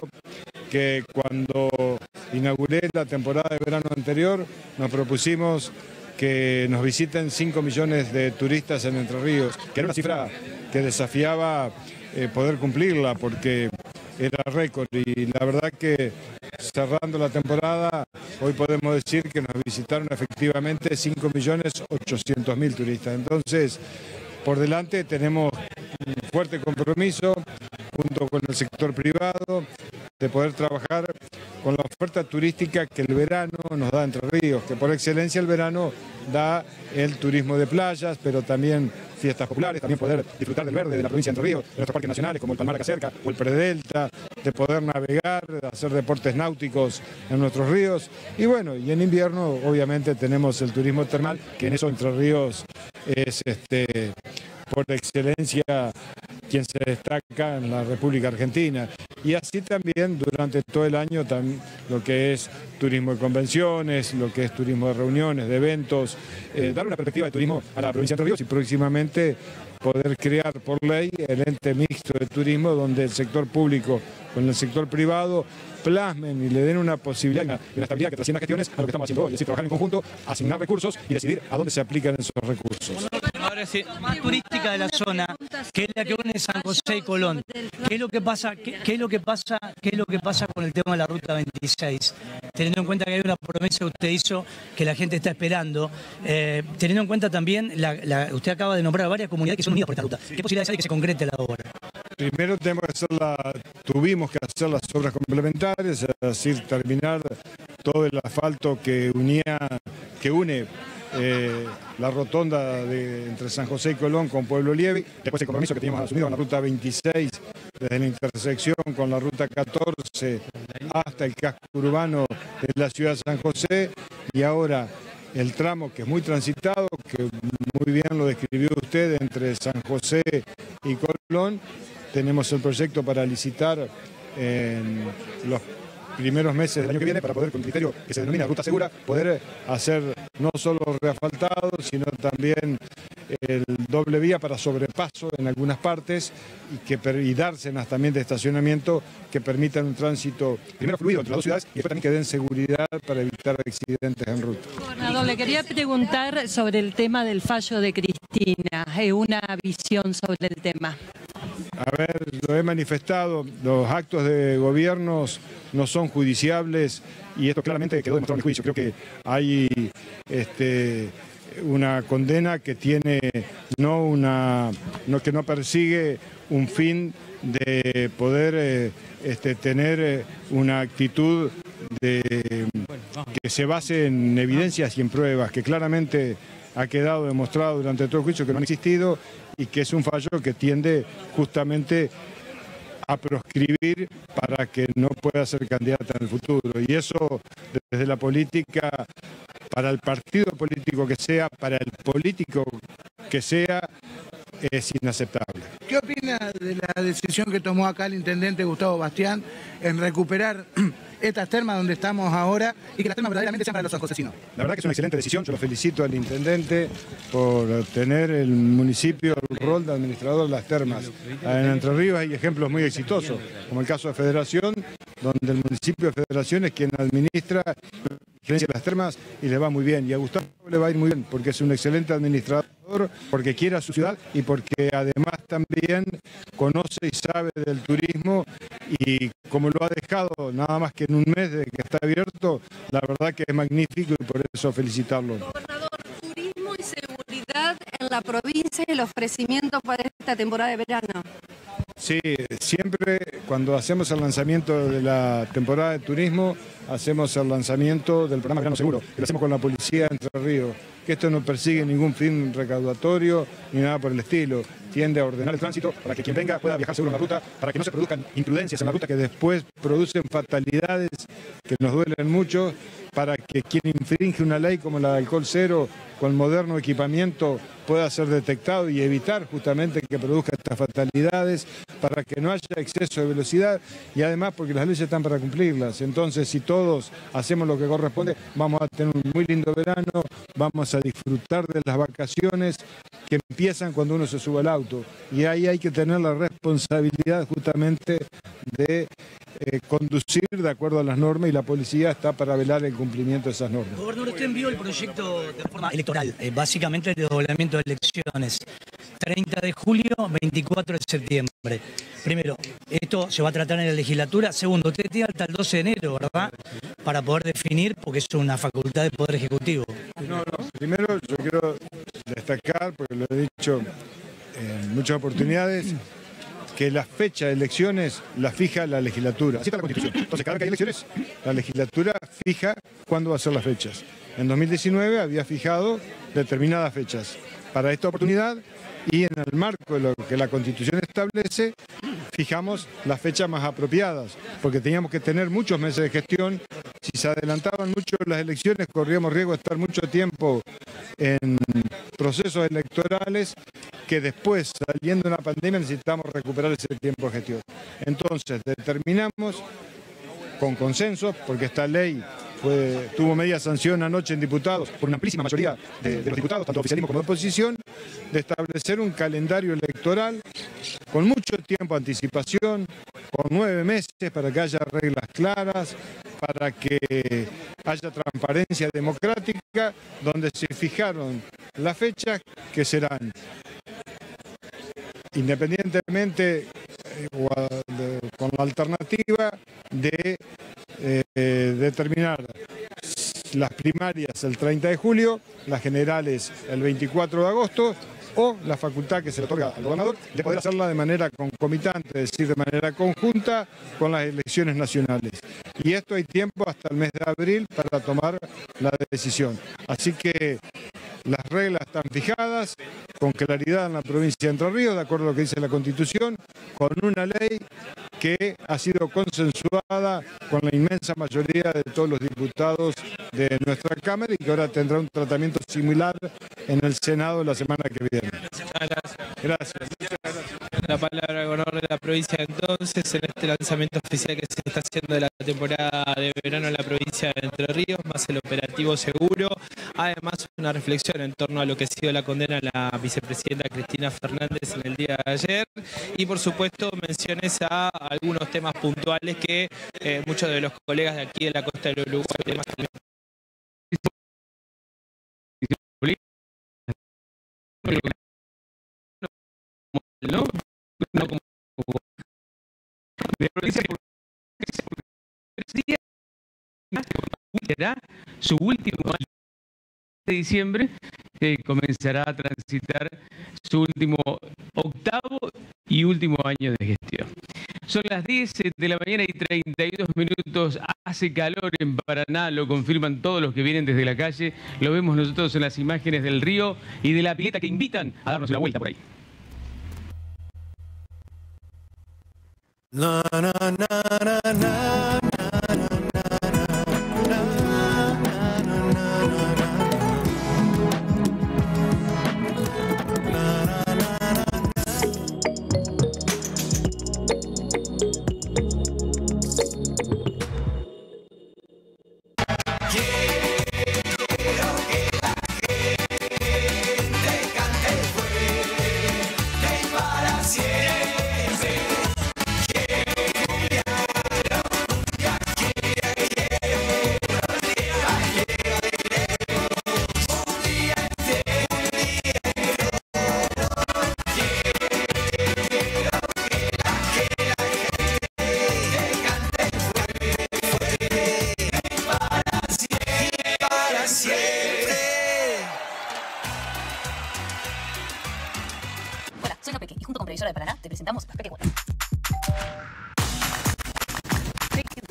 que cuando inauguré la temporada de verano anterior nos propusimos que nos visiten cinco millones de turistas en Entre Ríos, que era una cifra que desafiaba eh, poder cumplirla porque era récord, y la verdad que cerrando la temporada hoy podemos decir que nos visitaron efectivamente cinco millones ochocientos mil turistas. Entonces, por delante tenemos un fuerte compromiso junto con el sector privado de poder trabajar con la oferta turística que el verano nos da Entre Ríos, que por excelencia el verano da el turismo de playas, pero también fiestas populares, también poder disfrutar del verde de la provincia de Entre Ríos, de nuestros parques nacionales como el Palmar acá cerca o el Predelta, de poder navegar, de hacer deportes náuticos en nuestros ríos. Y bueno, y en invierno obviamente tenemos el turismo termal, que en eso Entre Ríos es este, por excelencia quien se destaca en la República Argentina. Y así también durante todo el año lo que es turismo de convenciones, lo que es turismo de reuniones, de eventos, eh, dar una perspectiva de turismo a la provincia de Entre Ríos y próximamente poder crear por ley el ente mixto de turismo donde el sector público con el sector privado plasmen y le den una posibilidad y una, una estabilidad que trascienda gestiones a lo que estamos haciendo hoy, es decir, trabajar en conjunto, asignar recursos y decidir a dónde se aplican esos recursos. Ahora sí, más turística de la zona, que es la que une San José y Colón. ¿Qué es lo que pasa, qué, qué es lo que pasa, qué es lo que pasa con el tema de la ruta veintiséis? Teniendo en cuenta que hay una promesa que usted hizo que la gente está esperando, eh, teniendo en cuenta también, la, la, usted acaba de nombrar varias comunidades que son unidas por esta ruta. ¿Qué posibilidades hay de que se concrete la obra? Primero tenemos que hacer la, tuvimos que hacer las obras complementarias, es decir, terminar todo el asfalto que unía, que une eh, la rotonda de, entre San José y Colón con Pueblo Lieve, después el compromiso que teníamos asumido con la ruta veintiséis, desde la intersección con la ruta catorce hasta el casco urbano de la ciudad de San José, y ahora el tramo que es muy transitado, que muy bien lo describió usted, entre San José y Colón. Tenemos el proyecto para licitar en los primeros meses del año que viene para poder, con criterio que se denomina ruta segura, poder hacer no solo reasfaltado, sino también el doble vía para sobrepaso en algunas partes y, que, y dársenas también de estacionamiento que permitan un tránsito primero fluido entre las dos ciudades y después también que den seguridad para evitar accidentes en ruta. Gobernador, le quería preguntar sobre el tema del fallo de Cristina, eh, una visión sobre el tema. A ver, lo he manifestado, los actos de gobiernos no son judiciables y esto claramente quedó demostrado en el juicio. Creo que hay este, una condena que tiene no una, no, que no persigue un fin de poder eh, este, tener eh, una actitud de, que se base en evidencias y en pruebas, que claramente ha quedado demostrado durante todo el juicio que no han existido y que es un fallo que tiende justamente a proscribir para que no pueda ser candidata en el futuro. Y eso desde la política, para el partido político que sea, para el político que sea, es inaceptable. ¿Qué opina de la decisión que tomó acá el intendente Gustavo Bastián en recuperar estas termas donde estamos ahora y que las termas verdaderamente sean para los sanjosecinos? La verdad que es una excelente decisión, yo lo felicito al intendente por tener el municipio el rol de administrador de las termas. En Entre Ríos hay ejemplos muy exitosos, como el caso de Federación, donde el municipio de Federación es quien administra las termas y le va muy bien. Y a Gustavo le va a ir muy bien porque es un excelente administrador, porque quiere a su ciudad y porque además también conoce y sabe del turismo, y como lo ha dejado nada más que en un mes de que está abierto, la verdad que es magnífico y por eso felicitarlo. Gobernador, turismo y seguridad en la provincia y el ofrecimiento para esta temporada de verano. Sí, siempre cuando hacemos el lanzamiento de la temporada de turismo, hacemos el lanzamiento del programa Verano Seguro, que lo hacemos con la policía de Entre Ríos, que esto no persigue ningún fin recaudatorio ni nada por el estilo. Tiende a ordenar el tránsito para que quien venga pueda viajar seguro en la ruta, para que no se produzcan imprudencias en la ruta que después producen fatalidades que nos duelen mucho, para que quien infringe una ley como la de alcohol cero con moderno equipamiento pueda ser detectado y evitar justamente que produzca estas fatalidades, para que no haya exceso de velocidad y además porque las leyes están para cumplirlas. Entonces, si todos hacemos lo que corresponde, vamos a tener un muy lindo verano, vamos a disfrutar de las vacaciones que empiezan cuando uno se sube al auto. Y ahí hay que tener la responsabilidad justamente de eh, conducir de acuerdo a las normas y la policía está para velar el cumplimiento de esas normas. Gobernador, usted envió el proyecto de reforma electoral, eh, básicamente el desdoblamiento de elecciones, treinta de julio, veinticuatro de septiembre. Primero, esto se va a tratar en la legislatura. Segundo, usted tiene hasta el doce de enero, ¿verdad?, para poder definir, porque es una facultad del Poder Ejecutivo. No, no. Primero yo quiero destacar, porque lo he dicho en muchas oportunidades, que la fecha de elecciones la fija la legislatura. Así está la Constitución. Entonces, cada vez que hay elecciones, la legislatura fija cuándo va a ser las fechas. En dos mil diecinueve había fijado determinadas fechas. Para esta oportunidad y en el marco de lo que la Constitución establece, fijamos las fechas más apropiadas, porque teníamos que tener muchos meses de gestión. Si se adelantaban mucho las elecciones, corríamos riesgo de estar mucho tiempo en procesos electorales que después, saliendo de una pandemia, necesitamos recuperar ese tiempo de gestión. Entonces, determinamos con consenso, porque esta ley fue, tuvo media sanción anoche en diputados, por una amplísima mayoría de, de los diputados, tanto oficialismo como de oposición, de establecer un calendario electoral con mucho tiempo de anticipación, con nueve meses para que haya reglas claras, para que haya transparencia democrática, donde se fijaron las fechas que serán, independientemente eh, de, con la alternativa de eh, determinar las primarias el treinta de julio, las generales el veinticuatro de agosto, o la facultad que se le otorga al gobernador de poder hacerla de manera concomitante, es decir, de manera conjunta con las elecciones nacionales. Y esto hay tiempo hasta el mes de abril para tomar la decisión. Así que las reglas están fijadas con claridad en la provincia de Entre Ríos, de acuerdo a lo que dice la Constitución, con una ley que ha sido consensuada con la inmensa mayoría de todos los diputados de nuestra Cámara y que ahora tendrá un tratamiento similar en el Senado la semana que viene. Gracias. La palabra al gobernador de la provincia entonces en este lanzamiento oficial que se está haciendo de la temporada de verano en la provincia de Entre Ríos, más el operativo seguro. Además, una reflexión en torno a lo que ha sido la condena a la vicepresidenta Cristina Fernández en el día de ayer y por supuesto menciones a algunos temas puntuales que eh, muchos de los colegas de aquí de la costa del Uruguay y demás ¿no? No como de provincia será su último año de diciembre, eh, comenzará a transitar su último octavo y último año de gestión. Son las diez de la mañana y treinta y dos minutos, hace calor en Paraná, lo confirman todos los que vienen desde la calle, lo vemos nosotros en las imágenes del río y de la pileta que invitan a darnos una vuelta por ahí. Na, na, na, na, na,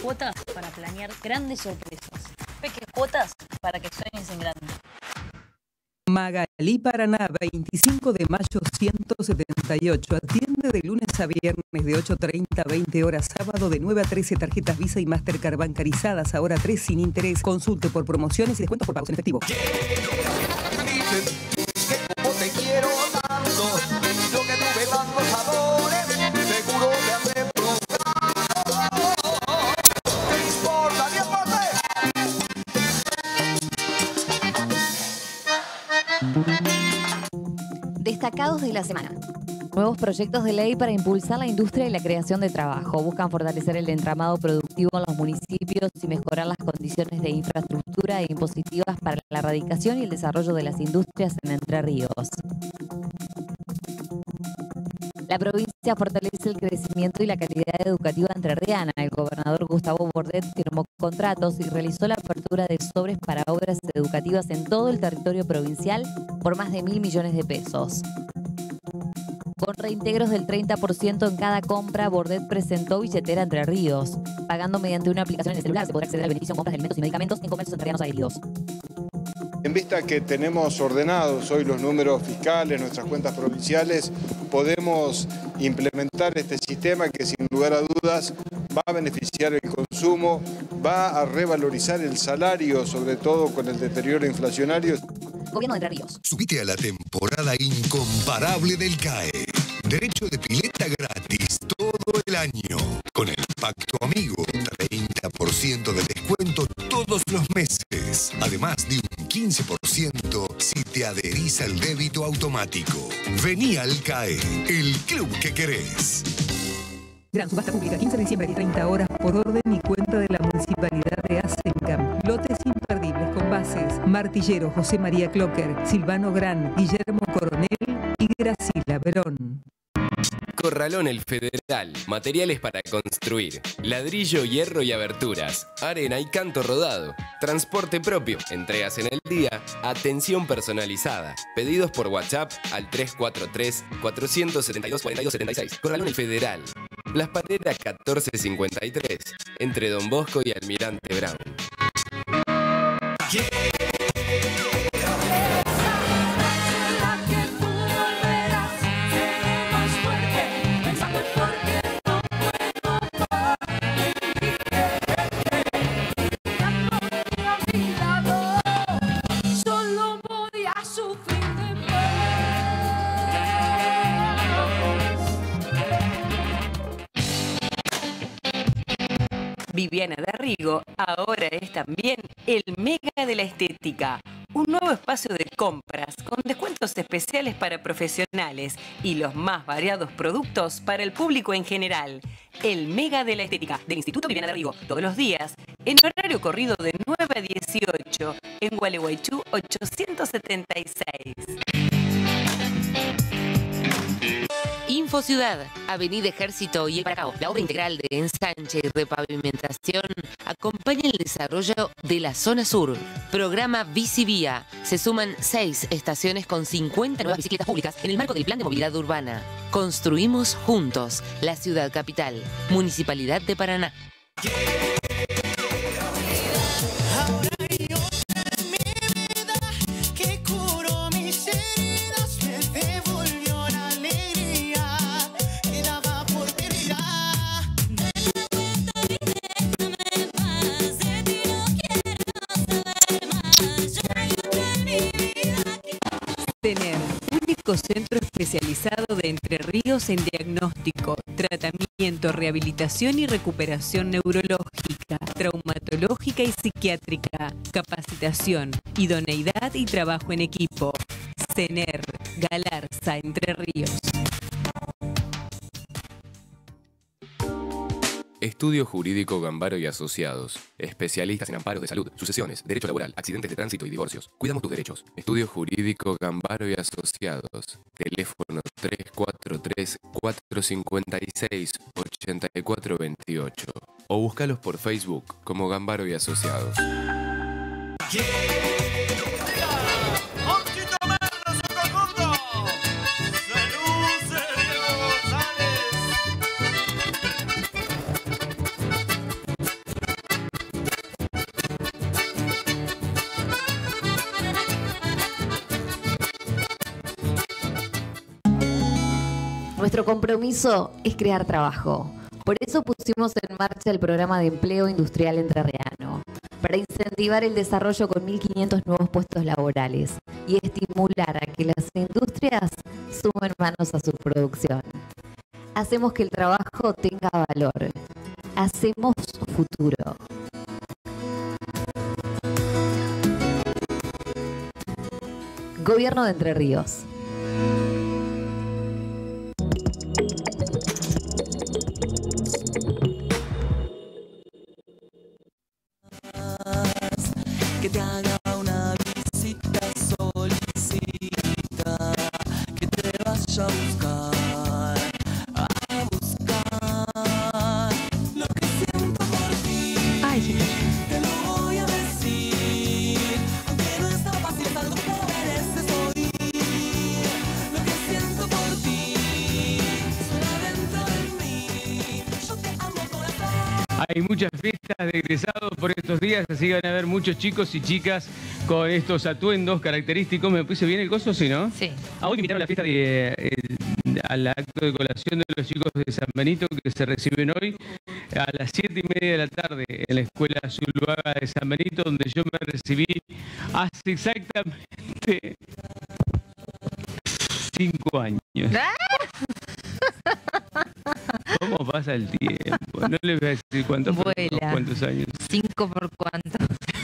cuotas para planear grandes sorpresas. Pequeñas cuotas para que sueñes en grande. Magalí Paraná, veinticinco de mayo ciento setenta y ocho. Atiende de lunes a viernes de ocho treinta a veinte horas, sábado de nueve a trece. Tarjetas Visa y Mastercard bancarizadas, ahora tres sin interés. Consulte por promociones y descuentos por pagos en efectivo. Como te quiero tanto, lo que tuve tantos sabores, seguro te hace probar. ¿Qué importa, diez por Destacados de la semana. Nuevos proyectos de ley para impulsar la industria y la creación de trabajo. Buscan fortalecer el entramado productivo en los municipios y mejorar las condiciones de infraestructura e impositivas para la erradicación y el desarrollo de las industrias en Entre Ríos. La provincia fortalece el crecimiento y la calidad educativa entrerriana. El gobernador Gustavo Bordet firmó contratos y realizó la apertura de sobres para obras educativas en todo el territorio provincial por más de mil millones de pesos. Con reintegros del treinta por ciento en cada compra, Bordet presentó billetera Entre Ríos. Pagando mediante una aplicación en el celular se podrá acceder al beneficio en compras de alimentos y medicamentos en comercios entrerrianos adheridos. En vista que tenemos ordenados hoy los números fiscales, nuestras cuentas provinciales, podemos implementar este sistema que sin lugar a dudas va a beneficiar el consumo, va a revalorizar el salario, sobre todo con el deterioro inflacionario. Gobierno de Entre Ríos. Subite a la temporada incomparable del C A E. Derecho de pileta gratis todo el año. Con el Pacto Amigo, treinta por ciento de descuento todos los meses. Además de un quince por ciento si te adherís al débito automático. Vení al C A E, el club que querés. Gran subasta pública, quince de diciembre y treinta horas por orden y cuenta de la Municipalidad de Asencam. Lotes imperdibles con bases Martillero, José María Clocker, Silvano Gran, Guillermo Coronel y Gracila Verón. Corralón El Federal, materiales para construir, ladrillo, hierro y aberturas, arena y canto rodado, transporte propio, entregas en el día, atención personalizada, pedidos por WhatsApp al tres cuatro tres, cuatro siete dos, cuatro dos siete seis. Corralón El Federal, Las Pareras catorce cincuenta y tres, entre Don Bosco y Almirante Brown. Viviana D'Arrigo ahora es también el Mega de la Estética, un nuevo espacio de compras con descuentos especiales para profesionales y los más variados productos para el público en general. El Mega de la Estética del Instituto Viviana D'Arrigo, todos los días, en horario corrido de nueve a dieciocho, en Gualeguaychú ochocientos setenta y seis. Infociudad, Avenida Ejército y El Paracao. La obra integral de ensanche y repavimentación acompaña el desarrollo de la zona sur. Programa Bicivía. Se suman seis estaciones con cincuenta nuevas bicicletas públicas en el marco del Plan de Movilidad Urbana. Construimos juntos la ciudad capital. Municipalidad de Paraná. Tener único centro especializado de Entre Ríos en diagnóstico, tratamiento, rehabilitación y recuperación neurológica, traumatológica y psiquiátrica, capacitación, idoneidad y trabajo en equipo. Cener, Galarza, Entre Ríos. Estudio Jurídico Gambaro y Asociados. Especialistas en amparos de salud, sucesiones, derecho laboral, accidentes de tránsito y divorcios. Cuidamos tus derechos. Estudio Jurídico Gambaro y Asociados. Teléfono tres cuatro tres, cuatro cinco seis, ocho cuatro dos ocho. O búscalos por Facebook como Gambaro y Asociados. Nuestro compromiso es crear trabajo. Por eso pusimos en marcha el programa de empleo industrial entrerriano, para incentivar el desarrollo con mil quinientos nuevos puestos laborales y estimular a que las industrias sumen manos a su producción. Hacemos que el trabajo tenga valor. Hacemos futuro. Gobierno de Entre Ríos. Que te haga una visita, solicita que te vaya a buscar, a buscar lo que siento por ti. Ay, sí. Te lo voy a decir, aunque no está fácil, es algo que mereces oír. Lo que siento por ti suena dentro de mí. Yo te amo, corazón. Hay muchas fiestas de egresados por estos días, así que van a haber muchos chicos y chicas con estos atuendos característicos. ¿Me puse bien el coso, sí, no? Sí. A hoy me invitaron a la fiesta de, eh, al acto de colación de los chicos de San Benito que se reciben hoy a las siete y media de la tarde en la Escuela Zuluaga de San Benito, donde yo me recibí hace exactamente cinco años. ¿Cómo pasa el tiempo? No les voy a decir cuántos, Vuela. cuántos años. Cinco por cuánto.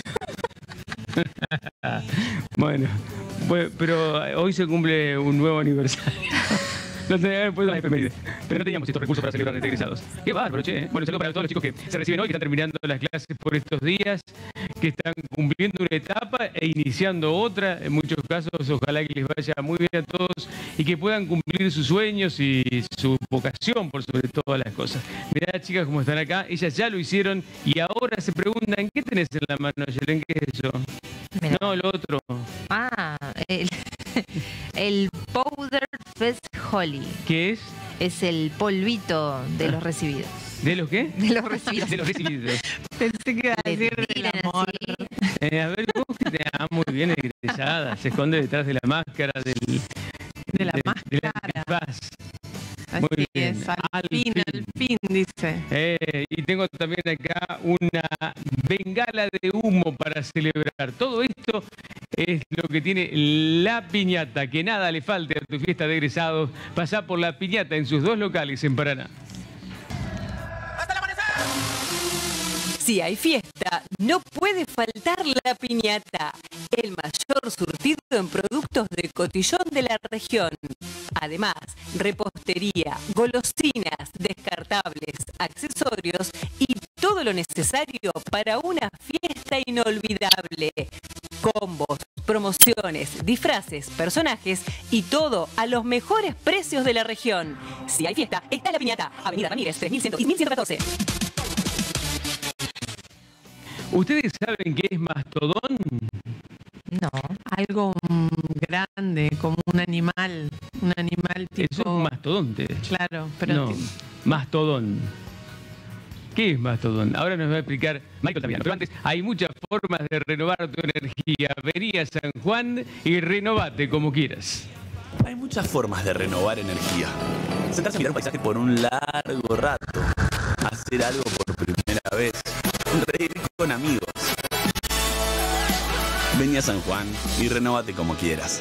Bueno, bueno, pero hoy se cumple un nuevo aniversario. No tenía que haber puesto la efeméride, pero no teníamos estos recursos para celebrar de egresados. Qué bárbaro, che. ¿eh? Bueno, saludo para todos los chicos que se reciben hoy, que están terminando las clases por estos días, que están cumpliendo una etapa e iniciando otra. En muchos casos, ojalá que les vaya muy bien a todos y que puedan cumplir sus sueños y su vocación por sobre todas las cosas. Mirá, chicas, cómo están acá. Ellas ya lo hicieron y ahora se preguntan, ¿qué tenés en la mano, Yelen? ¿Qué es eso? Mirá. No, lo otro. Ah, el, el Powder Fest Holly. ¿Qué es? Es el polvito de los recibidos. ¿De los qué? De los recibidos. De los recibidos. Pensé que iba a decir del amor. Eh, a ver, ¿cómo que te ah, muy bien egresada? Se esconde detrás de la máscara del... De la de, máscara. De la paz. Así Muy bien. es, al, al fin, fin, al fin, dice. Eh, y tengo también acá una bengala de humo para celebrar. Todo esto es lo que tiene la piñata. Que nada le falte a tu fiesta de egresados. Pasá por la piñata en sus dos locales en Paraná. Si hay fiesta, no puede faltar la piñata, el mayor surtido en productos de cotillón de la región. Además, repostería, golosinas, descartables, accesorios y todo lo necesario para una fiesta inolvidable. Combos, promociones, disfraces, personajes y todo a los mejores precios de la región. Si hay fiesta, está la piñata. Avenida Ramírez, tres mil cien y mil ciento catorce. ¿Ustedes saben qué es mastodón? No, algo mm, grande, como un animal, un animal tipo... Eso es un mastodonte. Claro, pero... No, mastodón. ¿Qué es mastodón? Ahora nos va a explicar Michael Taviano. Pero antes, hay muchas formas de renovar tu energía. Vení a San Juan y renovate como quieras. Hay muchas formas de renovar energía. Sentarse a mirar un paisaje por un largo rato. Hacer algo por primera vez. Reír con amigos. Vení a San Juan y renovate como quieras.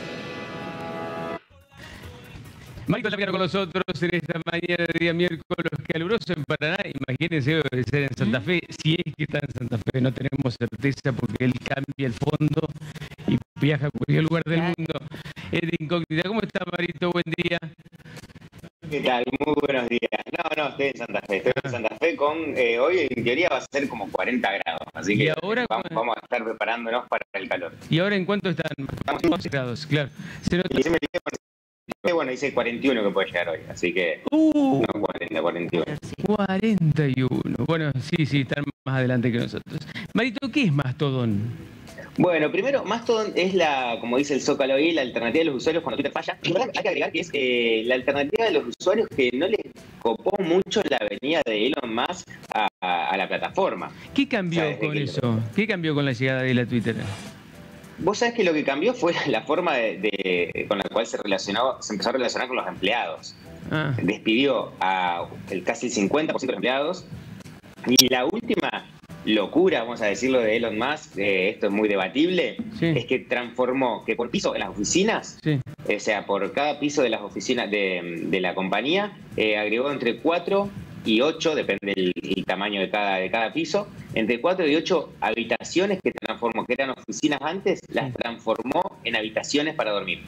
Michael Taviano con nosotros en esta mañana de día miércoles caluroso en Paraná. Imagínense, debe ser en Santa Fe. Si es que está en Santa Fe, no tenemos certeza porque él cambia el fondo y viaja a cualquier lugar del mundo. Es de incógnita. ¿Cómo está, Marito? Buen día. ¿Qué tal? Muy buenos días. No, no, estoy en Santa Fe. Estoy en Santa Fe con... Eh, hoy en teoría va a ser como cuarenta grados. Así que ahora, vamos, vamos a estar preparándonos para el calor. ¿Y ahora en cuánto están? once grados, claro. Se nota... Bueno, dice cuarenta y uno que puede llegar hoy. Así que... Uh, no, cuarenta, cuarenta y uno. cuarenta y uno. Bueno, sí, sí, están más adelante que nosotros. Marito, ¿qué es Mastodon? Bueno, primero, Mastodon es la, como dice el Zócalo ahí, la alternativa de los usuarios cuando Twitter falla. Y hay que agregar que es eh, la alternativa de los usuarios que no les copó mucho la venida de Elon Musk a, a, a la plataforma. ¿Qué cambió o sea, con eso? Lo... ¿Qué cambió con la llegada de la Twitter? Vos sabés que lo que cambió fue la forma de, de, con la cual se relacionó, se empezó a relacionar con los empleados. Ah. Despidió a el casi el cincuenta por ciento de los empleados. Y la última locura, vamos a decirlo, de Elon Musk, eh, esto es muy debatible, sí. es que transformó que por piso en las oficinas, sí. o sea, por cada piso de las oficinas de, de la compañía, eh, agregó entre cuatro y ocho, depende del el tamaño de cada, de cada piso, entre cuatro y ocho habitaciones que transformó, que eran oficinas antes, las transformó en habitaciones para dormir.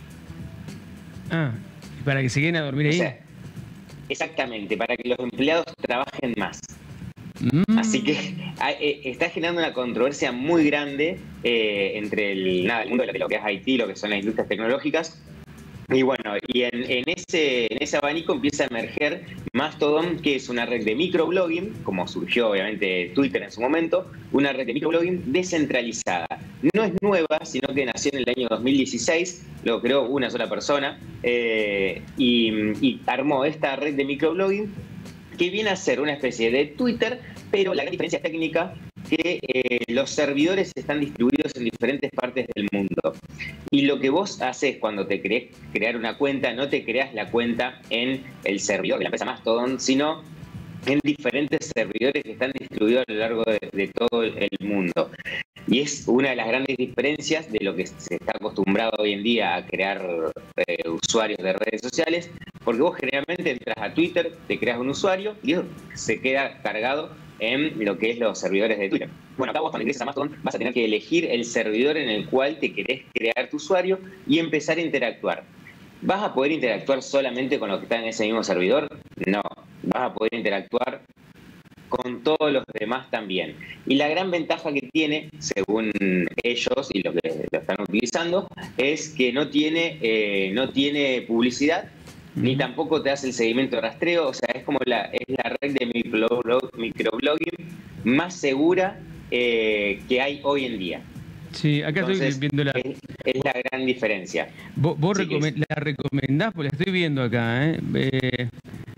Ah, ¿y para que se queden a dormir ahí? O sea, exactamente, para que los empleados trabajen más. Mm. Así que eh, está generando una controversia muy grande eh, entre el, nada, el mundo de lo que es I T, lo que son las industrias tecnológicas. Y bueno, y en, en, ese, en ese abanico empieza a emerger Mastodon, que es una red de microblogging, como surgió obviamente Twitter en su momento, una red de microblogging descentralizada. No es nueva, sino que nació en el año dos mil dieciséis, lo creó una sola persona, eh, y, y armó esta red de microblogging que viene a ser una especie de Twitter, pero la gran diferencia técnica que eh, los servidores están distribuidos en diferentes partes del mundo. Y lo que vos haces cuando te querés crear una cuenta, no te creas la cuenta en el servidor de la empresa Mastodon, sino en diferentes servidores que están distribuidos a lo largo de, de todo el mundo. Y es una de las grandes diferencias de lo que se está acostumbrado hoy en día a crear eh, usuarios de redes sociales, porque vos generalmente entras a Twitter, te creas un usuario y eso se queda cargado en lo que es los servidores de Twitter. Bueno, acá vos cuando ingresas a Mastodon vas a tener que elegir el servidor en el cual te querés crear tu usuario y empezar a interactuar. ¿Vas a poder interactuar solamente con los que están en ese mismo servidor? No, vas a poder interactuar con todos los demás también. Y la gran ventaja que tiene, según ellos y lo que lo están utilizando, es que no tiene, eh, no tiene publicidad, ni tampoco te hace el seguimiento de rastreo. O sea, es como la, es la red de microblog, microblogging más segura eh, que hay hoy en día. Sí, acá Entonces, estoy viendo la... Es, es la gran diferencia. ¿Vos, vos Sí, recome- es- la recomendás? Pues la estoy viendo acá, ¿eh? eh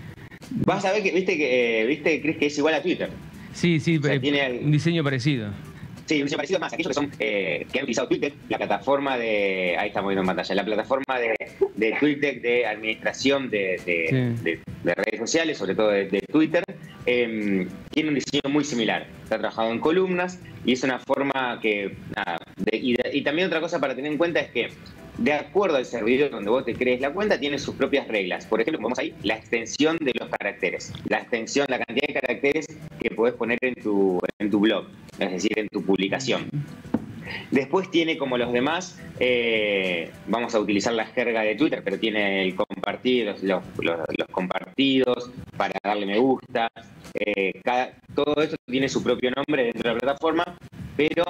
Vas a ver que, viste que, eh, viste que crees que es igual a Twitter. sí, sí, O sea, eh, tiene el- un diseño parecido. Sí, un diseño parecido más. Aquellos que son eh, que han utilizado Twitter, la plataforma de... Ahí estamos viendo en pantalla. La plataforma de, de Twitter de administración de, de, Sí. de- de redes sociales, sobre todo de, de Twitter, eh, tiene un diseño muy similar. Está trabajado en columnas y es una forma que... Nada, de- y, de- y también otra cosa para tener en cuenta es que de acuerdo al servidor donde vos te crees la cuenta, tiene sus propias reglas. Por ejemplo, vamos ahí, la extensión de los caracteres. La extensión, la cantidad de caracteres que podés poner en tu, en tu blog, es decir, en tu publicación. Después tiene, como los demás, eh, vamos a utilizar la jerga de Twitter, pero tiene el compartir, los, los, los- los compartidos, para darle me gusta. Eh, cada- todo esto tiene su propio nombre dentro de la plataforma, pero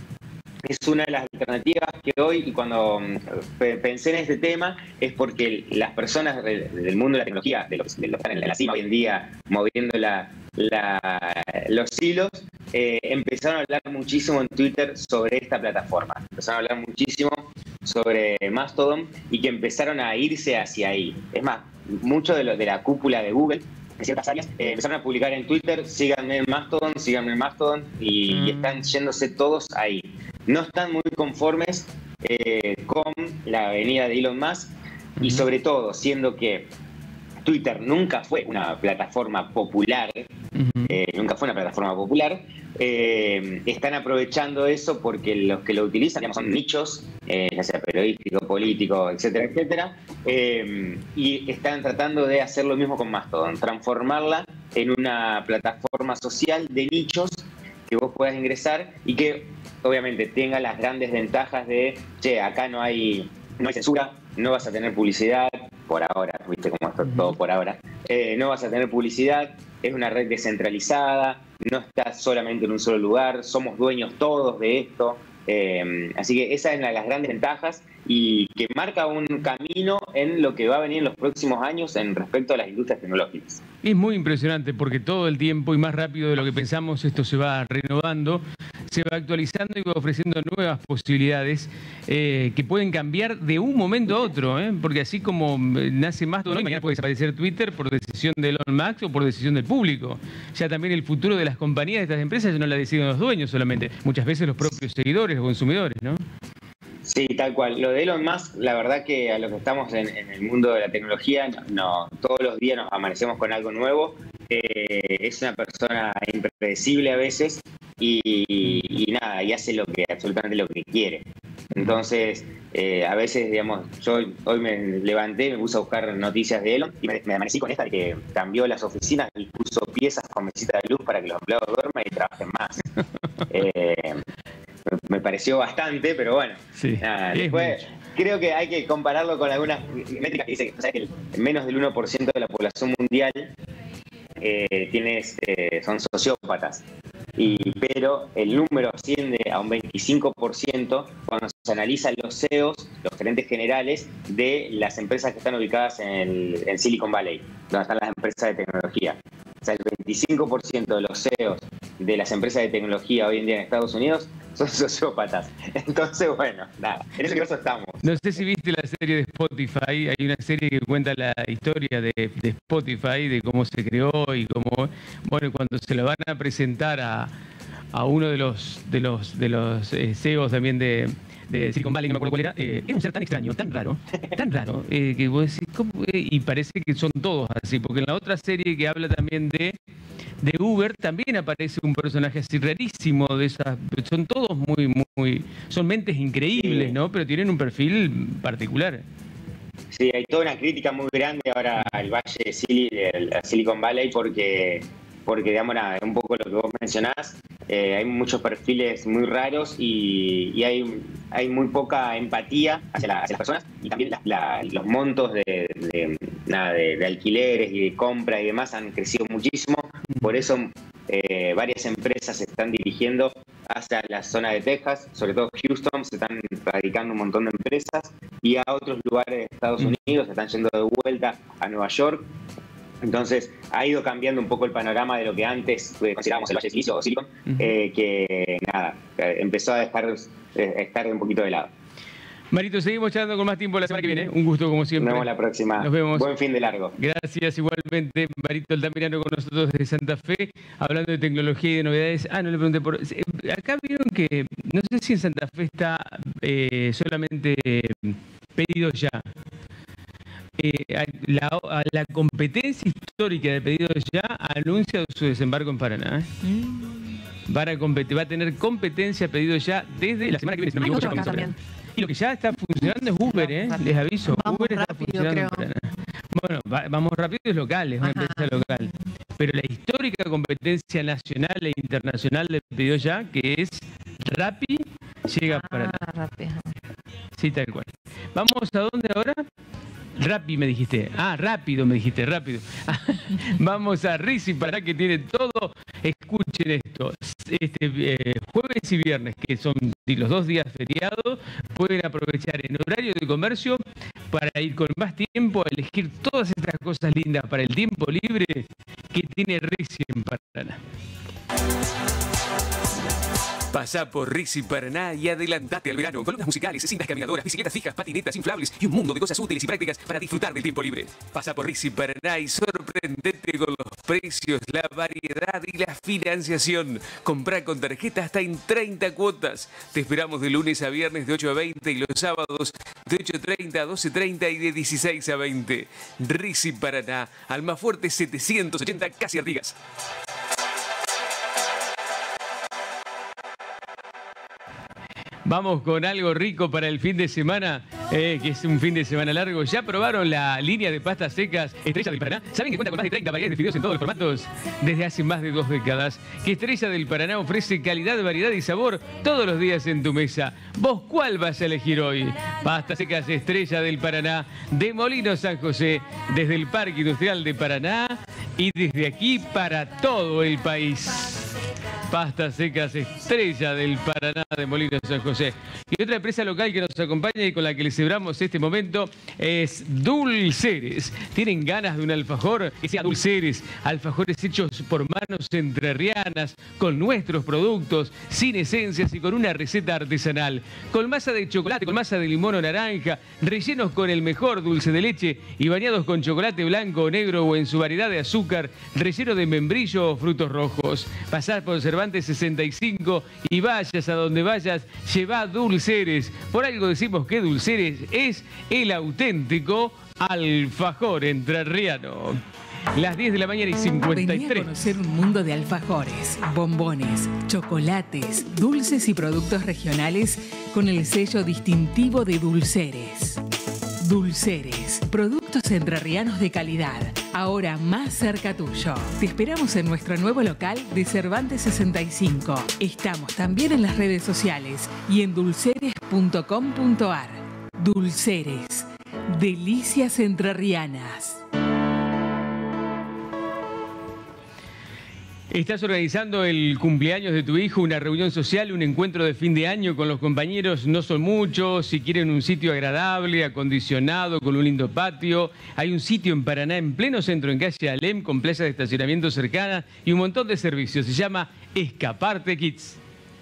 es una de las alternativas que hoy, y cuando mm, pe- pensé en este tema, es porque las personas del, del mundo de la tecnología, de los, de los que están en la cima hoy en día, moviendo la, la- los hilos, eh, empezaron a hablar muchísimo en Twitter sobre esta plataforma. Empezaron a hablar muchísimo sobre Mastodon y que empezaron a irse hacia ahí. Es más, mucho de, lo, de la cúpula de Google, en ciertas áreas, eh, empezaron a publicar en Twitter, síganme en Mastodon, síganme en Mastodon, y, y están yéndose todos ahí. No están muy conformes eh, con la venida de Elon Musk y sobre todo, siendo que Twitter nunca fue una plataforma popular, eh, nunca fue una plataforma popular, eh, están aprovechando eso porque los que lo utilizan, digamos, son nichos, eh, ya sea periodístico, político, etcétera, etcétera, eh, y están tratando de hacer lo mismo con Mastodon, transformarla en una plataforma social de nichos que vos puedas ingresar y que obviamente tenga las grandes ventajas de, che, acá no hay, no hay censura, no vas a tener publicidad, por ahora, viste cómo está todo por ahora, eh, no vas a tener publicidad, es una red descentralizada, no estás solamente en un solo lugar, somos dueños todos de esto, eh, así que esa es una de las grandes ventajas y que marca un camino en lo que va a venir en los próximos años en respecto a las industrias tecnológicas. Es muy impresionante porque todo el tiempo y más rápido de lo que pensamos esto se va renovando, se va actualizando y va ofreciendo nuevas posibilidades eh, que pueden cambiar de un momento a otro, ¿eh? Porque así como eh, nace Mastodon hoy, mañana puede desaparecer Twitter por decisión de Elon Musk o por decisión del público. Ya también el futuro de las compañías, de estas empresas, no la deciden los dueños solamente, muchas veces los propios seguidores, los consumidores, ¿no? Sí, tal cual. Lo de Elon Musk, la verdad que a los que estamos en, en el mundo de la tecnología, no, no, todos los días nos amanecemos con algo nuevo. Eh, es una persona impredecible a veces y, y nada, y hace lo que absolutamente lo que quiere. Entonces, eh, a veces, digamos, yo hoy me levanté, me puse a buscar noticias de Elon y me, me amanecí con esta de que cambió las oficinas y puso piezas con mesita de luz para que los empleados duerman y trabajen más. eh, me pareció bastante, pero bueno. Sí, nada, después creo que hay que compararlo con algunas métricas que dicen que, o sea, que el, menos del uno por ciento de la población mundial eh, tiene, eh, son sociópatas. Y, pero el número asciende a un veinticinco por ciento cuando se analizan los C E Os, los gerentes generales de las empresas que están ubicadas en, el, en Silicon Valley, donde están las empresas de tecnología. O sea, el veinticinco por ciento de los C E Os de las empresas de tecnología hoy en día en Estados Unidos son sociópatas. Entonces, bueno, nada, en ese caso estamos. No sé si viste la serie de Spotify, hay una serie que cuenta la historia de, de Spotify, de cómo se creó y cómo, bueno, cuando se lo van a presentar a, a uno de los de los de los eh, C E Os también de, de Silicon Valley, no me acuerdo cuál era, eh, era un ser tan extraño, tan raro, tan raro, eh, que vos decís, ¿cómo? Y parece que son todos así, porque en la otra serie que habla también de de Uber también aparece un personaje así rarísimo, de esas, son todos muy, muy, son mentes increíbles, ¿no? Pero tienen un perfil particular. Sí, hay toda una crítica muy grande ahora al Valle de Sil- de Silicon Valley porque, porque digamos, nada, un poco lo que vos mencionás, eh, hay muchos perfiles muy raros y, y hay, hay muy poca empatía hacia, la, hacia las personas y también la, la, los montos de, de, nada, de, de alquileres y de compra y demás han crecido muchísimo. Por eso eh, varias empresas se están dirigiendo hacia la zona de Texas, sobre todo Houston, se están radicando un montón de empresas y a otros lugares de Estados Unidos se están yendo de vuelta a Nueva York. Entonces ha ido cambiando un poco el panorama de lo que antes eh, considerábamos el Valle de Silicio o Silicon, eh, que nada, empezó a dejar eh, estar un poquito de lado. Marito, seguimos charlando con más tiempo la semana que viene. Un gusto como siempre. Nos vemos la próxima. Nos vemos. Buen fin de largo. Gracias igualmente. Marito Altamirano con nosotros desde Santa Fe, hablando de tecnología y de novedades. Ah, no le pregunté por... Acá vieron que, no sé si en Santa Fe está eh, solamente pedido ya. Eh, la, la competencia histórica de pedido ya anuncia su desembarco en Paraná. ¿eh? Mm. Va, a competir, va a tener competencia pedido ya desde la semana que viene. Si no me equivoco, ya comienza a operar. Y lo que ya está funcionando es Uber, ¿eh? Les aviso. Vamos Uber está rápido, funcionando creo. en Paraná. Bueno, va, vamos rápido, es local, es una empresa local. Pero la histórica competencia nacional e internacional de pedido ya, que es Rappi, llega a Paraná. Rappi. Sí, tal cual. ¿Vamos a dónde ahora? Rappi me dijiste. Ah, rápido me dijiste, rápido. Vamos a Rizzi para que tiene todo. Escuchen esto. Este eh, jueves y viernes, que son los dos días feriados, pueden aprovechar en horario de comercio para ir con más tiempo a elegir todas estas cosas lindas para el tiempo libre que tiene Rizzi en Paraná. Pasá por Rizzi Paraná y adelantate al verano. Columnas musicales, cintas caminadoras, bicicletas fijas, patinetas inflables y un mundo de cosas útiles y prácticas para disfrutar del tiempo libre. Pasá por Rizzi Paraná y sorprendete con los precios, la variedad y la financiación. Comprá con tarjeta hasta en treinta cuotas. Te esperamos de lunes a viernes de ocho a veinte y los sábados de ocho treinta a doce treinta y de dieciséis a veinte. Rizzi Paraná, Almafuerte setecientos ochenta, casi Artigas. Vamos con algo rico para el fin de semana, eh, que es un fin de semana largo. ¿Ya probaron la línea de pastas secas Estrella del Paraná? ¿Saben que cuenta con más de treinta variedades de fideos en todos los formatos? Desde hace más de dos décadas, que Estrella del Paraná ofrece calidad, variedad y sabor todos los días en tu mesa. ¿Vos cuál vas a elegir hoy? Pastas secas Estrella del Paraná, de Molinos San José, desde el Parque Industrial de Paraná y desde aquí para todo el país. Pastas secas Estrella del Paraná de Molinos San José. Y otra empresa local que nos acompaña y con la que le celebramos este momento es Dulceres. ¿Tienen ganas de un alfajor? Que sea Dulceres. Alfajores hechos por manos entrerrianas, con nuestros productos, sin esencias y con una receta artesanal. Con masa de chocolate, con masa de limón o naranja, rellenos con el mejor dulce de leche y bañados con chocolate blanco o negro o en su variedad de azúcar, relleno de membrillo o frutos rojos. Pasar por Cervantes sesenta y cinco y vayas a donde vayas, lleva Dulceres Dulceres. Por algo decimos que Dulceres es el auténtico alfajor entrerriano. Las diez de la mañana y cincuenta y Vení a tres. conocer un mundo de alfajores, bombones, chocolates, dulces y productos regionales con el sello distintivo de Dulceres. Dulceres, productos entrerrianos de calidad, ahora más cerca tuyo. Te esperamos en nuestro nuevo local de Cervantes sesenta y cinco. Estamos también en las redes sociales y en dulceres punto com punto ar. Dulceres, delicias entrerrianas. Estás organizando el cumpleaños de tu hijo, una reunión social, un encuentro de fin de año con los compañeros. No son muchos, si quieren un sitio agradable, acondicionado, con un lindo patio. Hay un sitio en Paraná, en pleno centro, en calle Alem, con plaza de estacionamiento cercana y un montón de servicios. Se llama Escaparte Kids.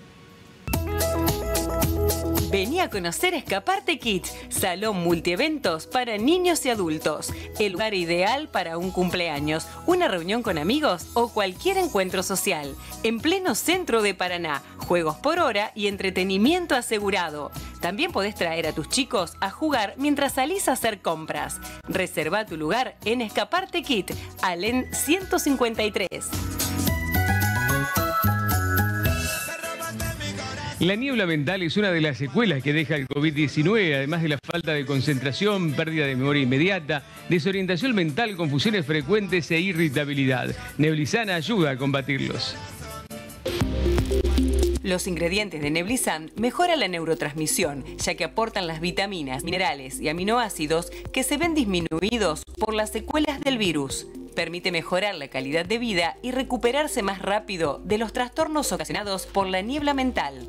Vení a conocer Escaparte Kids, salón multieventos para niños y adultos. El lugar ideal para un cumpleaños, una reunión con amigos o cualquier encuentro social. En pleno centro de Paraná, juegos por hora y entretenimiento asegurado. También podés traer a tus chicos a jugar mientras salís a hacer compras. Reserva tu lugar en Escaparte Kids, Alem ciento cincuenta y tres. La niebla mental es una de las secuelas que deja el COVID diecinueve, además de la falta de concentración, pérdida de memoria inmediata, desorientación mental, confusiones frecuentes e irritabilidad. Neblizana ayuda a combatirlos. Los ingredientes de Neblisan mejoran la neurotransmisión, ya que aportan las vitaminas, minerales y aminoácidos que se ven disminuidos por las secuelas del virus. Permite mejorar la calidad de vida y recuperarse más rápido de los trastornos ocasionados por la niebla mental.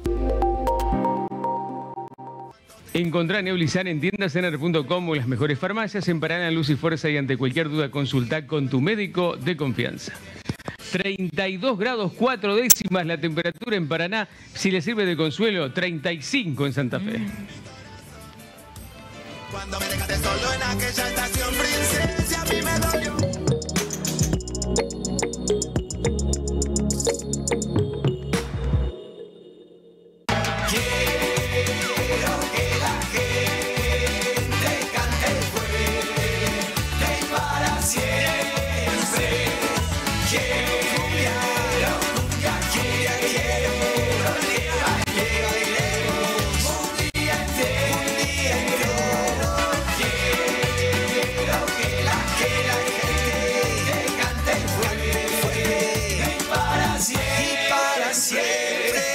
Encontrá Neblizan en tiendasener punto com o en las mejores farmacias en Paraná, Luz y Fuerza, y ante cualquier duda consulta con tu médico de confianza. treinta y dos grados cuatro décimas la temperatura en Paraná. Si le sirve de consuelo, treinta y cinco en Santa Fe. Cuando me dejaste solo en aquella estación, princesa, a mí me dolió. Quiero que la gente cante fuerte y para siempre. Quiero, nunca quiero, quiero, quiero, quiero, un día entero, un día entero. Quiero que la, que la gente cante fuerte y para siempre, y para siempre.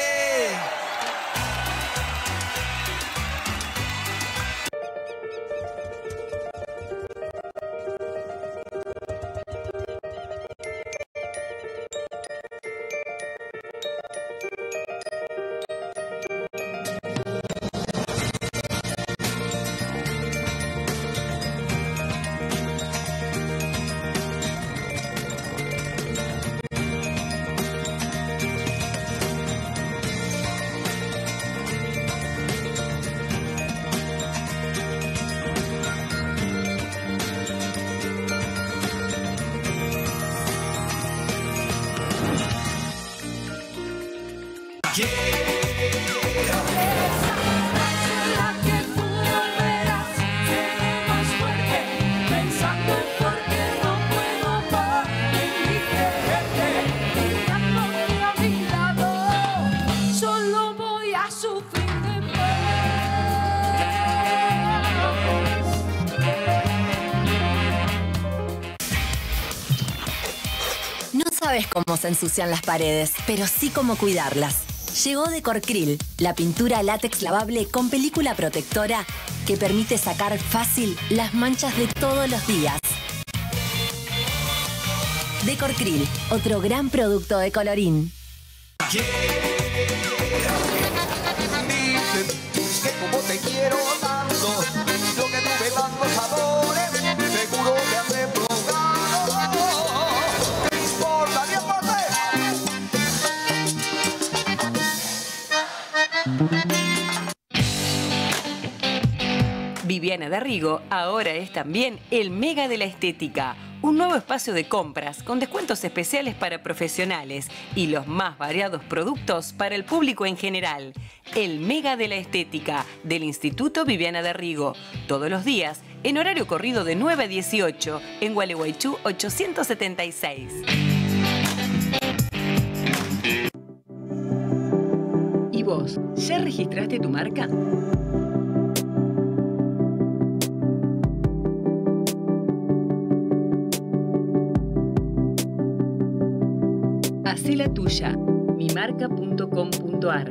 Solo voy a sufrir de No sabes cómo se ensucian las paredes, pero sí cómo cuidarlas. Llegó Decorcril, la pintura látex lavable con película protectora que permite sacar fácil las manchas de todos los días. Decorcril, otro gran producto de Colorín. Dicen que como te quiero tanto, lo que tuve tantos sabores, seguro te hace probado. ¿Qué importa, diez por Viviana D'Arrigo ahora es también el mega de la estética. Un nuevo espacio de compras con descuentos especiales para profesionales y los más variados productos para el público en general. El Mega de la Estética del Instituto Viviana de Rigo. Todos los días en horario corrido de nueve a dieciocho en Gualeguaychú ochocientos setenta y seis. ¿Y vos? ¿Ya registraste tu marca? Hacé la tuya. mi marca punto com punto ar.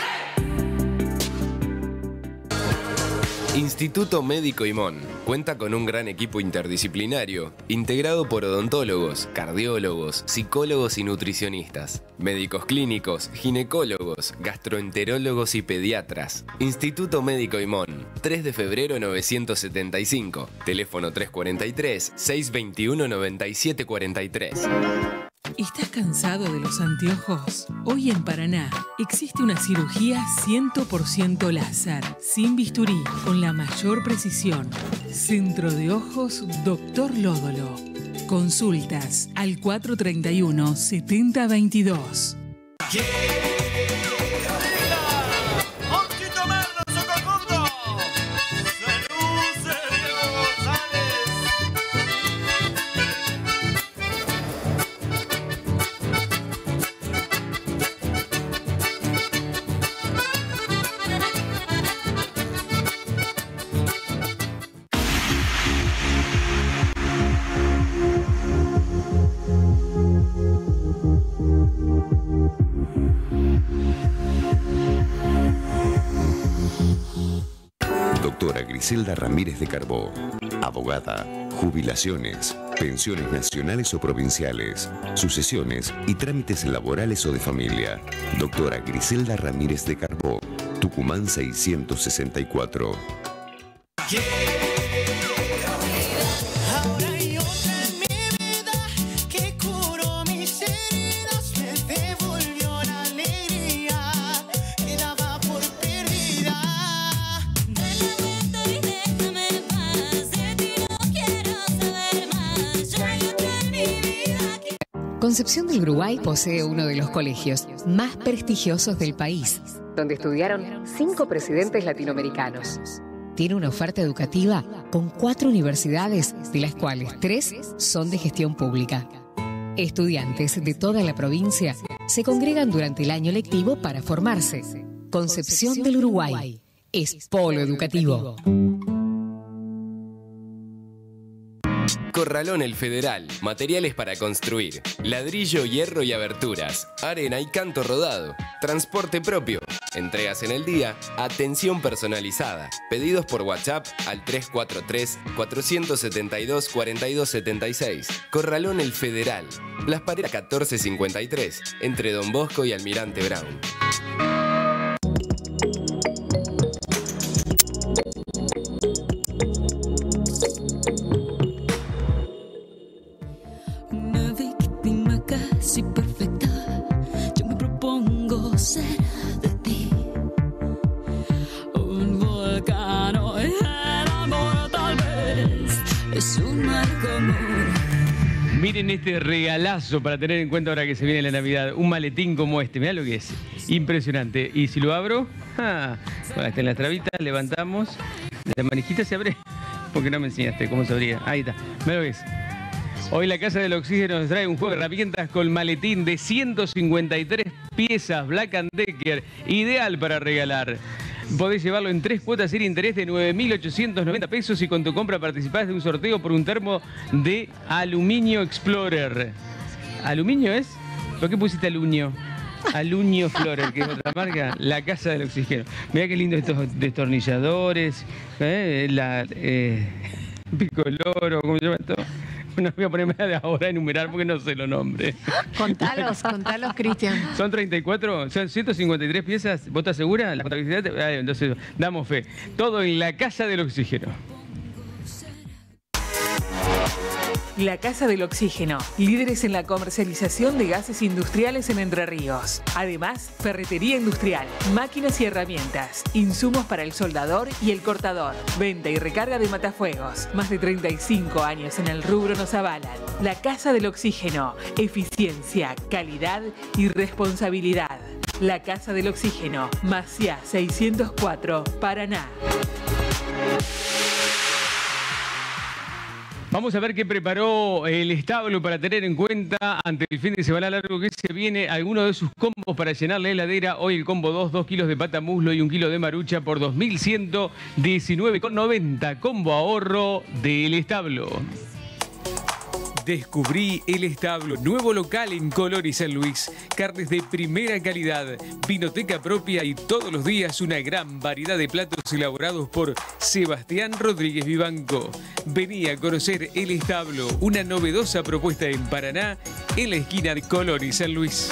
Instituto Médico Imón cuenta con un gran equipo interdisciplinario, integrado por odontólogos, cardiólogos, psicólogos y nutricionistas, médicos clínicos, ginecólogos, gastroenterólogos y pediatras. Instituto Médico Imón, tres de febrero novecientos setenta y cinco, teléfono tres cuatro tres, seis dos uno, nueve siete cuatro tres. ¿Estás cansado de los anteojos? Hoy en Paraná existe una cirugía cien por ciento láser, sin bisturí, con la mayor precisión. Centro de Ojos Doctor Lódolo. Consultas al cuatro treinta y uno, setenta veintidós. Doctora Griselda Ramírez de Carbó, abogada, jubilaciones, pensiones nacionales o provinciales, sucesiones y trámites laborales o de familia. Doctora Griselda Ramírez de Carbó, Tucumán seiscientos sesenta y cuatro. Concepción del Uruguay posee uno de los colegios más prestigiosos del país, donde estudiaron cinco presidentes latinoamericanos. Tiene una oferta educativa con cuatro universidades, de las cuales tres son de gestión pública. Estudiantes de toda la provincia se congregan durante el año lectivo para formarse. Concepción del Uruguay es polo educativo. Corralón El Federal, materiales para construir, ladrillo, hierro y aberturas, arena y canto rodado, transporte propio, entregas en el día, atención personalizada, pedidos por WhatsApp al tres cuatro tres, cuatro siete dos, cuatro dos siete seis. Corralón El Federal, Las Paredes catorce cincuenta y tres, entre Don Bosco y Almirante Brown. Casi perfecta, yo me propongo ser de ti un volcán o el amor, tal vez es un mar común. Miren este regalazo para tener en cuenta ahora que se viene la Navidad. Un maletín como este, mirá lo que es. Impresionante. Y si lo abro, ah, bueno, está en las trabitas, levantamos. La manijita se abre, porque no me enseñaste cómo se abría. Ahí está, mirá lo que es. Hoy la Casa del Oxígeno nos trae un juego de herramientas con maletín de ciento cincuenta y tres piezas, Black and Decker, ideal para regalar. Podés llevarlo en tres cuotas sin interés de nueve mil ochocientos noventa pesos y con tu compra participás de un sorteo por un termo de Aluminio Explorer. ¿Aluminio es? ¿Por qué pusiste aluminio? Aluminio Explorer, que es otra marca, la Casa del Oxígeno. Mirá qué lindo estos destornilladores, ¿eh? La eh, picoloro, ¿cómo se llama esto? No voy a ponerme de ahora a enumerar porque no sé los nombres. Contalos, contalos, Cristian. Son treinta y cuatro, son ciento cincuenta y tres piezas. ¿Vos estás segura? La contabilidad. Ah, entonces, damos fe. Todo en la Casa del Oxígeno. La Casa del Oxígeno, líderes en la comercialización de gases industriales en Entre Ríos. Además, ferretería industrial, máquinas y herramientas, insumos para el soldador y el cortador, venta y recarga de matafuegos. Más de treinta y cinco años en el rubro nos avalan. La Casa del Oxígeno, eficiencia, calidad y responsabilidad. La Casa del Oxígeno, Maciá seiscientos cuatro, Paraná. Vamos a ver qué preparó el establo para tener en cuenta ante el fin de semana largo que se viene. Algunos de sus combos para llenar la heladera. Hoy el combo dos, dos kilos de pata muslo y un kilo de marucha por dos mil ciento diecinueve con noventa. Combo ahorro del establo. Descubrí el establo, nuevo local en Colón y San Luis. Carnes de primera calidad, vinoteca propia y todos los días una gran variedad de platos elaborados por Sebastián Rodríguez Vivanco. Vení a conocer el establo, una novedosa propuesta en Paraná, en la esquina de Colón y San Luis.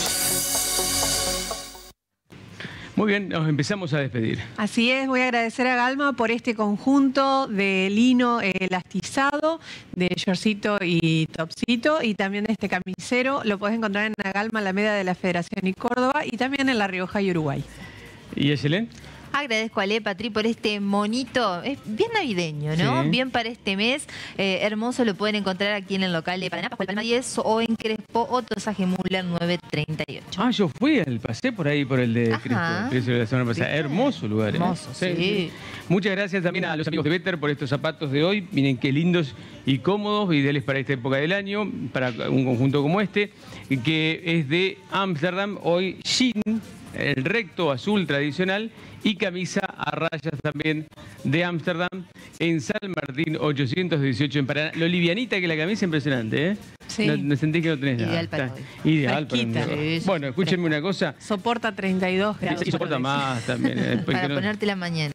Muy bien, nos empezamos a despedir. Así es, voy a agradecer a Galma por este conjunto de lino elastizado, de shortcito y topcito, y también de este camisero. Lo podés encontrar en la Galma, Alameda de la Federación y Córdoba, y también en La Rioja y Uruguay. ¿Y Ayelén? Agradezco a Le Patri por este monito, es bien navideño, ¿no? Sí. Bien para este mes, eh, hermoso, lo pueden encontrar aquí en el local de Paraná, Pascual Palma diez o en Crespo, Otosaje Müller nueve treinta y ocho. Ah, yo fui, al, pasé por ahí por el de Ajá. Crespo, Crespo de la semana pasada. ¿Viste? Hermoso lugar. ¿eh? Hermoso, sí. Muchas gracias también a los amigos de Better por estos zapatos de hoy. Miren qué lindos y cómodos, ideales para esta época del año, para un conjunto como este, que es de Ámsterdam, hoy jean, el recto azul tradicional y camisa a rayas también de Ámsterdam en San Martín ochocientos dieciocho en Paraná. Lo livianita que la camisa, impresionante, ¿eh? Sí. No, no sentís que no tenés nada. Ideal para Está hoy. Ideal para Fresquita. un- Sí, sí. Bueno, escúchenme una cosa. Soporta treinta y dos grados. Y soporta más también. eh, después Para que no- ponerte la mañana.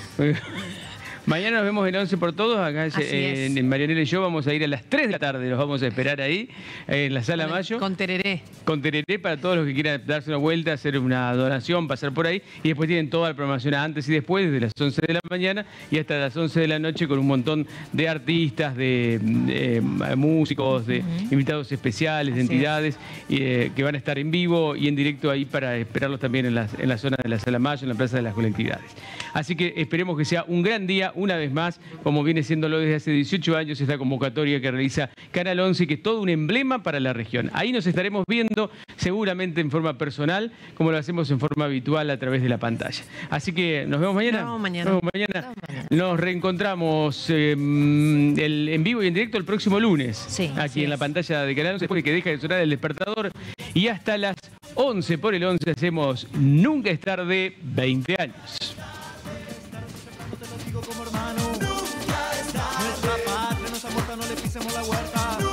Mañana nos vemos en once por todos, acá Así eh, es. en, en Marianela y yo vamos a ir a las tres de la tarde, los vamos a esperar ahí, eh, en la Sala Mayo. Con tereré. Con tereré para todos los que quieran darse una vuelta, hacer una donación, pasar por ahí. Y después tienen toda la programación antes y después, desde las once de la mañana y hasta las once de la noche, con un montón de artistas, de, de, eh, músicos, de invitados especiales, de Así entidades eh, que van a estar en vivo y en directo ahí para esperarlos también en la, en la zona de la Sala Mayo, en la Plaza de las Colectividades. Así que esperemos que sea un gran día, una vez más, como viene siéndolo desde hace dieciocho años, esta convocatoria que realiza Canal once, que es todo un emblema para la región. Ahí nos estaremos viendo seguramente en forma personal, como lo hacemos en forma habitual a través de la pantalla. Así que nos vemos mañana. Nos vemos mañana. Nos vemos mañana. Nos reencontramos eh, el, en vivo y en directo el próximo lunes, Sí, aquí así en la es. pantalla de Canal once, después de que deja de sonar el despertador. Y hasta las once por el once hacemos Nunca es tarde, veinte años. Nuestra patria nos aporta, no le pisemos la huerta.